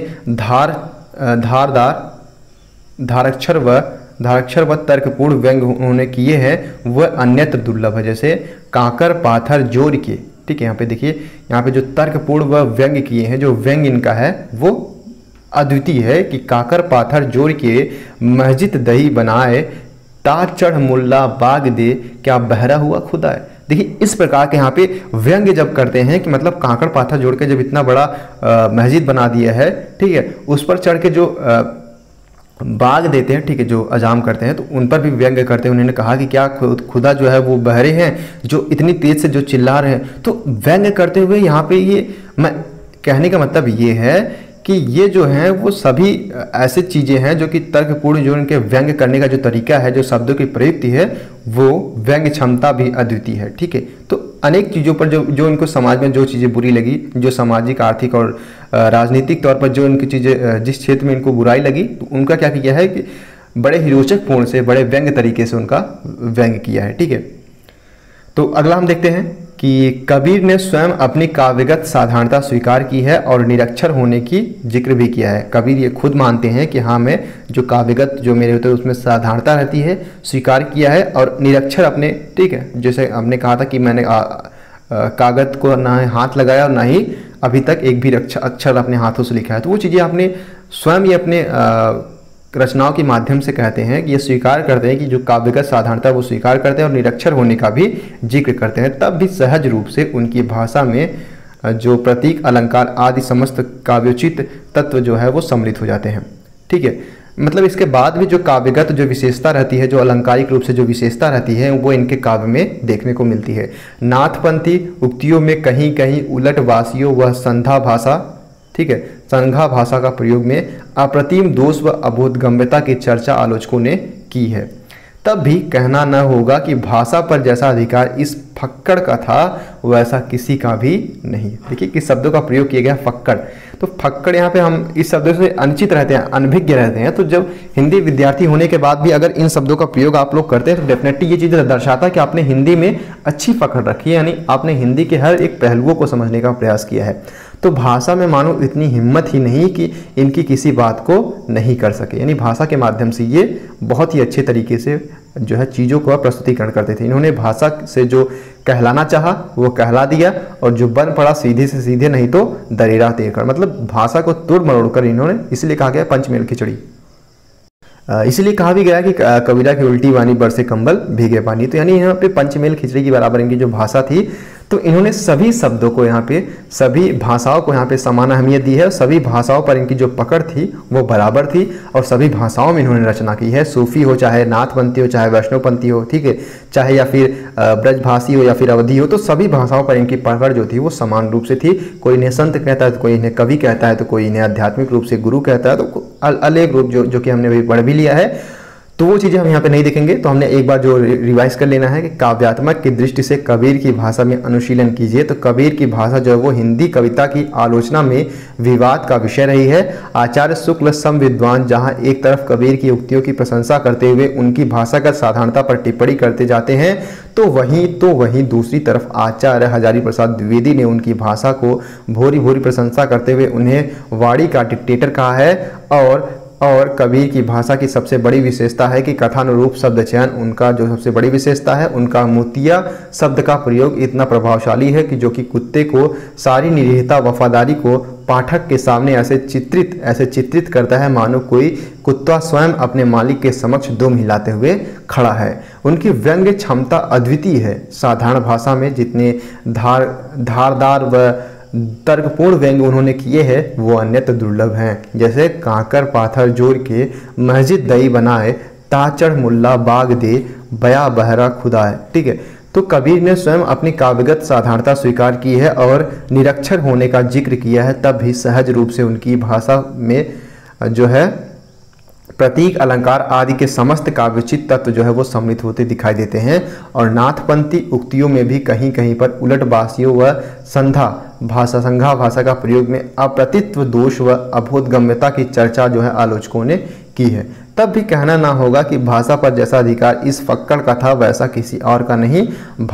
धाराक्षर व तर्कपूर्ण व्यंग उन्होंने किए हैं वह अन्यत्र दुर्लभ है। जैसे काकर पाथर जोड़ के, ठीक है, यहाँ पे देखिए, यहाँ पे जो तर्कपूर्ण व व्यंग किए हैं, जो व्यंग इनका है वो अद्वितीय है कि काकर पाथर जोड़ के मस्जिद दही बनाए, ताज चढ़ मुल्ला बाग दे, क्या बहरा हुआ खुदा है। देखिए इस प्रकार के यहाँ पे व्यंग्य जब करते हैं कि मतलब काकड़ पाथर जोड़ के जब इतना बड़ा मस्जिद बना दिया है, ठीक है, उस पर चढ़ के जो बाग देते हैं, ठीक है, जो अजाम करते हैं, तो उन पर भी व्यंग्य करते हैं। उन्होंने कहा कि क्या खुदा जो है वो बहरे हैं, जो इतनी तेज से जो चिल्ला रहे हैं। तो व्यंग्य करते हुए यहाँ पे ये मैं कहने का मतलब ये है कि ये जो हैं वो सभी ऐसे चीज़ें हैं जो कि तर्कपूर्ण, जो इनके व्यंग्य करने का जो तरीका है, जो शब्दों की प्रयुक्ति है, वो व्यंग्य क्षमता भी अद्वितीय है, ठीक है। तो अनेक चीज़ों पर जो इनको समाज में जो चीज़ें बुरी लगी, जो सामाजिक, आर्थिक और राजनीतिक तौर पर जो इनकी चीज़ें, जिस क्षेत्र में इनको बुराई लगी, तो उनका क्या किया है कि बड़े ही रोचक पूर्ण से, बड़े व्यंग्य तरीके से उनका व्यंग्य किया है, ठीक है। तो अगला हम देखते हैं कि कबीर ने स्वयं अपनी काव्यगत साधारणता स्वीकार की है और निरक्षर होने की जिक्र भी किया है। कबीर ये खुद मानते हैं कि हाँ, मैं जो काव्यगत जो मेरे होते हैं उसमें साधारणता रहती है, स्वीकार किया है, और निरक्षर अपने, ठीक है, जैसे हमने कहा था कि मैंने कागज को ना हाथ लगाया और ना ही अभी तक एक भी अक्षर अपने हाथों से लिखा है। तो वो चीज़ें आपने स्वयं ये अपने रचनाओं के माध्यम से कहते हैं कि ये स्वीकार करते हैं कि जो काव्यगत साधारणता वो स्वीकार करते हैं और निरक्षर होने का भी जिक्र करते हैं। तब भी सहज रूप से उनकी भाषा में जो प्रतीक, अलंकार आदि समस्त काव्योचित तत्व जो है वो सम्मिलित हो जाते हैं, ठीक है। मतलब इसके बाद भी जो काव्यगत जो विशेषता रहती है, जो अलंकारिक रूप से जो विशेषता रहती है, वो इनके काव्य में देखने को मिलती है। नाथपंथी उक्तियों में कहीं कहीं उलट वासियों व संधा भाषा, ठीक है, संघा भाषा का प्रयोग में अप्रतिम दोष व अबोधगम्यता की चर्चा आलोचकों ने की है। तब भी कहना न होगा कि भाषा पर जैसा अधिकार इस फक्कड़ का था वैसा किसी का भी नहीं। देखिए किस शब्दों का प्रयोग किया गया, फक्कड़। तो फक्कड़ यहाँ पे हम इस शब्दों से अनचित रहते हैं, अनभिज्ञ रहते हैं। तो जब हिंदी विद्यार्थी होने के बाद भी अगर इन शब्दों का प्रयोग आप लोग करते हैं तो डेफिनेटली ये चीज़ दर्शाता है कि आपने हिंदी में अच्छी पकड़ रखी है, यानी आपने हिंदी के हर एक पहलुओं को समझने का प्रयास किया है। तो भाषा में मानो इतनी हिम्मत ही नहीं कि इनकी किसी बात को नहीं कर सके, यानी भाषा के माध्यम से ये बहुत ही अच्छे तरीके से जो है चीज़ों को प्रस्तुतिकरण करते थे। इन्होंने भाषा से जो कहलाना चाहा वो कहला दिया, और जो बन पड़ा सीधे से सीधे नहीं तो दरेरा देकर, मतलब भाषा को तोड़ मरोड़ कर इन्होंने, इसलिए कहा गया पंचमेल खिचड़ी। इसलिए कहा भी गया कि कबीरा की उल्टी वाणी बरसे कंबल भीगे पानी। तो यानी यहाँ पे पंचमेल खिचड़ी की बराबर इनकी जो भाषा थी, तो इन्होंने सभी शब्दों को यहाँ पे, सभी भाषाओं को यहाँ पे समान अहमियत दी है। सभी भाषाओं पर इनकी जो पकड़ थी वो बराबर थी, और सभी भाषाओं में इन्होंने रचना की है। सूफी हो, चाहे नाथपंथी हो, चाहे वैष्णवपंथी हो, ठीक है, चाहे या फिर ब्रजभाषी हो या फिर अवधी हो, तो सभी भाषाओं पर इनकी पकड़ जो थी वो समान रूप से थी। कोई इन्हें संत कहता है तो कोई इन्हें कवि कहता है, तो कोई इन्हें आध्यात्मिक रूप से गुरु कहता है, तो अलग रूप जो कि हमने अभी पढ़ भी लिया है। तो वो चीज़ें हम यहाँ पे नहीं देखेंगे। तो हमने एक बार जो रिवाइज कर लेना है कि काव्यात्मक की दृष्टि से कबीर की भाषा में अनुशीलन कीजिए। तो कबीर की भाषा जो है वो हिंदी कविता की आलोचना में विवाद का विषय रही है। आचार्य शुक्ल सम विद्वान जहाँ एक तरफ कबीर की उक्तियों की प्रशंसा करते हुए उनकी भाषागत साधारणता पर टिप्पणी करते जाते हैं, तो वहीं दूसरी तरफ आचार्य हजारी प्रसाद द्विवेदी ने उनकी भाषा को भोरी भोरी प्रशंसा करते हुए उन्हें वाणी का डिक्टेटर कहा है। और कबीर की भाषा की सबसे बड़ी विशेषता है कि कथानुरूप शब्द चयन उनका जो सबसे बड़ी विशेषता है, उनका मुतिया शब्द का प्रयोग इतना प्रभावशाली है कि जो कि कुत्ते को सारी निरीहता वफादारी को पाठक के सामने ऐसे चित्रित करता है मानो कोई कुत्ता स्वयं अपने मालिक के समक्ष दुम हिलाते हुए खड़ा है। उनकी व्यंग्य क्षमता अद्वितीय है। साधारण भाषा में जितने धारदार व तर्कपूर्ण व्यंग्य उन्होंने किए हैं वो अन्यत्र दुर्लभ हैं। जैसे काकर पाथर जोड़ के मस्जिद दई बनाए, ताचड़ मुल्ला बाग दे, बया बहरा खुदा है, ठीक है। तो कबीर ने स्वयं अपनी काव्यगत साधारणता स्वीकार की है और निरक्षर होने का जिक्र किया है, तब भी सहज रूप से उनकी भाषा में जो है प्रतीक, अलंकार आदि के समस्त काव्योचित तत्व जो है वो सम्मिलित होते दिखाई देते हैं। और नाथपंथी उक्तियों में भी कहीं कहीं पर उलटबासियों व संघा भाषा का प्रयोग में अप्रतित्व दोष व अबोधगम्यता की चर्चा जो है आलोचकों ने की है। तब भी कहना ना होगा कि भाषा पर जैसा अधिकार इस फक्कड़ का था वैसा किसी और का नहीं।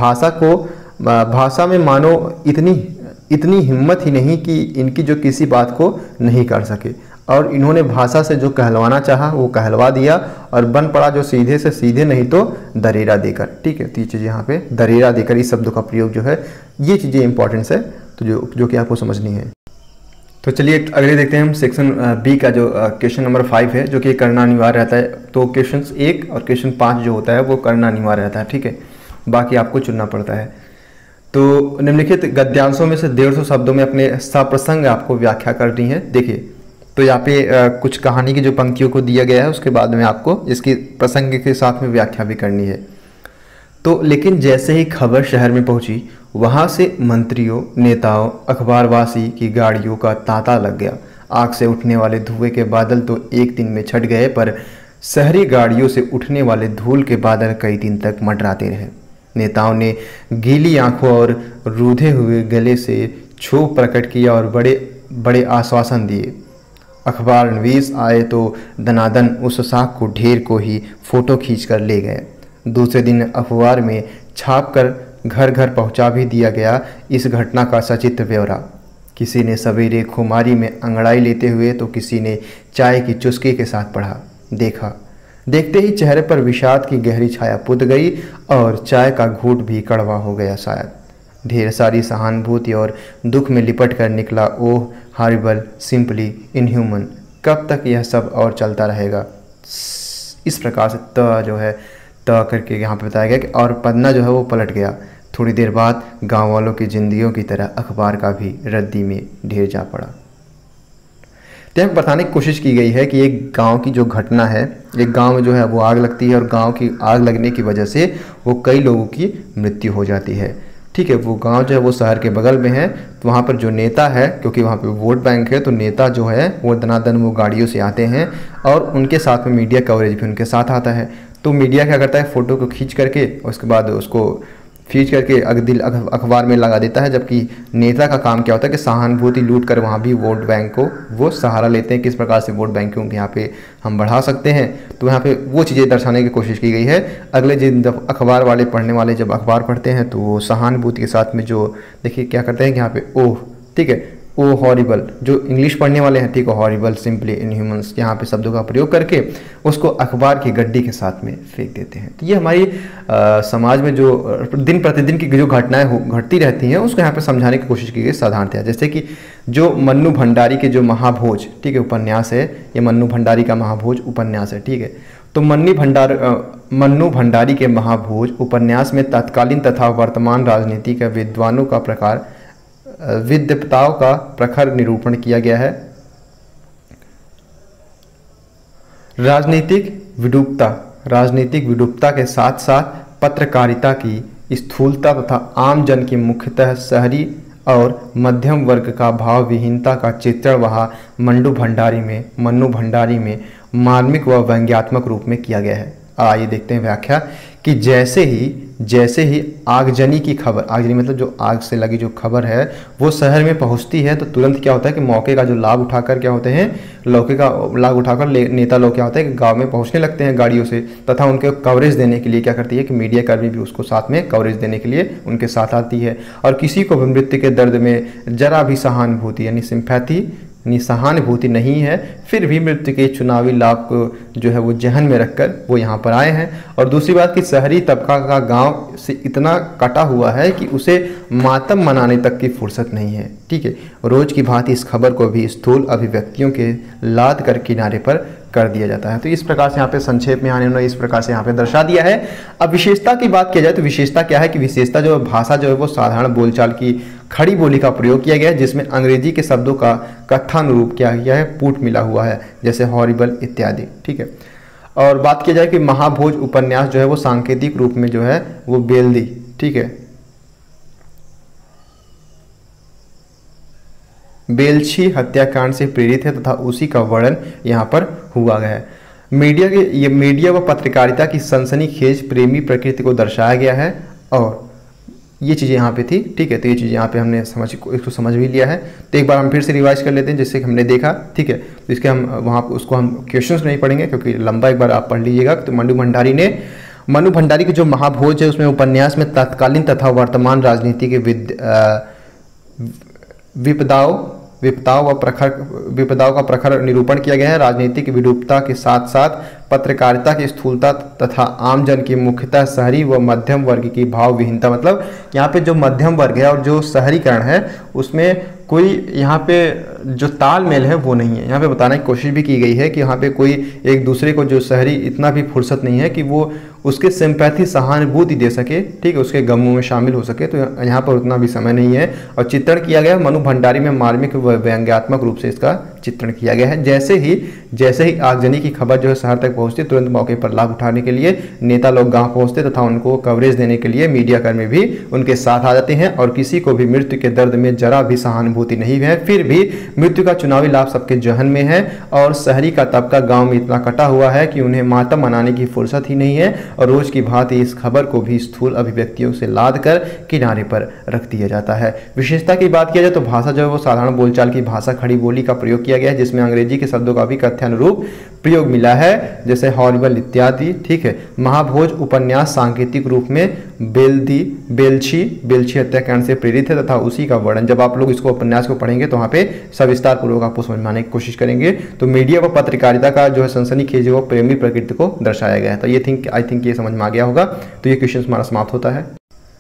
भाषा में मानो इतनी हिम्मत ही नहीं कि इनकी जो किसी बात को नहीं कर सके, और इन्होंने भाषा से जो कहलवाना चाहा वो कहलवा दिया, और बन पड़ा जो सीधे से सीधे नहीं तो दरेरा देकर। ठीक है, तो ये चीज़ यहाँ पे दरेरा देकर इस शब्दों का प्रयोग जो है, ये चीज़ें इंपॉर्टेंस है तो जो कि आपको समझनी है। तो चलिए अगले देखते हैं हम सेक्शन बी का जो क्वेश्चन नंबर 5 है, जो कि करना अनिवार्य रहता है। तो क्वेश्चन 1 और क्वेश्चन 5 जो होता है वो करना अनिवार्य रहता है। ठीक है, बाकी आपको चुनना पड़ता है। तो निम्नलिखित गद्यांशों में से 150 शब्दों में अपने सप्रसंग आपको व्याख्या करनी है। देखिए, तो यहाँ पे कुछ कहानी की जो पंक्तियों को दिया गया है, उसके बाद में आपको इसकी प्रसंग के साथ में व्याख्या भी करनी है। तो लेकिन जैसे ही खबर शहर में पहुंची, वहां से मंत्रियों, नेताओं, अखबारवासी की गाड़ियों का तांता लग गया। आग से उठने वाले धुएं के बादल तो एक दिन में छट गए, पर शहरी गाड़ियों से उठने वाले धूल के बादल कई दिन तक मंडराते रहे। नेताओं ने गीली आंखों और रूधे हुए गले से क्षोभ प्रकट किया और बड़े बड़े आश्वासन दिए। अखबार नवीस आए तो दनादन उस साख को ढेर को ही फोटो खींचकर ले गए। दूसरे दिन अखबार में छापकर घर घर पहुंचा भी दिया गया इस घटना का सचित्र ब्यौरा। किसी ने सवेरे खुमारी में अंगड़ाई लेते हुए तो किसी ने चाय की चुस्की के साथ पढ़ा। देखते ही चेहरे पर विषाद की गहरी छाया पुत गई और चाय का घूंट भी कड़वा हो गया शायद। ढेर सारी सहानुभूति और दुख में लिपट कर निकला, ओह हॉरिबल, सिंपली इनह्यूमन। कब तक यह सब और चलता रहेगा। इस प्रकार से त जो है त करके यहाँ पे बताया गया कि और पन्ना जो है वो पलट गया। थोड़ी देर बाद गांव वालों की जिंदगियों की तरह अखबार का भी रद्दी में ढेर जा पड़ा। तो यहाँ बताने की कोशिश की गई है कि एक गांव की जो घटना है, एक गांव में जो है वो आग लगती है और गांव की आग लगने की वजह से वो कई लोगों की मृत्यु हो जाती है। ठीक है, वो गांव जो है वो शहर के बगल में है। तो वहाँ पर जो नेता है, क्योंकि वहाँ पे वोट बैंक है, तो नेता जो है वो दनादन वो गाड़ियों से आते हैं और उनके साथ में मीडिया कवरेज भी उनके साथ आता है। तो मीडिया क्या करता है, फ़ोटो को खींच करके उसके बाद उसको खींच करके अखबार में लगा देता है। जबकि नेता का काम क्या होता है कि सहानुभूति लूट कर वहाँ भी वोट बैंक को वो सहारा लेते हैं, किस प्रकार से वोट बैंकों के यहाँ पे हम बढ़ा सकते हैं। तो यहाँ पे वो चीज़ें दर्शाने की कोशिश की गई है। अगले दिन जब अखबार वाले पढ़ने वाले जब अखबार पढ़ते हैं तो वो सहानुभूति के साथ में जो देखिए क्या करते हैं कि यहाँ पे ओह, ठीक है, ओ हॉरिबल, जो इंग्लिश पढ़ने वाले हैं, ठीक है, हॉरिबल, सिंपली इनह्यूमन्स, यहाँ पे शब्दों का प्रयोग करके उसको अखबार की गड्डी के साथ में फेंक देते हैं। तो ये हमारी समाज में जो दिन प्रतिदिन की जो घटनाएं घटती रहती हैं उसको यहाँ पे समझाने की कोशिश की गई साधारणतया। जैसे कि जो मन्नू भंडारी के जो महाभोज, ठीक है, उपन्यास है, ये मन्नू भंडारी का महाभोज उपन्यास है। ठीक है, तो मन्नू भंडारी के महाभोज उपन्यास में तत्कालीन तथा वर्तमान राजनीति के विद्वानों का प्रकार विद्वताओं का प्रखर निरूपण किया गया है। राजनीतिक विडूपता के साथ साथ पत्रकारिता की स्थूलता तथा आम जन की मुख्यतः शहरी और मध्यम वर्ग का भाव विहीनता का चित्रण वहाँ मन्नू भंडारी में मार्मिक व व्यंग्यात्मक रूप में किया गया है। आइए देखते हैं व्याख्या कि जैसे ही आगजनी की खबर, आगजनी मतलब जो आग से लगी जो खबर है वो शहर में पहुंचती है तो तुरंत क्या होता है कि मौके का जो लाभ उठाकर क्या होते हैं, मौके का लाभ उठाकर नेता लोग क्या होता है कि गांव में पहुंचने लगते हैं गाड़ियों से, तथा उनके कवरेज देने के लिए क्या करती है कि मीडिया कर्मी भी उसको साथ में कवरेज देने के लिए उनके साथ आती है। और किसी को भी मृत्यु के दर्द में जरा भी सहानुभूति यानी सिंपैथी सहानुभूति नहीं है, फिर भी मृत्यु के चुनावी लाभ को जो है वो जहन में रखकर वो यहाँ पर आए हैं। और दूसरी बात कि शहरी तबका का गांव से इतना कटा हुआ है कि उसे मातम मनाने तक की फुर्सत नहीं है। ठीक है, रोज की भांति इस खबर को भी स्थूल अभिव्यक्तियों के लाद कर किनारे पर कर दिया जाता है। तो इस प्रकार से यहाँ पे संक्षेप में उन्होंने इस प्रकार से यहाँ पे दर्शा दिया है। अब विशेषता की बात किया जाए तो विशेषता क्या है कि विशेषता जो भाषा जो है वो साधारण बोलचाल की खड़ी बोली का प्रयोग किया गया है, जिसमें अंग्रेजी के शब्दों का कथानुरूप किया गया है, पुट मिला हुआ है, जैसे हॉरिबल इत्यादि। ठीक है, और बात किया जाए कि महाभोज उपन्यास जो है वो सांकेतिक रूप में जो है वो बेल्दी, ठीक है, बेलछी हत्याकांड से प्रेरित है तथा उसी का वर्णन यहाँ पर हुआ गया है। मीडिया व पत्रकारिता की सनसनीखेज प्रेमी प्रकृति को दर्शाया गया है और ये चीज़ें यहाँ पे थी, ठीक है। तो ये चीज़ें यहाँ पे हमने इसको समझ भी लिया है। तो एक बार हम फिर से रिवाइज कर लेते हैं जैसे कि हमने देखा, ठीक है। तो इसके हम वहाँ उसको हम क्वेश्चंस नहीं पढ़ेंगे क्योंकि लंबा, एक बार आप पढ़ लीजिएगा। तो मनु भंडारी की जो महाभोज है उसमें उपन्यास में तत्कालीन तथा वर्तमान राजनीति के विपदाओं का प्रखर निरूपण किया गया है। राजनीतिक विरूपता के साथ साथ पत्रकारिता की स्थूलता तथा आमजन की मुख्यतः शहरी व मध्यम वर्ग की भाव विहीनता, मतलब यहाँ पे जो मध्यम वर्ग है और जो शहरीकरण है उसमें कोई यहाँ पे जो तालमेल है वो नहीं है। यहाँ पे बताने की कोशिश भी की गई है कि यहाँ पे कोई एक दूसरे को, जो शहरी, इतना भी फुर्सत नहीं है कि वो उसके सिंपैथी, सहानुभूति दे सके, ठीक है, उसके गमों में शामिल हो सके। तो यहाँ पर उतना भी समय नहीं है। और चित्रण किया गया मनु भंडारी में मार्मिक व व्यंग्यात्मक रूप से इसका चित्रण किया गया है। जैसे ही आगजनी की खबर जो है शहर तक पहुंचती, तुरंत मौके पर लाभ उठाने के लिए नेता लोग गांव पहुंचते तथा उनको कवरेज देने के लिए मीडिया कर्मी भी उनके साथ आ जाते हैं। और किसी को भी मृत्यु के दर्द में जरा भी सहानुभूति नहीं है, फिर भी मृत्यु का चुनावी लाभ सबके जहन में है और शहरी का तबका गांव में इतना कटा हुआ है कि उन्हें मातम मनाने की फुर्सत ही नहीं है। और रोज की भांति इस खबर को भी स्थूल अभिव्यक्तियों से लाद कर किनारे पर रख दिया जाता है। विशेषता की बात किया जाए तो भाषा जो है वो साधारण बोलचाल की भाषा, खड़ी बोली का प्रयोग किया गया है, जिसमें अंग्रेजी के शब्दों का भी कथ्यानुरूप प्रयोग मिला है, जैसे हॉरिबल इत्यादि, ठीक है। महाभोज उपन्यास सांकेतिक रूप में बेलछी हत्याकांड से प्रेरित है तथा उसी का वर्णन, जब आप लोग इसको उपन्यास को पढ़ेंगे तो वहाँ पे सविस्तार पूर्वक आपको समझ में आने की कोशिश करेंगे। तो मीडिया व पत्रकारिता का जो है सनसनीखेज वो प्रेमी प्रकृति को दर्शाया गया है। तो ये आई थिंक ये समझ में आ गया होगा। तो ये क्वेश्चन हमारा समाप्त होता है।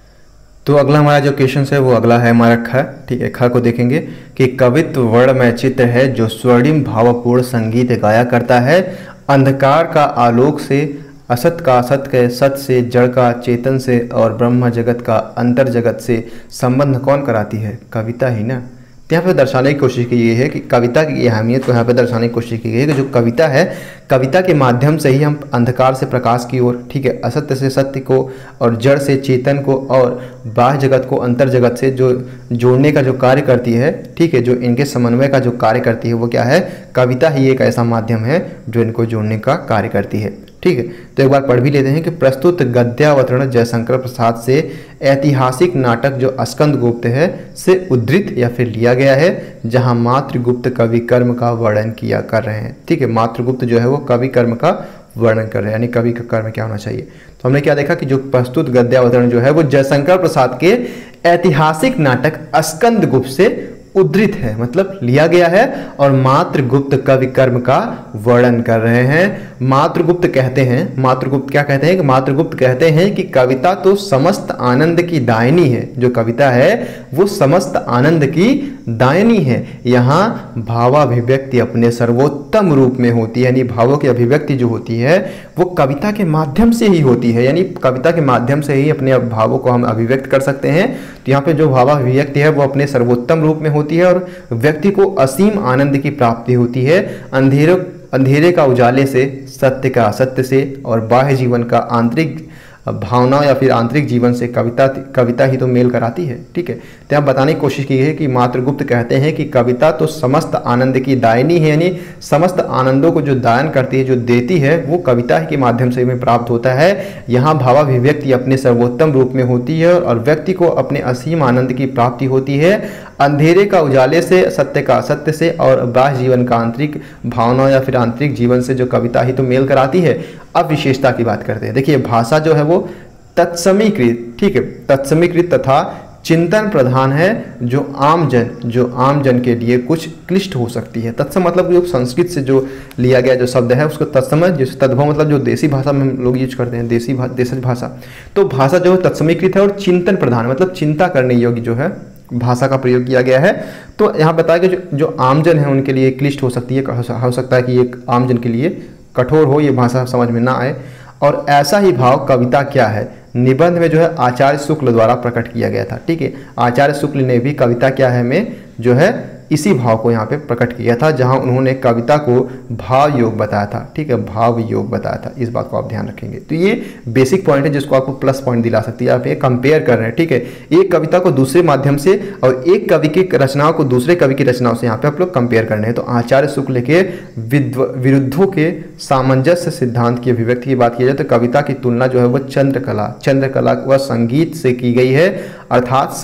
तो अगला हमारा जो क्वेश्चन है वो अगला है हमारा ख, ठीक है। ख को देखेंगे कि कवित्व वर्णमय चित्र है जो स्वर्णिम भावपूर्ण संगीत गाया करता है। अंधकार का आलोक से, असत का असत के, सत से, जड़ का चेतन से और ब्रह्म जगत का अंतर जगत से संबंध कौन कराती है? कविता ही ना। तो यहाँ पे दर्शाने की कोशिश की गई है कि कविता की अहमियत को यहाँ पे दर्शाने की कोशिश की गई है कि जो कविता है, कविता के माध्यम से ही हम अंधकार से प्रकाश की ओर, ठीक है, असत्य से सत्य को और जड़ से चेतन को और बाह्य जगत को अंतर जगत से जो जोड़ने का जो कार्य करती है, ठीक है, जो इनके समन्वय का जो कार्य करती है वो क्या है? कविता ही एक ऐसा माध्यम है जो इनको जोड़ने का कार्य करती है, ठीक है। तो एक बार पढ़ भी लेते हैं कि प्रस्तुत गद्यावतरण जयशंकर प्रसाद से ऐतिहासिक नाटक जो स्कंदगुप्त है से उद्धृत या फिर लिया गया है, जहां मातृगुप्त कवि कर्म का वर्णन किया कर रहे हैं, ठीक है। मातृगुप्त जो है वो कवि कर्म का वर्णन कर रहे हैं, यानी कवि का कर्म क्या होना चाहिए। तो हमने क्या देखा कि जो प्रस्तुत गद्यावतरण जो है वो जयशंकर प्रसाद के ऐतिहासिक नाटक स्कंदगुप्त से उद्धृत है, मतलब लिया गया है और मातृगुप्त कवि कर्म का वर्णन कर रहे हैं। मातृगुप्त कहते हैं, मातृगुप्त क्या कहते हैं कि मातृगुप्त कहते हैं कि कविता तो समस्त आनंद की दायनी है। जो कविता है वो समस्त आनंद की दायनी है। यहाँ भावाभिव्यक्ति अपने सर्वोत्तम रूप में होती है, यानी भावों की अभिव्यक्ति जो होती है वो कविता के माध्यम से ही होती है, यानी कविता के माध्यम से ही अपने भावों को हम अभिव्यक्त कर सकते हैं। तो यहाँ पे जो भावाभिव्यक्ति है वो अपने सर्वोत्तम रूप में होती है और व्यक्ति को असीम आनंद की प्राप्ति होती है। अंधेरे का उजाले से, सत्य का असत्य से और बाह्य जीवन का आंतरिक भावनाओं या फिर आंतरिक जीवन से कविता ही तो मेल कराती है, ठीक है। तो यहाँ बताने की कोशिश की है कि मातृगुप्त कहते हैं कि कविता तो समस्त आनंद की दायनी है, यानी समस्त आनंदों को जो दान करती है, जो देती है, वो कविता के माध्यम से हमें प्राप्त होता है। यहाँ भावाभिव्यक्ति अपने सर्वोत्तम रूप में होती है और व्यक्ति को अपने असीम आनंद की प्राप्ति होती है। अंधेरे का उजाले से, सत्य का असत्य से और बाह्य जीवन का आंतरिक भावनाओं या फिर आंतरिक जीवन से जो कविता ही तो मेल कराती है। अब विशेषता की बात करते हैं। देखिए भाषा जो है वो तत्समीकृत, ठीक है, तत्समीकृत तथा चिंतन प्रधान है, जो आमजन के लिए कुछ क्लिष्ट हो सकती है। तत्सम मतलब जो संस्कृत से जो लिया गया जो शब्द है उसको तत्सम, जैसे तद्भव मतलब जो देसी भाषा में हम लोग यूज करते हैं, देशज भाषा। तो भाषा जो है तत्समीकृत है और चिंतन प्रधान मतलब चिंता करने योग्य जो है भाषा का प्रयोग किया गया है। तो यहाँ बताया कि जो आमजन है उनके लिए क्लिष्ट हो सकती है, हो सकता है कि एक आमजन के लिए कठोर हो, ये भाषा समझ में ना आए। और ऐसा ही भाव कविता क्या है निबंध में जो है आचार्य शुक्ल द्वारा प्रकट किया गया था, ठीक है। आचार्य शुक्ल ने भी कविता क्या है में जो है इसी भाव को यहाँ पे प्रकट किया था, जहाँ उन्होंने कविता को भाव योग बताया था। ठीक है, भाव योग बताया था, इस बात को आप ध्यान रखेंगे। तो ये बेसिक पॉइंट है जिसको आपको प्लस पॉइंट दिला सकती है। आप ये कंपेयर कर रहे हैं, ठीक है, एक कविता को दूसरे माध्यम से और एक कवि की रचनाओं को दूसरे कवि की रचनाओं से यहाँ पे आप लोग कंपेयर करने हैं। तो आचार्य शुक्ल के विरुद्धों के सामंजस्य सिद्धांत की अभिव्यक्ति की बात की जाए तो कविता की तुलना जो है वह चंद्रकला व संगीत से की गई है, अर्थात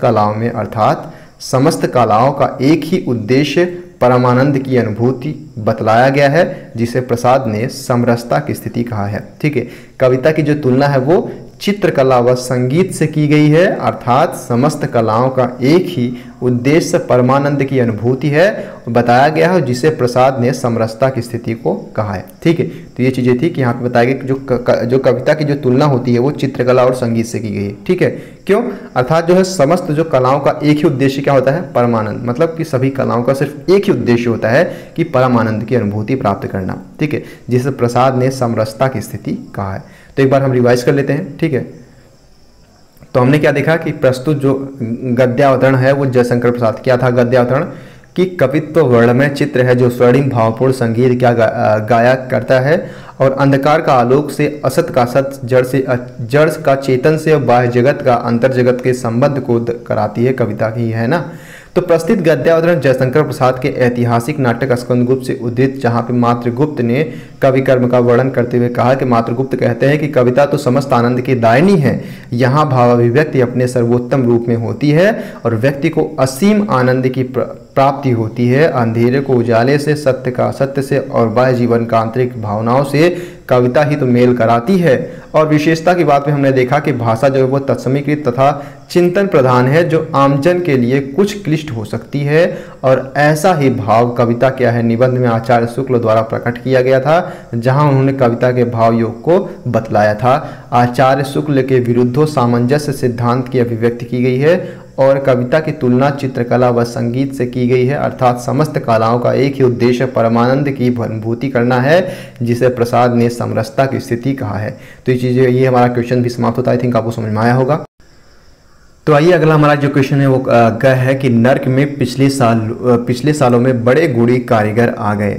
समस्त कलाओं का एक ही उद्देश्य परमानंद की अनुभूति बतलाया गया है, जिसे प्रसाद ने समरसता की स्थिति कहा है। ठीक है, कविता की जो तुलना है वो चित्रकला व संगीत से की गई है, अर्थात समस्त कलाओं का एक ही उद्देश्य परमानंद की अनुभूति है, बताया गया है, जिसे प्रसाद ने समरसता की स्थिति को कहा है। ठीक है, तो ये चीज़ें थी कि यहाँ पे बताया गया कि जो कविता की जो तुलना होती है वो चित्रकला और संगीत से की गई है। ठीक है, क्यों? अर्थात जो है समस्त जो कलाओं का एक ही उद्देश्य क्या होता है? परमानंद, मतलब कि सभी कलाओं का सिर्फ एक ही उद्देश्य होता है कि परमानंद की अनुभूति प्राप्त करना। ठीक है, जिसे प्रसाद ने समरसता की स्थिति कहा है। तो एक बार हम रिवाइज कर लेते हैं। ठीक है, तो हमने क्या देखा कि प्रस्तुत जो गद्यावतरण है वो जयशंकर प्रसाद, क्या था गद्यावतरण? कि कवित्व वर्णमय चित्र है जो स्वर्णिम भावपूर्ण संगीत क्या गाया करता है और अंधकार का आलोक से असत का सत, जड़ का चेतन से बाह्य जगत का अंतर जगत के संबंध को कराती है कविता की, है ना। तो प्रस्तुत गद्यावतरण जयशंकर प्रसाद के ऐतिहासिक नाटक स्कंदगुप्त से उद्धृत, जहाँ पे मातृगुप्त ने कवि कर्म का वर्णन करते हुए कहा कि मातृगुप्त कहते हैं कि कविता तो समस्त आनंद की दायिनी है, यहाँ भावाभिव्यक्ति अपने सर्वोत्तम रूप में होती है और व्यक्ति को असीम आनंद की प्राप्ति होती है। अंधेरे को उजाले से, सत्य का असत्य से और बाह्य जीवन का आंतरिक भावनाओं से कविता ही तो मेल कराती है। और विशेषता की बात में हमने देखा कि भाषा जो है वो तत्समीकृत तथा चिंतन प्रधान है, जो आमजन के लिए कुछ क्लिष्ट हो सकती है। और ऐसा ही भाव कविता क्या है निबंध में आचार्य शुक्ल द्वारा प्रकट किया गया था, जहां उन्होंने कविता के भाव योग को बतलाया था। आचार्य शुक्ल के विरुद्धों सामंजस्य सिद्धांत की अभिव्यक्ति की गई है और कविता की तुलना चित्रकला व संगीत से की गई है, अर्थात समस्त कलाओं का एक ही उद्देश्य परमानंद की अनुभूति करना है, जिसे प्रसाद ने समरसता की स्थिति कहा है। तो ये हमारा क्वेश्चन भी समाप्त होता है। आई थिंक आपको समझ में आया होगा। तो आइए अगला हमारा जो क्वेश्चन है वो है कि नर्क में पिछले सालों में बड़े गुड़ी कारीगर आ गए,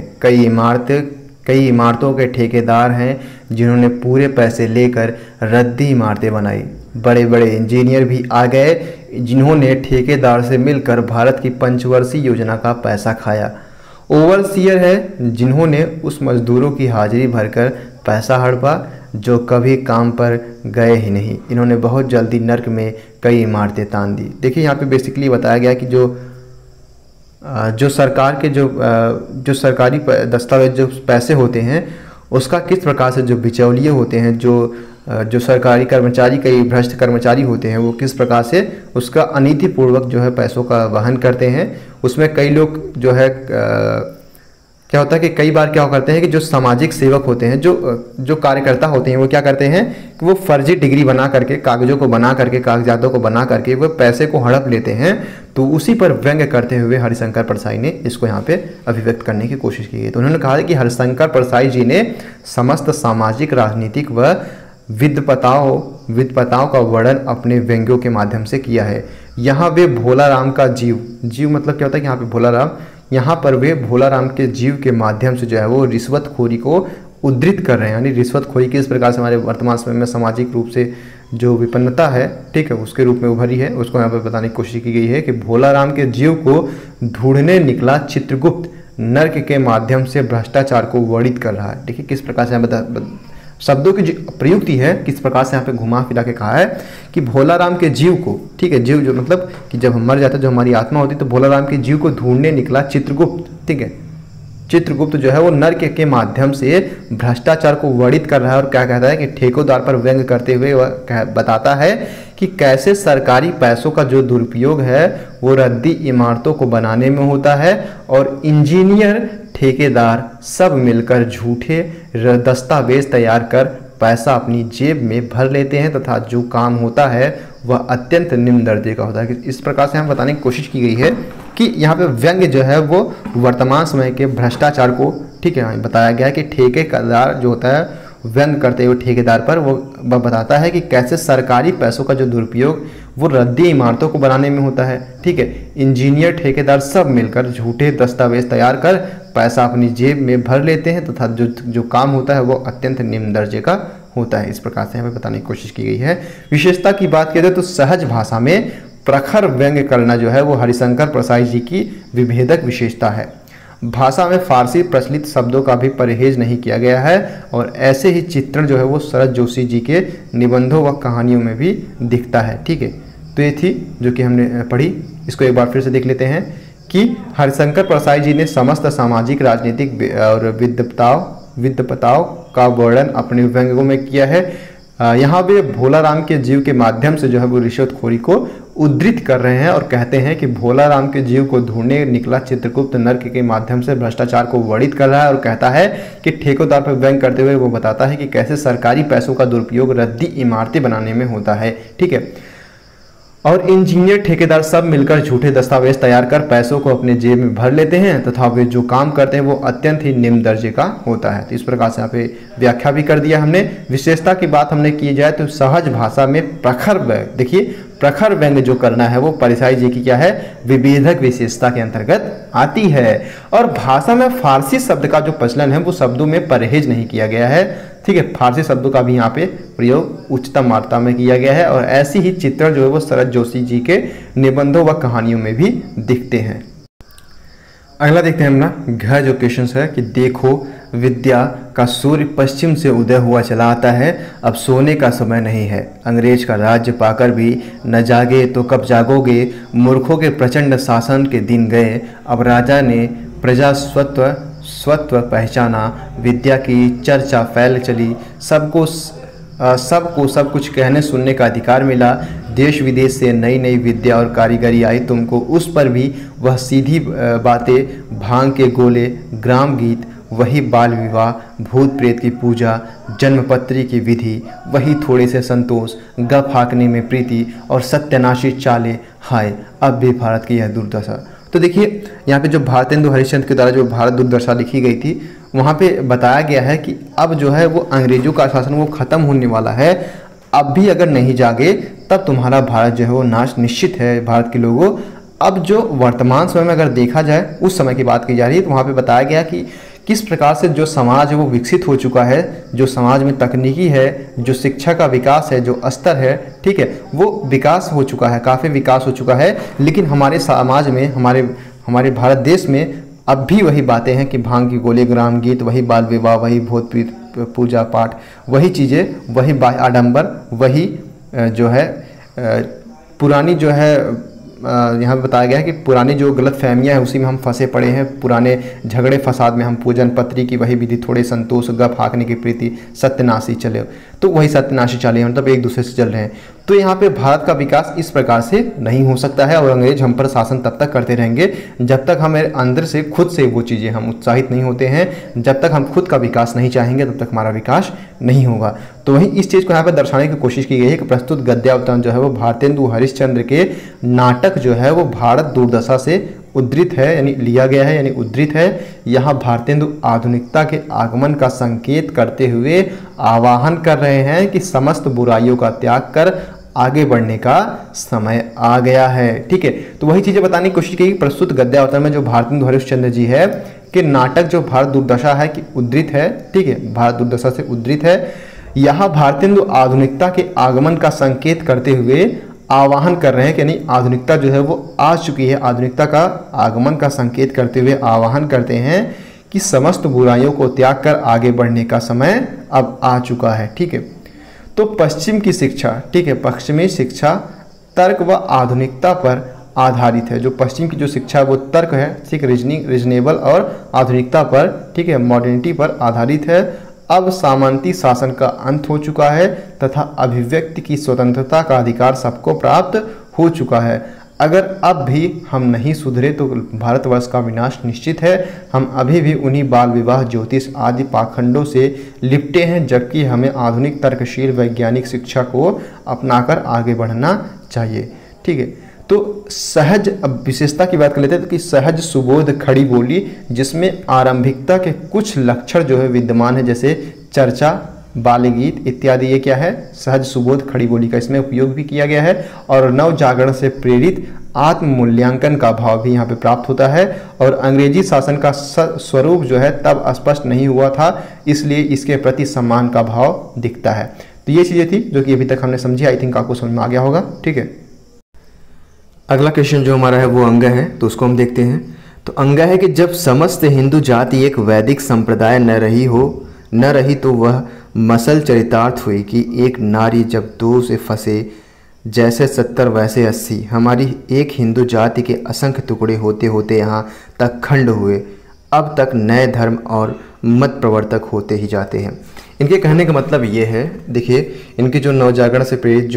कई इमारतों के ठेकेदार हैं जिन्होंने पूरे पैसे लेकर रद्दी इमारतें बनाई। बड़े बड़े इंजीनियर भी आ गए जिन्होंने ठेकेदार से मिलकर भारत की पंचवर्षीय योजना का पैसा खाया। ओवरसीयर है जिन्होंने उस मजदूरों की हाजिरी भरकर पैसा हड़पा जो कभी काम पर गए ही नहीं। इन्होंने बहुत जल्दी नर्क में कई इमारतें तान दी। देखिए यहाँ पे बेसिकली बताया गया कि जो सरकार के जो सरकारी दस्तावेज जो पैसे होते हैं उसका किस प्रकार से जो बिचौलिए होते हैं, जो सरकारी कर्मचारी, कई भ्रष्ट कर्मचारी होते हैं, वो किस प्रकार से उसका अनीतिपूर्वक जो है पैसों का वहन करते हैं। उसमें कई लोग जो है क्या होता है कि कई बार क्या करते हैं कि जो सामाजिक सेवक होते हैं, जो कार्यकर्ता होते हैं, वो क्या करते हैं कि वो फर्जी डिग्री बना करके, कागजों को बना करके, कागजातों को बना करके वो पैसे को हड़प लेते हैं। तो उसी पर व्यंग्य करते हुए हरिशंकर परसाई ने इसको यहाँ पे अभिव्यक्त करने की कोशिश की है। तो उन्होंने कहा कि हरिशंकर परसाई जी ने समस्त सामाजिक, राजनीतिक व विद्वताओं का वर्णन अपने व्यंग्यों के माध्यम से किया है। यहाँ वे भोला राम का जीव मतलब क्या होता है कि यहाँ पे भोला राम, यहाँ पर वे भोला राम के जीव के माध्यम से जो है वो रिश्वतखोरी को उद्धृत कर रहे हैं। यानी रिश्वतखोरी किस प्रकार से हमारे वर्तमान समय में सामाजिक रूप से जो विपन्नता है, ठीक है, उसके रूप में उभरी है, उसको यहाँ पर बताने की कोशिश की गई है कि भोला राम के जीव को ढूंढने निकला चित्रगुप्त नर्क के माध्यम से भ्रष्टाचार को वर्णित कर रहा है। देखिए किस प्रकार से शब्दों की जो प्रयुक्ति है, किस प्रकार से यहाँ पे घुमा फिरा के कहा है कि भोला राम के जीव को, ठीक है, जीव जो मतलब कि जब हम मर जाते हैं, जो हमारी आत्मा होती है, तो भोला राम के जीव को ढूंढने निकला चित्रगुप्त, ठीक है, चित्रगुप्त जो है वो नर्क के माध्यम से भ्रष्टाचार को वर्णित कर रहा है। और क्या कहता है कि ठेकेदार पर व्यंग्य करते हुए वह बताता है कि कैसे सरकारी पैसों का जो दुरुपयोग है वो रद्दी इमारतों को बनाने में होता है और इंजीनियर, ठेकेदार सब मिलकर झूठे दस्तावेज तैयार कर पैसा अपनी जेब में भर लेते हैं तथा जो काम होता है वह अत्यंत निम्न दर्जे का होता है। इस प्रकार से हम बताने की कोशिश की गई है कि यहाँ पे व्यंग्य जो है वो वर्तमान समय के भ्रष्टाचार को, ठीक है, बताया गया है कि ठेकेदार जो होता है व्यंग करते हुए ठेकेदार पर वो बताता है कि कैसे सरकारी पैसों का जो दुरुपयोग वो रद्दी इमारतों को बनाने में होता है। ठीक है, इंजीनियर ठेकेदार सब मिलकर झूठे दस्तावेज तैयार कर पैसा अपनी जेब में भर लेते हैं तथा जो काम होता है वो अत्यंत निम्न दर्जे का होता है। इस प्रकार से हमें बताने की कोशिश की गई है। विशेषता की बात करें तो सहज भाषा में प्रखर व्यंग्य करना जो है वो हरिशंकर प्रसाई जी की विभेदक विशेषता है। भाषा में फारसी प्रचलित शब्दों का भी परहेज नहीं किया गया है और ऐसे ही चित्रण जो है वो शरद जोशी जी के निबंधों व कहानियों में भी दिखता है। ठीक है, तो ये थी जो कि हमने पढ़ी। इसको एक बार फिर से देख लेते हैं कि हरिशंकर प्रसाई जी ने समस्त सामाजिक, राजनीतिक और विद्वताओं का वर्णन अपने व्यंग्यों में किया है। यहाँ पे भोला राम के जीव के माध्यम से जो है वो रिश्वतखोरी को उद्धृत कर रहे हैं और कहते हैं कि भोला राम के जीव को ढूंढने निकला चित्रगुप्त नर्क के माध्यम से भ्रष्टाचार को वर्णित कर रहा है और कहता है कि ठेकेदार पर व्यंग करते हुए वो बताता है कि कैसे सरकारी पैसों का दुरुपयोग रद्दी इमारतें बनाने में होता है। ठीक है, और इंजीनियर ठेकेदार सब मिलकर झूठे दस्तावेज तैयार कर पैसों को अपने जेब में भर लेते हैं तथा वे जो काम करते हैं वो अत्यंत ही निम्न दर्जे का होता है। तो इस प्रकार से यहाँ पे व्याख्या भी कर दिया हमने। विशेषता की बात हमने की जाए तो सहज भाषा में प्रखर व्यंग्य, देखिए प्रखर व्यंग्य जो करना है वो परिसाई जी की क्या है, विभेदक विशेषता के अंतर्गत आती है। और भाषा में फारसी शब्द का जो प्रचलन है वो शब्दों में परहेज नहीं किया गया है। ठीक है, फारसी शब्दों का भी यहाँ पे प्रयोग उच्चतम मात्रा में किया गया है और ऐसी ही चित्रण जो है वो शरद जोशी जी के निबंधों व कहानियों में भी दिखते हैं। अगला देखते हैं हम ना, घ जो क्वेश्चन है कि देखो विद्या का सूर्य पश्चिम से उदय हुआ चला आता है, अब सोने का समय नहीं है। अंग्रेज का राज्य पाकर भी न जागे तो कब जागोगे, मूर्खों के प्रचंड शासन के दिन गए, अब राजा ने प्रजा स्वत्व पहचाना, विद्या की चर्चा फैल चली, सबको सब कुछ कहने सुनने का अधिकार मिला, देश विदेश से नई नई विद्या और कारीगरी आई तुमको, उस पर भी वह सीधी बातें, भांग के गोले, ग्राम गीत, वही बाल विवाह, भूत प्रेत की पूजा, जन्मपत्री की विधि, वही थोड़े से संतोष, गप हाँकने में प्रीति और सत्यानाशी चाले, हाय अब भी भारत की यह दुर्दशा। तो देखिए यहाँ पे जो भारतेंदु हरिश्चंद्र के द्वारा जो भारत दुर्दशा लिखी गई थी वहाँ पे बताया गया है कि अब जो है वो अंग्रेजों का शासन वो खत्म होने वाला है, अब भी अगर नहीं जागे तब तुम्हारा भारत जो है वो नाश निश्चित है। भारत के लोगों, अब जो वर्तमान समय में अगर देखा जाए उस समय की बात की जा रही है तो वहाँ पे बताया गया कि किस प्रकार से जो समाज है वो विकसित हो चुका है, जो समाज में तकनीकी है, जो शिक्षा का विकास है, जो स्तर है, ठीक है, वो विकास हो चुका है, काफ़ी विकास हो चुका है। लेकिन हमारे समाज में, हमारे भारत देश में अब भी वही बातें हैं कि भांग की गोली, ग्राम गीत, वही बाल विवाह, वही भूत प्रेत पूजा पाठ, वही चीज़ें, वही आडंबर, वही जो है पुरानी जो है यहाँ पे बताया गया है कि पुरानी जो गलत फहमियाँ हैं उसी में हम फंसे पड़े हैं, पुराने झगड़े फसाद में हम पूजन पत्री की वही विधि, थोड़े संतोष, गप हाँकने की प्रीति, सत्यनाशी चले, तो वही सत्यनाशी चले, मतलब एक दूसरे से चल रहे हैं। तो यहाँ पे भारत का विकास इस प्रकार से नहीं हो सकता है और अंग्रेज हम पर शासन तब तक करते रहेंगे जब तक हमें अंदर से खुद से वो चीज़ें हम उत्साहित नहीं होते हैं। जब तक हम खुद का विकास नहीं चाहेंगे तब तक हमारा विकास नहीं होगा। तो वही इस चीज़ को यहाँ पर दर्शाने की कोशिश की गई है कि प्रस्तुत गद्यावतरण जो है वो भारतेंदु हरिश्चंद्र के नाटक जो है वो भारत दुर्दशा से उद्धृत है, यानी लिया गया है, यानी उद्धृत है। यहाँ भारतेंदु आधुनिकता के आगमन का संकेत करते हुए आह्वान कर रहे हैं कि समस्त बुराइयों का त्याग कर आगे बढ़ने का समय आ गया है। ठीक है, तो वही चीज़ें बताने की कोशिश की प्रस्तुत गद्यावतरण में जो भारतेंदु हरिश्चंद्र जी है कि नाटक जो भारत दुर्दशा है कि उद्धृत है, ठीक है, भारत दुर्दशा से उद्धृत है। यहाँ भारतेंदु आधुनिकता के आगमन का संकेत करते हुए आह्वान कर रहे हैं कि यानी आधुनिकता जो है वो आ चुकी है, आधुनिकता का आगमन का संकेत करते हुए आह्वान करते हैं कि समस्त बुराइयों को त्याग कर आगे बढ़ने का समय अब आ चुका है। ठीक है, तो पश्चिम की शिक्षा, ठीक है, पश्चिमी शिक्षा तर्क व आधुनिकता पर आधारित है। जो पश्चिम की जो शिक्षा है वो तर्क है, ठीक, रीजनेबल और आधुनिकता पर, ठीक है, मॉडर्निटी पर आधारित है। अब सामंती शासन का अंत हो चुका है तथा अभिव्यक्ति की स्वतंत्रता का अधिकार सबको प्राप्त हो चुका है। अगर अब भी हम नहीं सुधरे तो भारतवर्ष का विनाश निश्चित है। हम अभी भी उन्हीं बाल विवाह, ज्योतिष आदि पाखंडों से लिपटे हैं, जबकि हमें आधुनिक तर्कशील वैज्ञानिक शिक्षा को अपनाकर आगे बढ़ना चाहिए। ठीक है, तो सहज, अब विशेषता की बात कर लेते हैं तो कि सहज सुबोध खड़ी बोली जिसमें आरंभिकता के कुछ लक्षण जो है विद्यमान है, जैसे चर्चा, बाल गीत इत्यादि ये क्या है, सहज सुबोध खड़ी बोली का इसमें उपयोग भी किया गया है। और नव जागरण से प्रेरित आत्म मूल्यांकन का भाव भी यहाँ पे प्राप्त होता है। और अंग्रेजी शासन का स्वरूप जो है तब स्पष्ट नहीं हुआ था, इसलिए इसके प्रति सम्मान का भाव दिखता है। तो ये चीज़ें थी जो कि अभी तक हमने समझी, आई थिंक आपको समझ में आ गया होगा। ठीक है, अगला क्वेश्चन जो हमारा है वो अंग है, तो उसको हम देखते हैं। तो अंग है कि जब समस्त हिंदू जाति एक वैदिक संप्रदाय न रही तो वह मसल चरितार्थ हुई कि एक नारी जब दो से फंसे, जैसे 70 वैसे 80, हमारी एक हिंदू जाति के असंख्य टुकड़े होते होते यहाँ तक खंड हुए। अब तक नए धर्म और मत प्रवर्तक होते ही जाते हैं। इनके कहने का मतलब ये है, देखिए इनकी जो नवजागरण से प्रेरित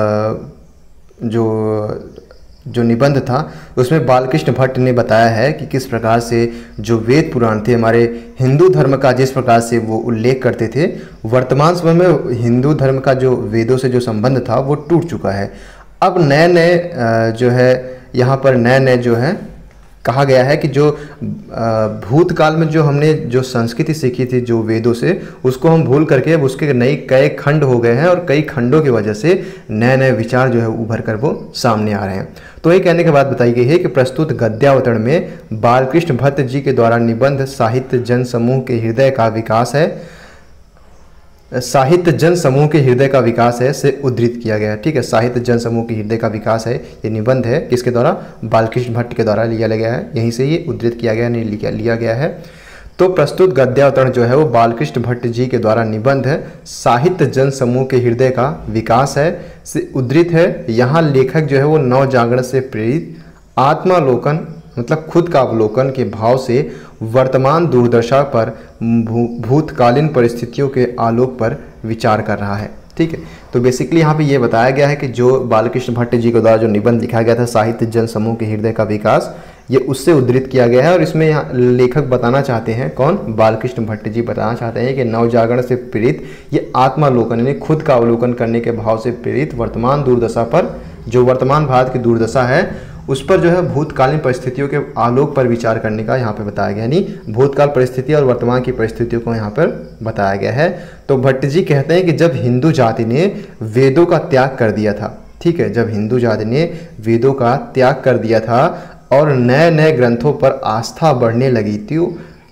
जो निबंध था उसमें बालकृष्ण भट्ट ने बताया है कि किस प्रकार से जो वेद पुराण थे हमारे हिंदू धर्म का, जिस प्रकार से वो उल्लेख करते थे, वर्तमान समय में हिंदू धर्म का जो वेदों से जो संबंध था वो टूट चुका है। अब नए नए जो है यहाँ पर नए नए जो है कहा गया है कि जो भूतकाल में जो हमने जो संस्कृति सीखी थी जो वेदों से, उसको हम भूल करके अब उसके नई कई खंड हो गए हैं और कई खंडों की वजह से नए नए विचार जो है उभर कर वो सामने आ रहे हैं। तो ये कहने के बाद बताई गई है कि प्रस्तुत गद्यावतरण में बालकृष्ण भट्ट जी के द्वारा निबंध साहित्य जन समूह के हृदय का विकास है, साहित्य जन समूह के हृदय का विकास है से उद्धृत किया गया है। ठीक है, साहित्य जन समूह के हृदय का विकास है, ये निबंध है, किसके द्वारा, बालकृष्ण भट्ट के द्वारा लिया गया है, यहीं से ये उद्धृत किया गया, नहीं लिया गया है। तो प्रस्तुत गद्यावतरण जो है वो बालकृष्ण भट्ट जी के द्वारा निबंध है साहित्य जन समूह के हृदय का विकास है से उद्धृत है। यहाँ लेखक जो है वो नव जागरण से प्रेरित आत्मालोकन मतलब खुद का अवलोकन के भाव से वर्तमान दुर्दशा पर भूतकालीन परिस्थितियों के आलोक पर विचार कर रहा है। ठीक है, तो बेसिकली यहाँ पे ये बताया गया है कि जो बालकृष्ण भट्ट जी के द्वारा जो निबंध लिखा गया था साहित्य जन समूह के हृदय का विकास, ये उससे उद्धृत किया गया है। और इसमें यहाँ लेखक बताना चाहते हैं, कौन, बालकृष्ण भट्ट जी बताना चाहते हैं कि नवजागरण से प्रेरित ये आत्मालोकन यानी खुद का अवलोकन करने के भाव से प्रेरित वर्तमान दुर्दशा पर, जो वर्तमान भारत की दुर्दशा है उस पर जो है भूतकालीन परिस्थितियों के आलोक पर विचार करने का यहाँ पे बताया गया, यानी भूतकाल परिस्थिति और वर्तमान की परिस्थितियों को यहाँ पर बताया गया है। तो भट्ट जी कहते हैं कि जब हिंदू जाति ने वेदों का त्याग कर दिया था, ठीक है, जब हिंदू जाति ने वेदों का त्याग कर दिया था और नए नए ग्रंथों पर आस्था बढ़ने लगी थी,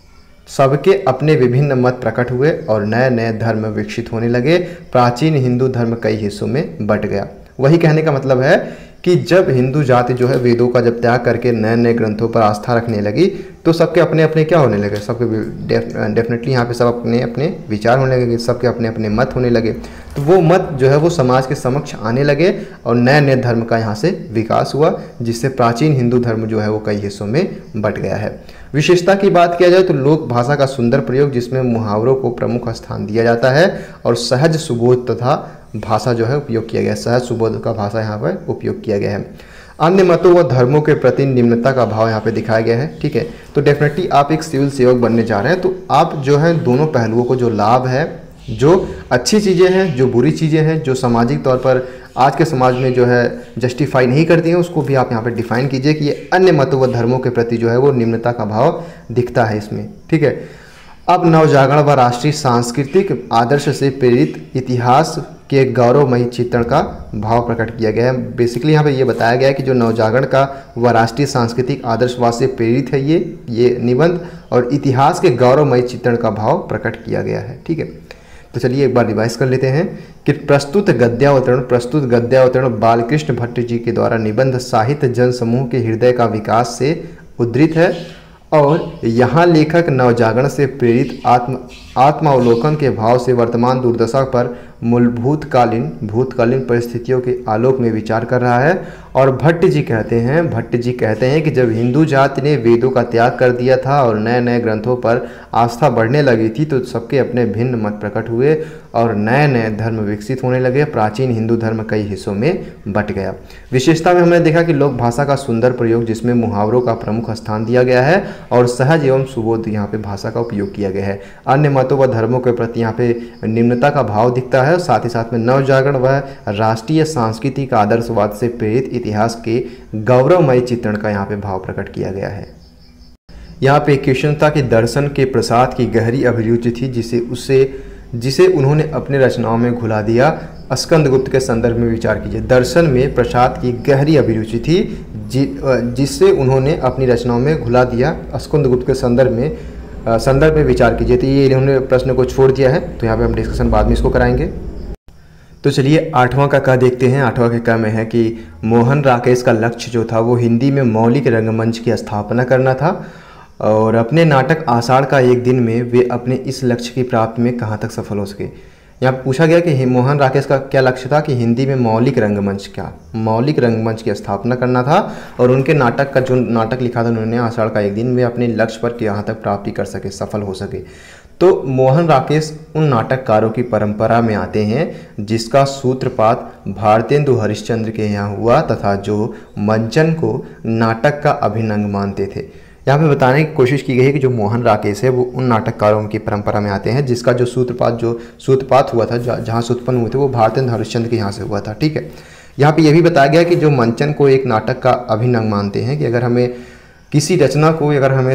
सबके अपने विभिन्न मत प्रकट हुए और नए नए धर्म विकसित होने लगे। प्राचीन हिंदू धर्म कई हिस्सों में बंट गया। वही कहने का मतलब है कि जब हिंदू जाति जो है वेदों का जब त्याग करके नए नए ग्रंथों पर आस्था रखने लगी तो सबके अपने अपने क्या होने लगे, सबके डेफिनेटली यहाँ पे सब अपने अपने विचार होने लगे, सबके अपने अपने मत होने लगे। तो वो मत जो है वो समाज के समक्ष आने लगे और नए नए धर्म का यहाँ से विकास हुआ, जिससे प्राचीन हिंदू धर्म जो है वो कई हिस्सों में बंट गया है। विशेषता की बात किया जाए तो लोक भाषा का सुंदर प्रयोग जिसमें मुहावरों को प्रमुख स्थान दिया जाता है और सहज सुबोध तथा भाषा जो है उपयोग किया गया है, सहज सुबोध का भाषा यहाँ पर उपयोग किया गया है। अन्य मतों व धर्मों के प्रति निम्नता का भाव यहाँ पे दिखाया गया है। ठीक है, तो डेफिनेटली आप एक सिविल सेवक बनने जा रहे हैं तो आप जो है दोनों पहलुओं को, जो लाभ है, जो अच्छी चीज़ें हैं, जो बुरी चीज़ें हैं, जो सामाजिक तौर पर आज के समाज में जो है जस्टिफाई नहीं करती हैं, उसको भी आप यहाँ पे डिफाइन कीजिए कि ये अन्य मतों व धर्मों के प्रति जो है वो निम्नता का भाव दिखता है इसमें। ठीक है, अब नवजागरण व राष्ट्रीय सांस्कृतिक आदर्श से प्रेरित इतिहास के गौरवमयी चित्रण का भाव प्रकट किया गया है। बेसिकली यहाँ पे ये बताया गया है कि जो नवजागरण का व राष्ट्रीय सांस्कृतिक आदर्शवाद से प्रेरित है ये निबंध, और इतिहास के गौरवमयी चित्रण का भाव प्रकट किया गया है। ठीक है, तो चलिए एक बार रिवाइज कर लेते हैं कि प्रस्तुत गद्यावतरण बालकृष्ण भट्ट जी के द्वारा निबंध साहित्य जन समूह के हृदय का विकास से उद्धृत है और यहाँ लेखक नवजागरण से प्रेरित आत्मावलोकन के भाव से वर्तमान दुर्दशा पर भूतकालीन परिस्थितियों के आलोक में विचार कर रहा है। और भट्ट जी कहते हैं कि जब हिंदू जाति ने वेदों का त्याग कर दिया था और नए नए ग्रंथों पर आस्था बढ़ने लगी थी तो सबके अपने भिन्न मत प्रकट हुए और नए नए धर्म विकसित होने लगे। प्राचीन हिंदू धर्म कई हिस्सों में बंट गया। विशेषता में हमने देखा कि लोक भाषा का सुंदर प्रयोग जिसमें मुहावरों का प्रमुख स्थान दिया गया है और सहज एवं सुबोध यहाँ पे भाषा का उपयोग किया गया है। अन्य मतों व धर्मों के प्रति यहाँ पे निम्नता का भाव दिखता है। साथ ही साथ में नवजागरण व राष्ट्रीय सांस्कृतिक आदर्शवाद से प्रेरित इतिहास के गौरवमयी चित्रण का यहाँ पे भाव प्रकट किया गया है। यहाँ पे क्वेश्चन था कि दर्शन के प्रसाद की गहरी अभिरुचि थी जिसे उन्होंने अपने रचनाओं में घुला दिया। स्कंदगुप्त के संदर्भ में विचार कीजिए। दर्शन में प्रसाद की गहरी अभिरुचि थी जिससे उन्होंने अपनी रचनाओं में घुला दिया। स्कंदगुप्त के संदर्भ में विचार कीजिए। तो ये इन्होंने प्रश्न को छोड़ दिया है, तो यहाँ पे हम डिस्कशन बाद में इसको कराएंगे। तो चलिए 8वां का क देखते हैं। 8वां के क में है कि मोहन राकेश का लक्ष्य जो था वो हिंदी में मौलिक रंगमंच की स्थापना करना था और अपने नाटक आषाढ़ का एक दिन में वे अपने इस लक्ष्य की प्राप्ति में कहाँ तक सफल हो सके। यहाँ पूछा गया कि मोहन राकेश का क्या लक्ष्य था कि हिंदी में मौलिक रंगमंच की स्थापना करना था और उनके नाटक का जो नाटक लिखा था उन्होंने आषाढ़ का एक दिन, वे अपने लक्ष्य पर कहाँ तक प्राप्ति कर सके, सफल हो सके। तो मोहन राकेश उन नाटककारों की परंपरा में आते हैं जिसका सूत्रपात भारतेंदु हरिश्चंद्र के यहाँ हुआ तथा जो मंचन को नाटक का अभिनंग मानते थे। यहाँ पे बताने की कोशिश की गई है कि जो मोहन राकेश है वो उन नाटककारों की परंपरा में आते हैं जिसका जो सूत्रपात हुआ था, जहाँ से उत्पन्न हुए थे, वो भारतेंदु हरिश्चंद्र के यहाँ से हुआ था। ठीक है, यहाँ पे यह भी बताया गया कि जो मंचन को एक नाटक का अभिनंग मानते हैं कि अगर हमें किसी रचना को अगर हमें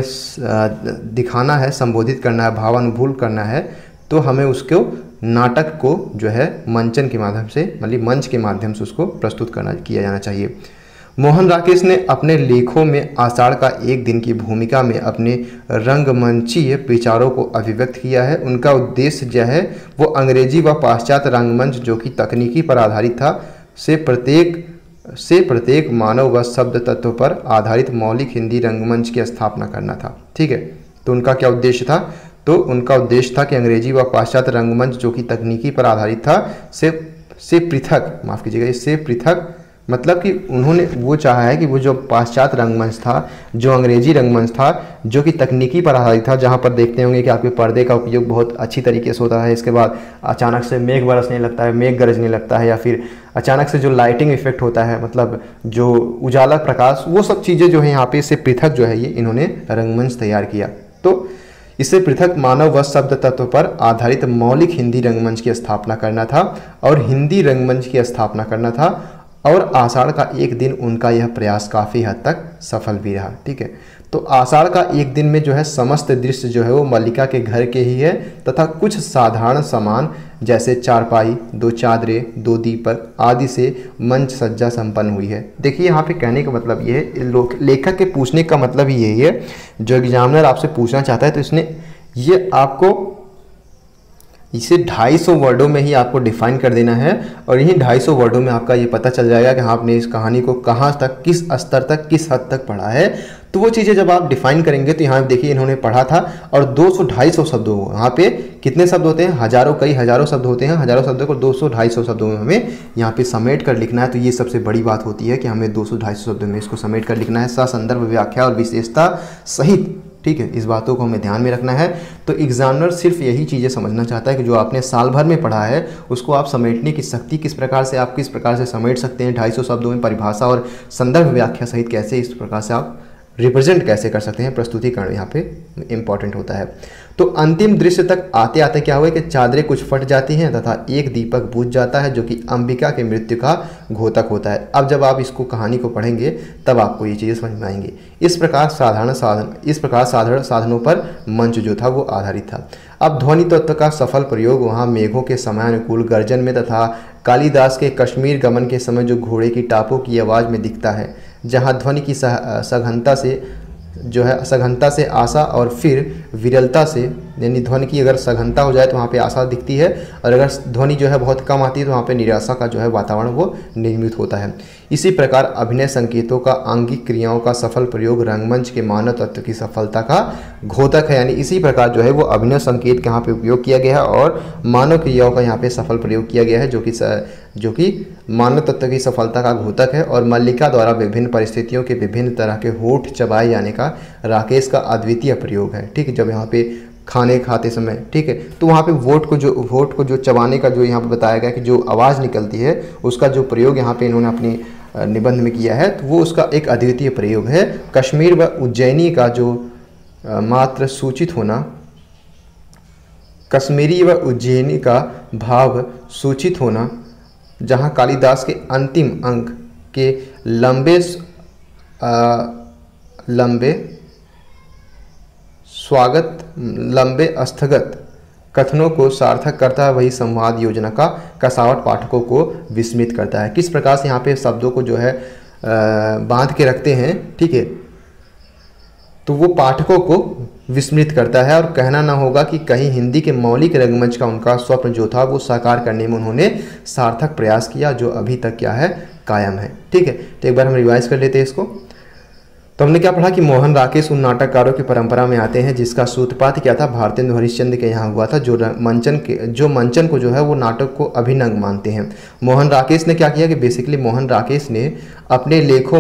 दिखाना है, संबोधित करना है, भावानुभूल करना है, तो हमें उसको नाटक को जो है मंचन के माध्यम से, मतलब मंच के माध्यम से उसको प्रस्तुत किया जाना चाहिए। मोहन राकेश ने अपने लेखों में आषाढ़ का एक दिन की भूमिका में अपने रंगमंचीय विचारों को अभिव्यक्त किया है। उनका उद्देश्य जो है वो अंग्रेजी व पाश्चात्य रंगमंच जो कि तकनीकी पर आधारित था से प्रत्येक मानव व शब्द तत्व पर आधारित मौलिक हिंदी रंगमंच की स्थापना करना था। ठीक है, तो उनका क्या उद्देश्य था? तो उनका उद्देश्य था कि अंग्रेजी व पाश्चात्य रंगमंच जो कि तकनीकी पर आधारित था से पृथक, माफ़ कीजिएगा, इससे पृथक, मतलब कि उन्होंने वो चाहा है कि वो जो पाश्चात्य रंगमंच था, जो अंग्रेजी रंगमंच था, जो कि तकनीकी पर आधारित था, जहाँ पर देखते होंगे कि आपके पर्दे का उपयोग बहुत अच्छी तरीके से होता है, इसके बाद अचानक से मेघ बरसने लगता है, मेघ गरजने लगता है, या फिर अचानक से जो लाइटिंग इफेक्ट होता है, मतलब जो उजाला प्रकाश, वो सब चीज़ें जो है यहाँ पे इससे पृथक जो है ये इन्होंने रंगमंच तैयार किया। तो इससे पृथक मानव व शब्द तत्व पर आधारित मौलिक हिंदी रंगमंच की स्थापना करना था और हिंदी रंगमंच की स्थापना करना था और आषाढ़ का एक दिन उनका यह प्रयास काफ़ी हद तक सफल भी रहा। ठीक है, तो आषाढ़ का एक दिन में जो है समस्त दृश्य जो है वो मल्लिका के घर के ही है तथा कुछ साधारण सामान जैसे चारपाई, 2 चादरें, 2 दीपक आदि से मंच सज्जा संपन्न हुई है। देखिए यहाँ पे कहने का मतलब ये है, लेखक के पूछने का मतलब ही यही है, जो एग्जामिनर आपसे पूछना चाहता है तो इसने ये आपको इसे 250 वर्डों में ही आपको डिफाइन कर देना है और यही 250 वर्डों में आपका ये पता चल जाएगा कि हाँ आपने इस कहानी को कहाँ तक, किस स्तर तक, किस हद तक पढ़ा है। तो वो चीज़ें जब आप डिफाइन करेंगे तो यहाँ देखिए इन्होंने पढ़ा था और 200-250 शब्दों, यहाँ पे कितने शब्द होते हैं, कई हजारों शब्द होते हैं, हजारों शब्दों को 200-250 शब्दों में हमें यहाँ पे समेट कर लिखना है। तो ये सबसे बड़ी बात होती है कि हमें 200-250 शब्दों में इसको समेट कर लिखना है, ससंदर्भ व्याख्या और विशेषता सहित। ठीक है, इस बातों को हमें ध्यान में रखना है। तो एग्जामिनर सिर्फ यही चीज़ें समझना चाहता है कि जो आपने साल भर में पढ़ा है उसको आप समेटने की शक्ति किस प्रकार से समेट सकते हैं 250 शब्दों में, परिभाषा और संदर्भ व्याख्या सहित कैसे इस प्रकार से आप रिप्रेजेंट कैसे कर सकते हैं, प्रस्तुतिकरण यहाँ पे इंपॉर्टेंट होता है। तो अंतिम दृश्य तक आते आते क्या हुआ कि चादरें कुछ फट जाती हैं तथा एक दीपक बुझ जाता है जो कि अंबिका के मृत्यु का घोतक होता है। अब जब आप इसको कहानी को पढ़ेंगे तब आपको ये चीज़ें समझ में आएंगी। इस प्रकार साधारण साधनों पर मंच जो था वो आधारित था। अब ध्वनि तत्व का सफल प्रयोग वहाँ मेघों के समयानुकूल गर्जन में तथा कालिदास के कश्मीर गमन के समय जो घोड़े की टापों की आवाज़ में दिखता है, जहाँ ध्वनि की सघनता से आशा और फिर विरलता से, यानी ध्वनि की अगर सघनता हो जाए तो वहाँ पे आशा दिखती है और अगर ध्वनि जो है बहुत कम आती है तो वहाँ पे निराशा का जो है वातावरण वो निर्मित होता है। इसी प्रकार अभिनय संकेतों का आंगिक क्रियाओं का सफल प्रयोग रंगमंच के मानव तत्व की सफलता का घोतक है। यानी इसी प्रकार जो है वो अभिनय संकेत के यहाँ पे उपयोग किया गया है और मानव क्रियाओं का यहाँ पे सफल प्रयोग किया गया है जो कि मानव तत्व की सफलता का घोतक है। और मल्लिका द्वारा विभिन्न परिस्थितियों के विभिन्न तरह के होठ चबाए जाने का राकेश का अद्वितीय प्रयोग है। ठीक है, जब यहाँ पे खाने खाते समय, ठीक है, तो वहाँ पे होठ को जो चबाने का जो यहाँ पे बताया गया कि जो आवाज़ निकलती है उसका जो प्रयोग यहाँ पे इन्होंने अपनी निबंध में किया है, तो वो उसका एक अद्वितीय प्रयोग है। कश्मीर व उज्जैनी का जो मात्र सूचित होना, कश्मीरी व उज्जैनी का भाव सूचित होना, जहाँ कालिदास के अंतिम अंक के लंबे स्थगत कथनों को सार्थक करता है वही संवाद योजना का कसावट पाठकों को विस्मित करता है। किस प्रकार से यहाँ पे शब्दों को जो है बांध के रखते हैं, ठीक है, तो वो पाठकों को विस्मृत करता है। और कहना ना होगा कि कहीं हिंदी के मौलिक रंगमंच का उनका स्वप्न जो था वो साकार करने में उन्होंने सार्थक प्रयास किया, जो अभी तक क्या है, कायम है। ठीक है, तो एक बार हम रिवाइज कर लेते हैं इसको। तो हमने क्या पढ़ा कि मोहन राकेश उन नाटककारों की परंपरा में आते हैं जिसका सूत्रपात क्या था, भारतेंदु हरिश्चंद्र के यहाँ हुआ था, जो मंचन को जो है वो नाटक को अभिनव मानते हैं। मोहन राकेश ने क्या किया कि बेसिकली मोहन राकेश ने अपने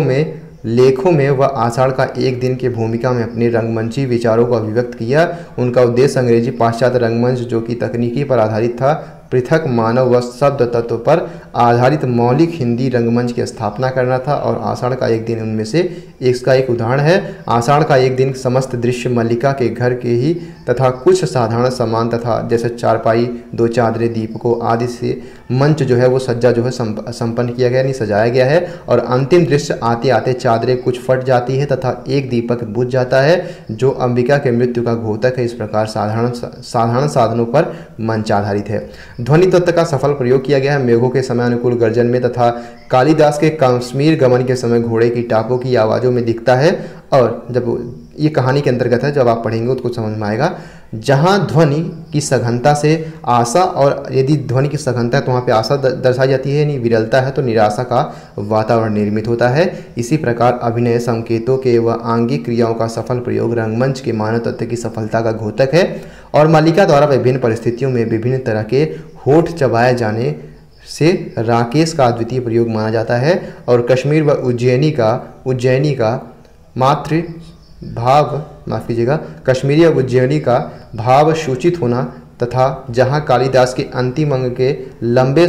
लेखों में वह आषाढ़ का एक दिन की भूमिका में अपने रंगमंची विचारों को अभिव्यक्त किया। उनका उद्देश्य अंग्रेजी पाश्चात्य रंगमंच जो कि तकनीकी पर आधारित था, पृथक मानव व शब्द तत्व पर आधारित मौलिक हिंदी रंगमंच की स्थापना करना था। और आषाढ़ का एक दिन उनमें से इसका एक उदाहरण है। आषाढ़ का एक दिन समस्त दृश्य मल्लिका के घर के ही तथा कुछ साधारण सामान तथा जैसे चारपाई, 2 चादरें, दीपकों आदि से मंच जो है वो सज्जा जो है संपन्न किया गया, नहीं सजाया गया है। और अंतिम दृश्य आते आते चादरें कुछ फट जाती है तथा एक दीपक बुझ जाता है जो अंबिका के मृत्यु का घोतक है। इस प्रकार साधारण साधनों पर मंच आधारित है। ध्वनि तत्व का सफल प्रयोग किया गया है। मेघों के समय अनुकूल गर्जन में तथा कालिदास के कश्मीर गमन के समय घोड़े की टापों की आवाज़ों में दिखता है। और जब ये कहानी के अंतर्गत है, जब आप पढ़ेंगे तो कुछ समझ में आएगा। जहाँ ध्वनि की सघनता से आशा, और यदि ध्वनि की सघनता है तो वहाँ पे आशा दर्शाई जाती है, नहीं विरलता है तो निराशा का वातावरण निर्मित होता है। इसी प्रकार अभिनय संकेतों के व आंगिक क्रियाओं का सफल प्रयोग रंगमंच के मानव तत्व की सफलता का घोतक है। और मल्लिका द्वारा विभिन्न परिस्थितियों में विभिन्न तरह के होठ चबाए जाने से राकेश का अद्वितीय प्रयोग माना जाता है। और कश्मीर व उज्जैनी का मातृ भाव, माफ़ कीजिएगा, कश्मीरी और उज्जैनी का भाव सूचित होना तथा जहाँ कालिदास के अंतिम अंग के लंबे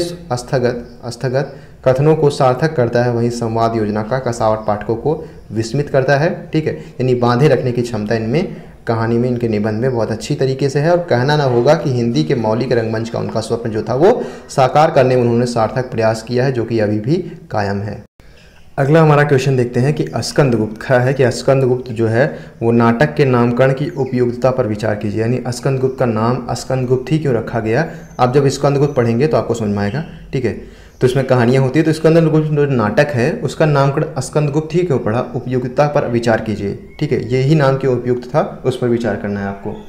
स्थगत कथनों को सार्थक करता है वहीं संवाद योजना का कसावट पाठकों को विस्मित करता है। ठीक है, यानी बांधे रखने की क्षमता इनमें कहानी में, इनके निबंध में बहुत अच्छी तरीके से है। और कहना ना होगा कि हिंदी के मौलिक रंगमंच का उनका स्वप्न जो था वो साकार करने में उन्होंने सार्थक प्रयास किया है, जो कि अभी भी कायम है। अगला हमारा क्वेश्चन देखते हैं कि स्कंदगुप्त का है कि स्कंदगुप्त जो है वो नाटक के नामकरण की उपयोगिता पर विचार कीजिए। यानी स्कंदगुप्त का नाम स्कंदगुप्त ही क्यों रखा गया। आप जब स्कंदगुप्त पढ़ेंगे तो आपको समझ में आएगा। ठीक है, तो इसमें कहानियाँ होती है। तो स्कंदगुप्त जो नाटक है उसका नामकरण स्कंदगुप्त ही क्यों पड़ा, उपयोगिता पर विचार कीजिए। ठीक है, यही नाम क्यों उपयुक्त था उस पर विचार करना है आपको।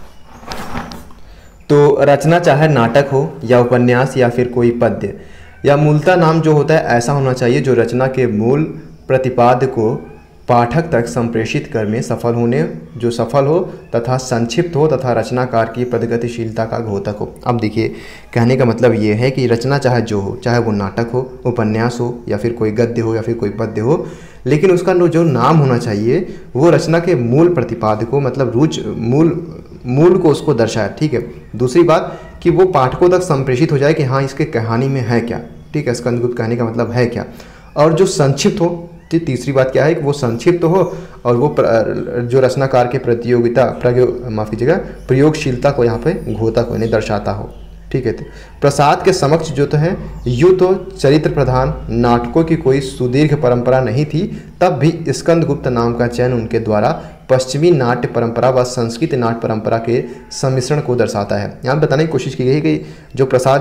तो रचना चाहे नाटक हो या उपन्यास या फिर कोई पद्य, या मूलतः नाम जो होता है ऐसा होना चाहिए जो रचना के मूल प्रतिपाद्य को पाठक तक संप्रेषित कर में सफल हो तथा संक्षिप्त हो तथा रचनाकार की प्रगतिशीलता का घोतक हो। अब देखिए, कहने का मतलब ये है कि रचना चाहे जो हो, चाहे वो नाटक हो, उपन्यास हो या फिर कोई गद्य हो या फिर कोई पद्य हो, लेकिन उसका जो नाम होना चाहिए वो रचना के मूल प्रतिपाद्य को, मतलब मूल को उसको दर्शाए। ठीक है, दूसरी बात कि वो पाठकों तक संप्रेषित हो जाए कि हाँ इसके कहानी में है क्या। ठीक है, स्कंदगुप्त कहने का मतलब है क्या। और जो संक्षिप्त हो, तीसरी बात क्या है कि वो संक्षिप्त हो और वो जो रचनाकार के प्रयोगशीलता को यहाँ पे घोतक होने दर्शाता हो। ठीक है, तो प्रसाद के समक्ष जो तो है, यूँ तो चरित्र प्रधान नाटकों की कोई सुदीर्घ परंपरा नहीं थी, तब भी स्कंदगुप्त नाम का चयन उनके द्वारा पश्चिमी नाट्य परंपरा व संस्कृत नाट्य परंपरा के सम्मिश्रण को दर्शाता है। यहाँ बताने की कोशिश की गई है कि जो प्रसाद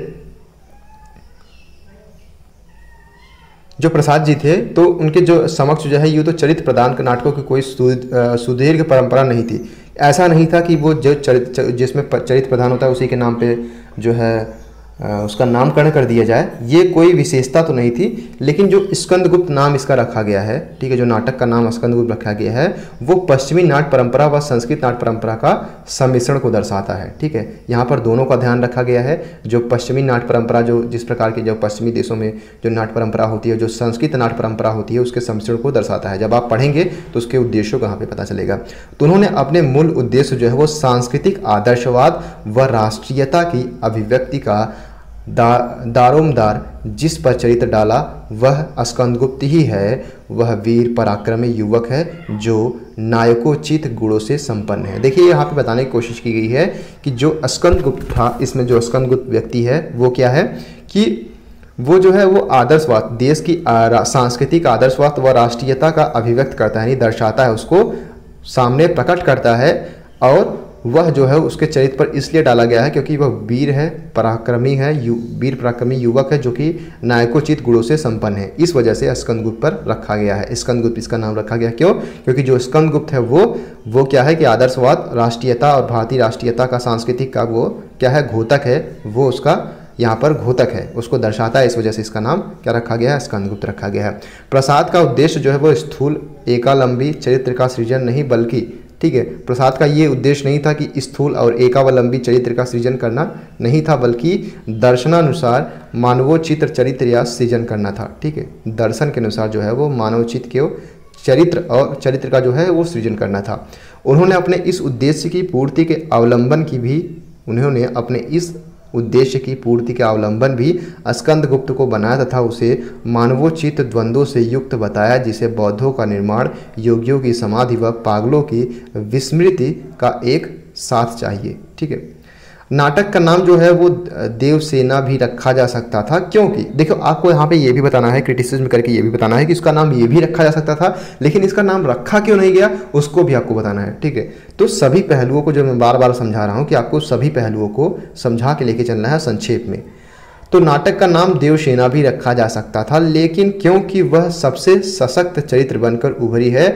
जी थे तो उनके जो समक्ष जो है यूँ तो चरित्र प्रदान नाटकों की कोई सुदीर्घ परंपरा नहीं थी। ऐसा नहीं था कि वो जो जिसमें चरित्र प्रधान होता है उसी के नाम पे जो है उसका नामकरण कर दिया जाए, ये कोई विशेषता तो नहीं थी। लेकिन जो स्कंदगुप्त नाम इसका रखा गया है, ठीक है, जो नाटक का नाम स्कंदगुप्त रखा गया है वो पश्चिमी नाट्य परंपरा व संस्कृत नाट्य परंपरा का सम्मिश्रण को दर्शाता है। ठीक है, यहाँ पर दोनों का ध्यान रखा गया है। जो पश्चिमी नाट्य परंपरा, जो जिस प्रकार की जो पश्चिमी देशों में जो नाट्य परंपरा होती है, जो संस्कृत नाट्य परंपरा होती है, उसके सम्मिश्रण को दर्शाता है। जब आप पढ़ेंगे तो उसके उद्देश्यों को यहाँ पे पता चलेगा। तो उन्होंने अपने मूल उद्देश्य जो है वो सांस्कृतिक आदर्शवाद व राष्ट्रीयता की अभिव्यक्ति का दारोमदार जिस पर चरित्र डाला वह स्कंदगुप्त ही है। वह वीर पराक्रमी युवक है जो नायकोचित गुणों से संपन्न है। देखिए, यहाँ पे बताने की कोशिश की गई है कि जो स्कंदगुप्त था, इसमें जो स्कंदगुप्त व्यक्ति है वो क्या है कि वो जो है वो आदर्शवाद, देश की सांस्कृतिक आदर्शवाद व राष्ट्रीयता का अभिव्यक्त करता है, यानी दर्शाता है, उसको सामने प्रकट करता है। और वह जो है उसके चरित्र पर इसलिए डाला गया है क्योंकि वह वीर है, पराक्रमी है, वीर पराक्रमी युवक है जो कि नायकोचित गुणों से संपन्न है। इस वजह से स्कंदगुप्त पर रखा गया है। स्कंदगुप्त इसका नाम रखा गया क्यों? क्योंकि जो स्कंदगुप्त है वो क्या है कि आदर्शवाद, राष्ट्रीयता और भारतीय राष्ट्रीयता का सांस्कृतिक का वो क्या है घोतक है, वो उसका यहाँ पर घोतक है, उसको दर्शाता है। इस वजह से इसका नाम क्या रखा गया है? स्कंदगुप्त रखा गया है। प्रसाद का उद्देश्य जो है वो स्थूल एकावलंबी चरित्र का सृजन नहीं बल्कि, ठीक है, प्रसाद का ये उद्देश्य नहीं था कि स्थूल और एकावलंबी चरित्र का सृजन करना नहीं था, बल्कि दर्शनानुसार मानवोचित चरित्र या सृजन करना था। ठीक है, दर्शन के अनुसार जो है वो मानवोचित के चरित्र और चरित्र का जो है वो सृजन करना था। उन्होंने अपने इस उद्देश्य की पूर्ति के अवलंबन भी स्कंदगुप्त को बनाया तथा उसे मानवोचित द्वंद्वों से युक्त बताया, जिसे बौद्धों का निर्माण, योगियों की समाधि व पागलों की विस्मृति का एक साथ चाहिए। ठीक है, नाटक का नाम जो है वो देवसेना भी रखा जा सकता था, क्योंकि देखो आपको यहाँ पे ये भी बताना है, क्रिटिसिज्म करके ये भी बताना है कि इसका नाम ये भी रखा जा सकता था, लेकिन इसका नाम रखा क्यों नहीं गया उसको भी आपको बताना है। ठीक है, तो सभी पहलुओं को जो मैं बार बार समझा रहा हूँ कि आपको सभी पहलुओं को समझा के लेके चलना है संक्षेप में। तो नाटक का नाम देवसेना भी रखा जा सकता था, लेकिन क्योंकि वह सबसे सशक्त चरित्र बनकर उभरी है,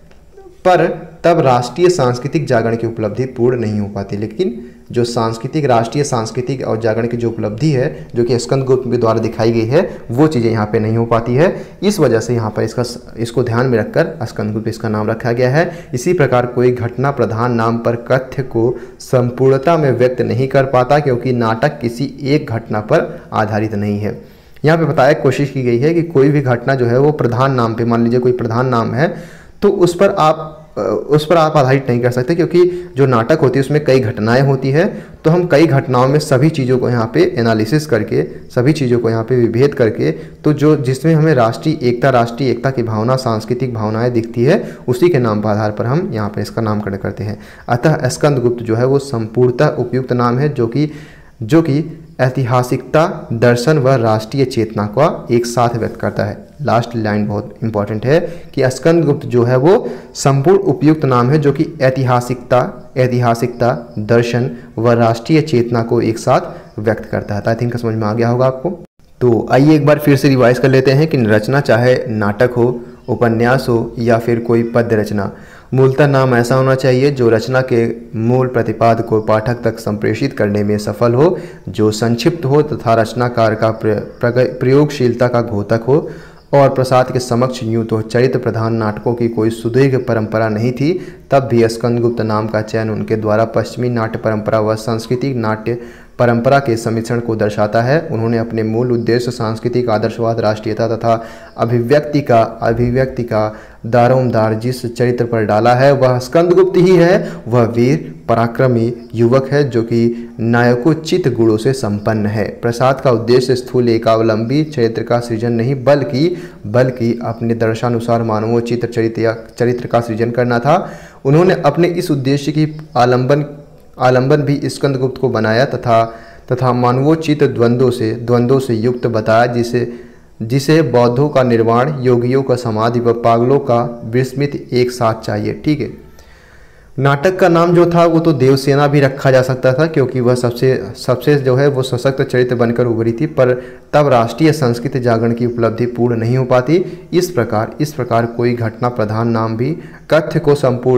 पर तब राष्ट्रीय सांस्कृतिक जागरण की उपलब्धि पूर्ण नहीं हो पाती। लेकिन जो राष्ट्रीय सांस्कृतिक और जागरण की जो उपलब्धि है जो कि स्कंदगुप्त के द्वारा दिखाई गई है, वो चीज़ें यहाँ पे नहीं हो पाती है। इस वजह से यहाँ पर इसको ध्यान में रखकर स्कंदगुप्त इसका नाम रखा गया है। इसी प्रकार कोई घटना प्रधान नाम पर कथ्य को संपूर्णता में व्यक्त नहीं कर पाता, क्योंकि नाटक किसी एक घटना पर आधारित नहीं है। यहाँ पे बताया कोशिश की गई है कि कोई भी घटना जो है वो प्रधान नाम पे, मान लीजिए कोई प्रधान नाम है तो उस पर आप आधारित नहीं कर सकते, क्योंकि जो नाटक होती है उसमें कई घटनाएं होती है, तो हम कई घटनाओं में सभी चीज़ों को यहाँ पे एनालिसिस करके, सभी चीज़ों को यहाँ पे विभेद करके, तो जो जिसमें हमें राष्ट्रीय एकता की भावना, सांस्कृतिक भावनाएं दिखती है, उसी के नाम पर आधार पर हम यहाँ पे इसका नामकरण करते हैं। अतः स्कंदगुप्त जो है वो संपूर्णतः उपयुक्त नाम है जो कि ऐतिहासिकता, दर्शन व राष्ट्रीय चेतना का एक साथ व्यक्त करता है। लास्ट लाइन बहुत इंपॉर्टेंट है कि स्कंदगुप्त जो है वो संपूर्ण उपयुक्त नाम है जो कि ऐतिहासिकता, दर्शन व राष्ट्रीय चेतना को एक साथ व्यक्त करता है। आई थिंक समझ में आ गया होगा आपको। तो आइए एक बार फिर से रिवाइज कर लेते हैं कि रचना चाहे नाटक हो, उपन्यास हो या फिर कोई पद्य रचना, मूलतः नाम ऐसा होना चाहिए जो रचना के मूल प्रतिपाद को पाठक तक संप्रेषित करने में सफल हो, जो संक्षिप्त हो तथा रचनाकार का प्रयोगशीलता का घोतक हो। और प्रसाद के समक्ष यूँ तो चरित्र प्रधान नाटकों की कोई सुदीर्घ परंपरा नहीं थी, तब भी स्कंदगुप्त नाम का चयन उनके द्वारा पश्चिमी नाट्य परंपरा व सांस्कृतिक नाट्य परंपरा के सम्मिश्रण को दर्शाता है। उन्होंने अपने मूल उद्देश्य सांस्कृतिक आदर्शवाद, राष्ट्रीयता तथा अभिव्यक्ति का दारोमदार जिस चरित्र पर डाला है वह स्कंदगुप्त ही है। वह वीर पराक्रमी युवक है जो कि नायकोचित गुणों से संपन्न है। प्रसाद का उद्देश्य स्थूल एकावलंबी चरित्र का सृजन नहीं बल्कि अपने दर्शानुसार मानवोचित चरित्र का सृजन करना था। उन्होंने अपने इस उद्देश्य की आलंबन भी स्कंदगुप्त को बनाया तथा मानवोचित द्वंद्वों से युक्त बताया, जिसे बौद्धों का निर्वाण, योगियों का समाधि व पागलों का विस्मृत एक साथ चाहिए। ठीक है, नाटक का नाम जो था वो तो देवसेना भी रखा जा सकता था, क्योंकि वह सबसे जो है वो सशक्त चरित्र बनकर उभरी थी, पर तब राष्ट्रीय संस्कृति जागरण की उपलब्धि पूर्ण नहीं हो पाती। इस प्रकार कोई घटना प्रधान नाम भी कथ्य को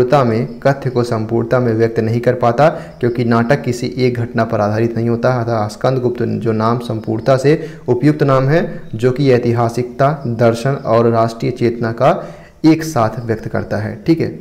संपूर्णता में व्यक्त नहीं कर पाता, क्योंकि नाटक किसी एक घटना पर आधारित नहीं होता। अतः स्कंदगुप्त जो नाम संपूर्णता से उपयुक्त नाम है जो कि ऐतिहासिकता, दर्शन और राष्ट्रीय चेतना का एक साथ व्यक्त करता है। ठीक है,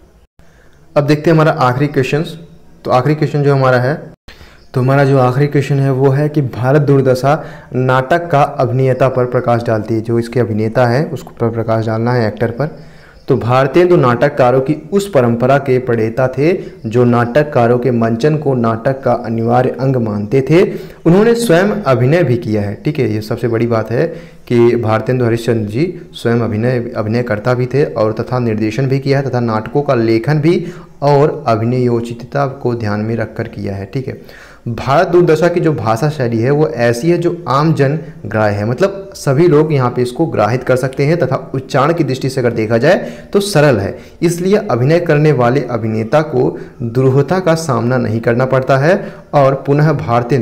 अब देखते हैं हमारा आखिरी क्वेश्चन। तो आखिरी क्वेश्चन जो हमारा है, तो हमारा जो आखिरी क्वेश्चन है वो है कि भारत दुर्दशा नाटक का अभिनेता पर प्रकाश डालती है। जो इसके अभिनेता है उसको पर प्रकाश डालना है, एक्टर पर। तो भारतेंदु नाटककारों की उस परंपरा के प्रणेता थे जो नाटककारों के मंचन को नाटक का अनिवार्य अंग मानते थे। उन्होंने स्वयं अभिनय भी किया है। ठीक है, ये सबसे बड़ी बात है कि भारतेंदु हरिश्चंद्र जी स्वयं अभिनयकर्ता भी थे और तथा निर्देशन भी किया है तथा नाटकों का लेखन भी और अभिनयोचितता को ध्यान में रखकर किया है। ठीक है, भारत दुर्दशा की जो भाषा शैली है वो ऐसी है जो आम जन ग्राह्य है, मतलब सभी लोग यहाँ पे इसको ग्राहित कर सकते हैं तथा उच्चारण की दृष्टि से अगर देखा जाए तो सरल है। इसलिए अभिनय करने वाले अभिनेता को दुरूहता का सामना नहीं करना पड़ता है। और पुनः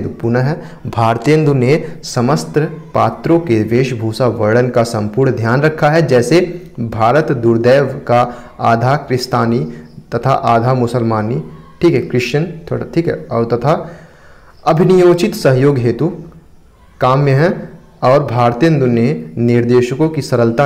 भारतेंदु ने समस्त पात्रों के वेशभूषा वर्णन का संपूर्ण ध्यान रखा है। जैसे भारत दुर्दैव का आधा क्रिस्तानी तथा आधा मुसलमानी, ठीक है, क्रिश्चियन थोड़ा, ठीक है, और तथा अभिनियोचित सहयोग हेतु काम में है। और भारतेंदु ने निर्देशकों की सरलता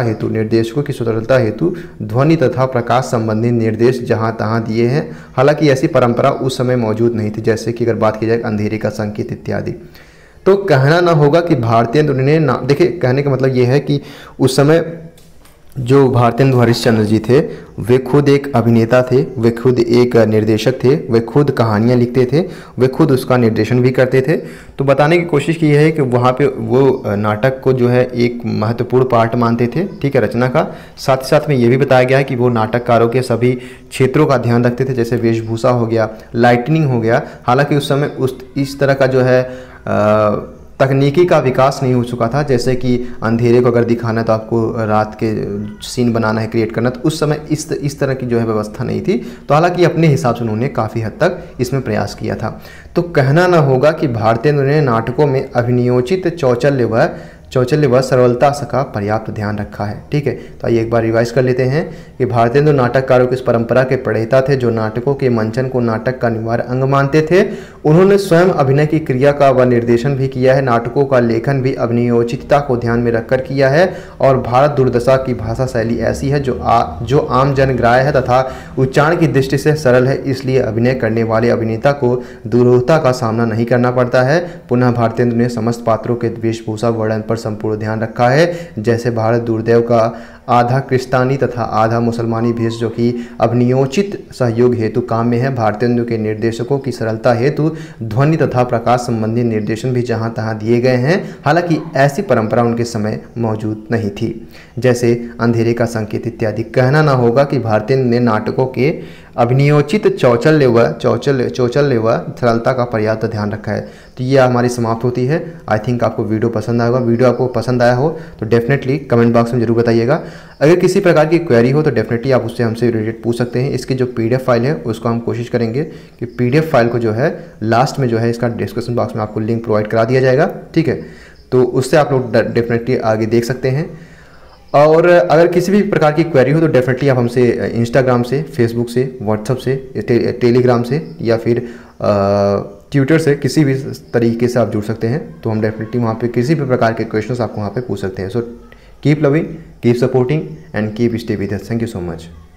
हेतु ध्वनि तथा प्रकाश संबंधी निर्देश जहां तहां दिए हैं। हालांकि ऐसी परंपरा उस समय मौजूद नहीं थी, जैसे कि अगर बात की जाए अंधेरे का संकेत इत्यादि। तो कहना ना होगा कि भारतेंदु ने देखिए, कहने का मतलब ये है कि उस समय जो भारतेंदु हरिश्चंद्र जी थे वे खुद एक अभिनेता थे, वे खुद एक निर्देशक थे, वे खुद कहानियाँ लिखते थे, वे खुद उसका निर्देशन भी करते थे। तो बताने की कोशिश की है कि वहाँ पे वो नाटक को जो है एक महत्वपूर्ण पार्ट मानते थे, ठीक है, रचना का। साथ ही साथ में ये भी बताया गया है कि वो नाटककारों के सभी क्षेत्रों का ध्यान रखते थे, जैसे वेशभूषा हो गया, लाइटनिंग हो गया। हालांकि उस समय इस तरह का जो है तकनीकी का विकास नहीं हो चुका था, जैसे कि अंधेरे को अगर दिखाना है तो आपको रात के सीन बनाना है, क्रिएट करना, तो उस समय इस तरह की जो है व्यवस्था नहीं थी। तो हालांकि अपने हिसाब से उन्होंने काफ़ी हद तक इसमें प्रयास किया था। तो कहना ना होगा कि भारतेंदु ने नाटकों में अभिनियोचित चौचल्य व सरलता का पर्याप्त ध्यान रखा है, ठीक है। तो आइए एक बार रिवाइज कर लेते हैं कि भारतेंदु नाटककारों की इस परंपरा के प्रणेता थे जो नाटकों के मंचन को नाटक का अनिवार्य अंग मानते थे। उन्होंने स्वयं अभिनय की क्रिया का व निर्देशन भी किया है। नाटकों का लेखन भी अभिनयोचितता को ध्यान में रखकर किया है। और भारत दुर्दशा की भाषा शैली ऐसी है जो आम जन ग्राह्य है तथा उच्चारण की दृष्टि से सरल है। इसलिए अभिनय करने वाले अभिनेता को दुरूहता का सामना नहीं करना पड़ता है। पुनः भारतेंदु ने समस्त पात्रों के वेशभूषा वर्णन पर संपूर्ण ध्यान रखा है। जैसे भारत दुर्दैव का आधा क्रिस्तानी तथा आधा मुसलमानी भेष जो कि अभिनियोचित सहयोग हेतु काम में है। भारतेंदु के निर्देशकों की सरलता हेतु ध्वनि तथा प्रकाश संबंधी निर्देशन भी जहां तहां दिए गए हैं। हालांकि ऐसी परंपरा उनके समय मौजूद नहीं थी, जैसे अंधेरे का संकेत इत्यादि। कहना ना होगा कि भारतेंदु ने नाटकों के अभिनियोचित चौचल्य व सरलता का पर्याप्त ध्यान रखा है। तो ये हमारी समाप्त होती है। आई थिंक आपको वीडियो पसंद आएगा। वीडियो आपको पसंद आया हो तो डेफिनेटली कमेंट बॉक्स में जरूर बताइएगा। अगर किसी प्रकार की क्वेरी हो तो डेफिनेटली आप उससे हमसे रिलेटेड पूछ सकते हैं। इसकी जो PDF फाइल है उसको हम कोशिश करेंगे कि PDF फाइल को जो है लास्ट में जो है इसका डिस्क्रिप्शन बॉक्स में आपको लिंक प्रोवाइड करा दिया जाएगा, ठीक है। तो उससे आप लोग डेफिनेटली आगे देख सकते हैं। और अगर किसी भी प्रकार की क्वेरी हो तो डेफिनेटली आप हमसे इंस्टाग्राम से, फेसबुक से, व्हाट्सएप से, टेलीग्राम से या फिर ट्विटर से किसी भी तरीके से आप जुड़ सकते हैं। तो हम डेफिनेटली वहाँ पे किसी भी प्रकार के क्वेश्चंस आपको वहाँ पे पूछ सकते हैं। So keep loving, keep supporting and keep stay with us. Thank you so much.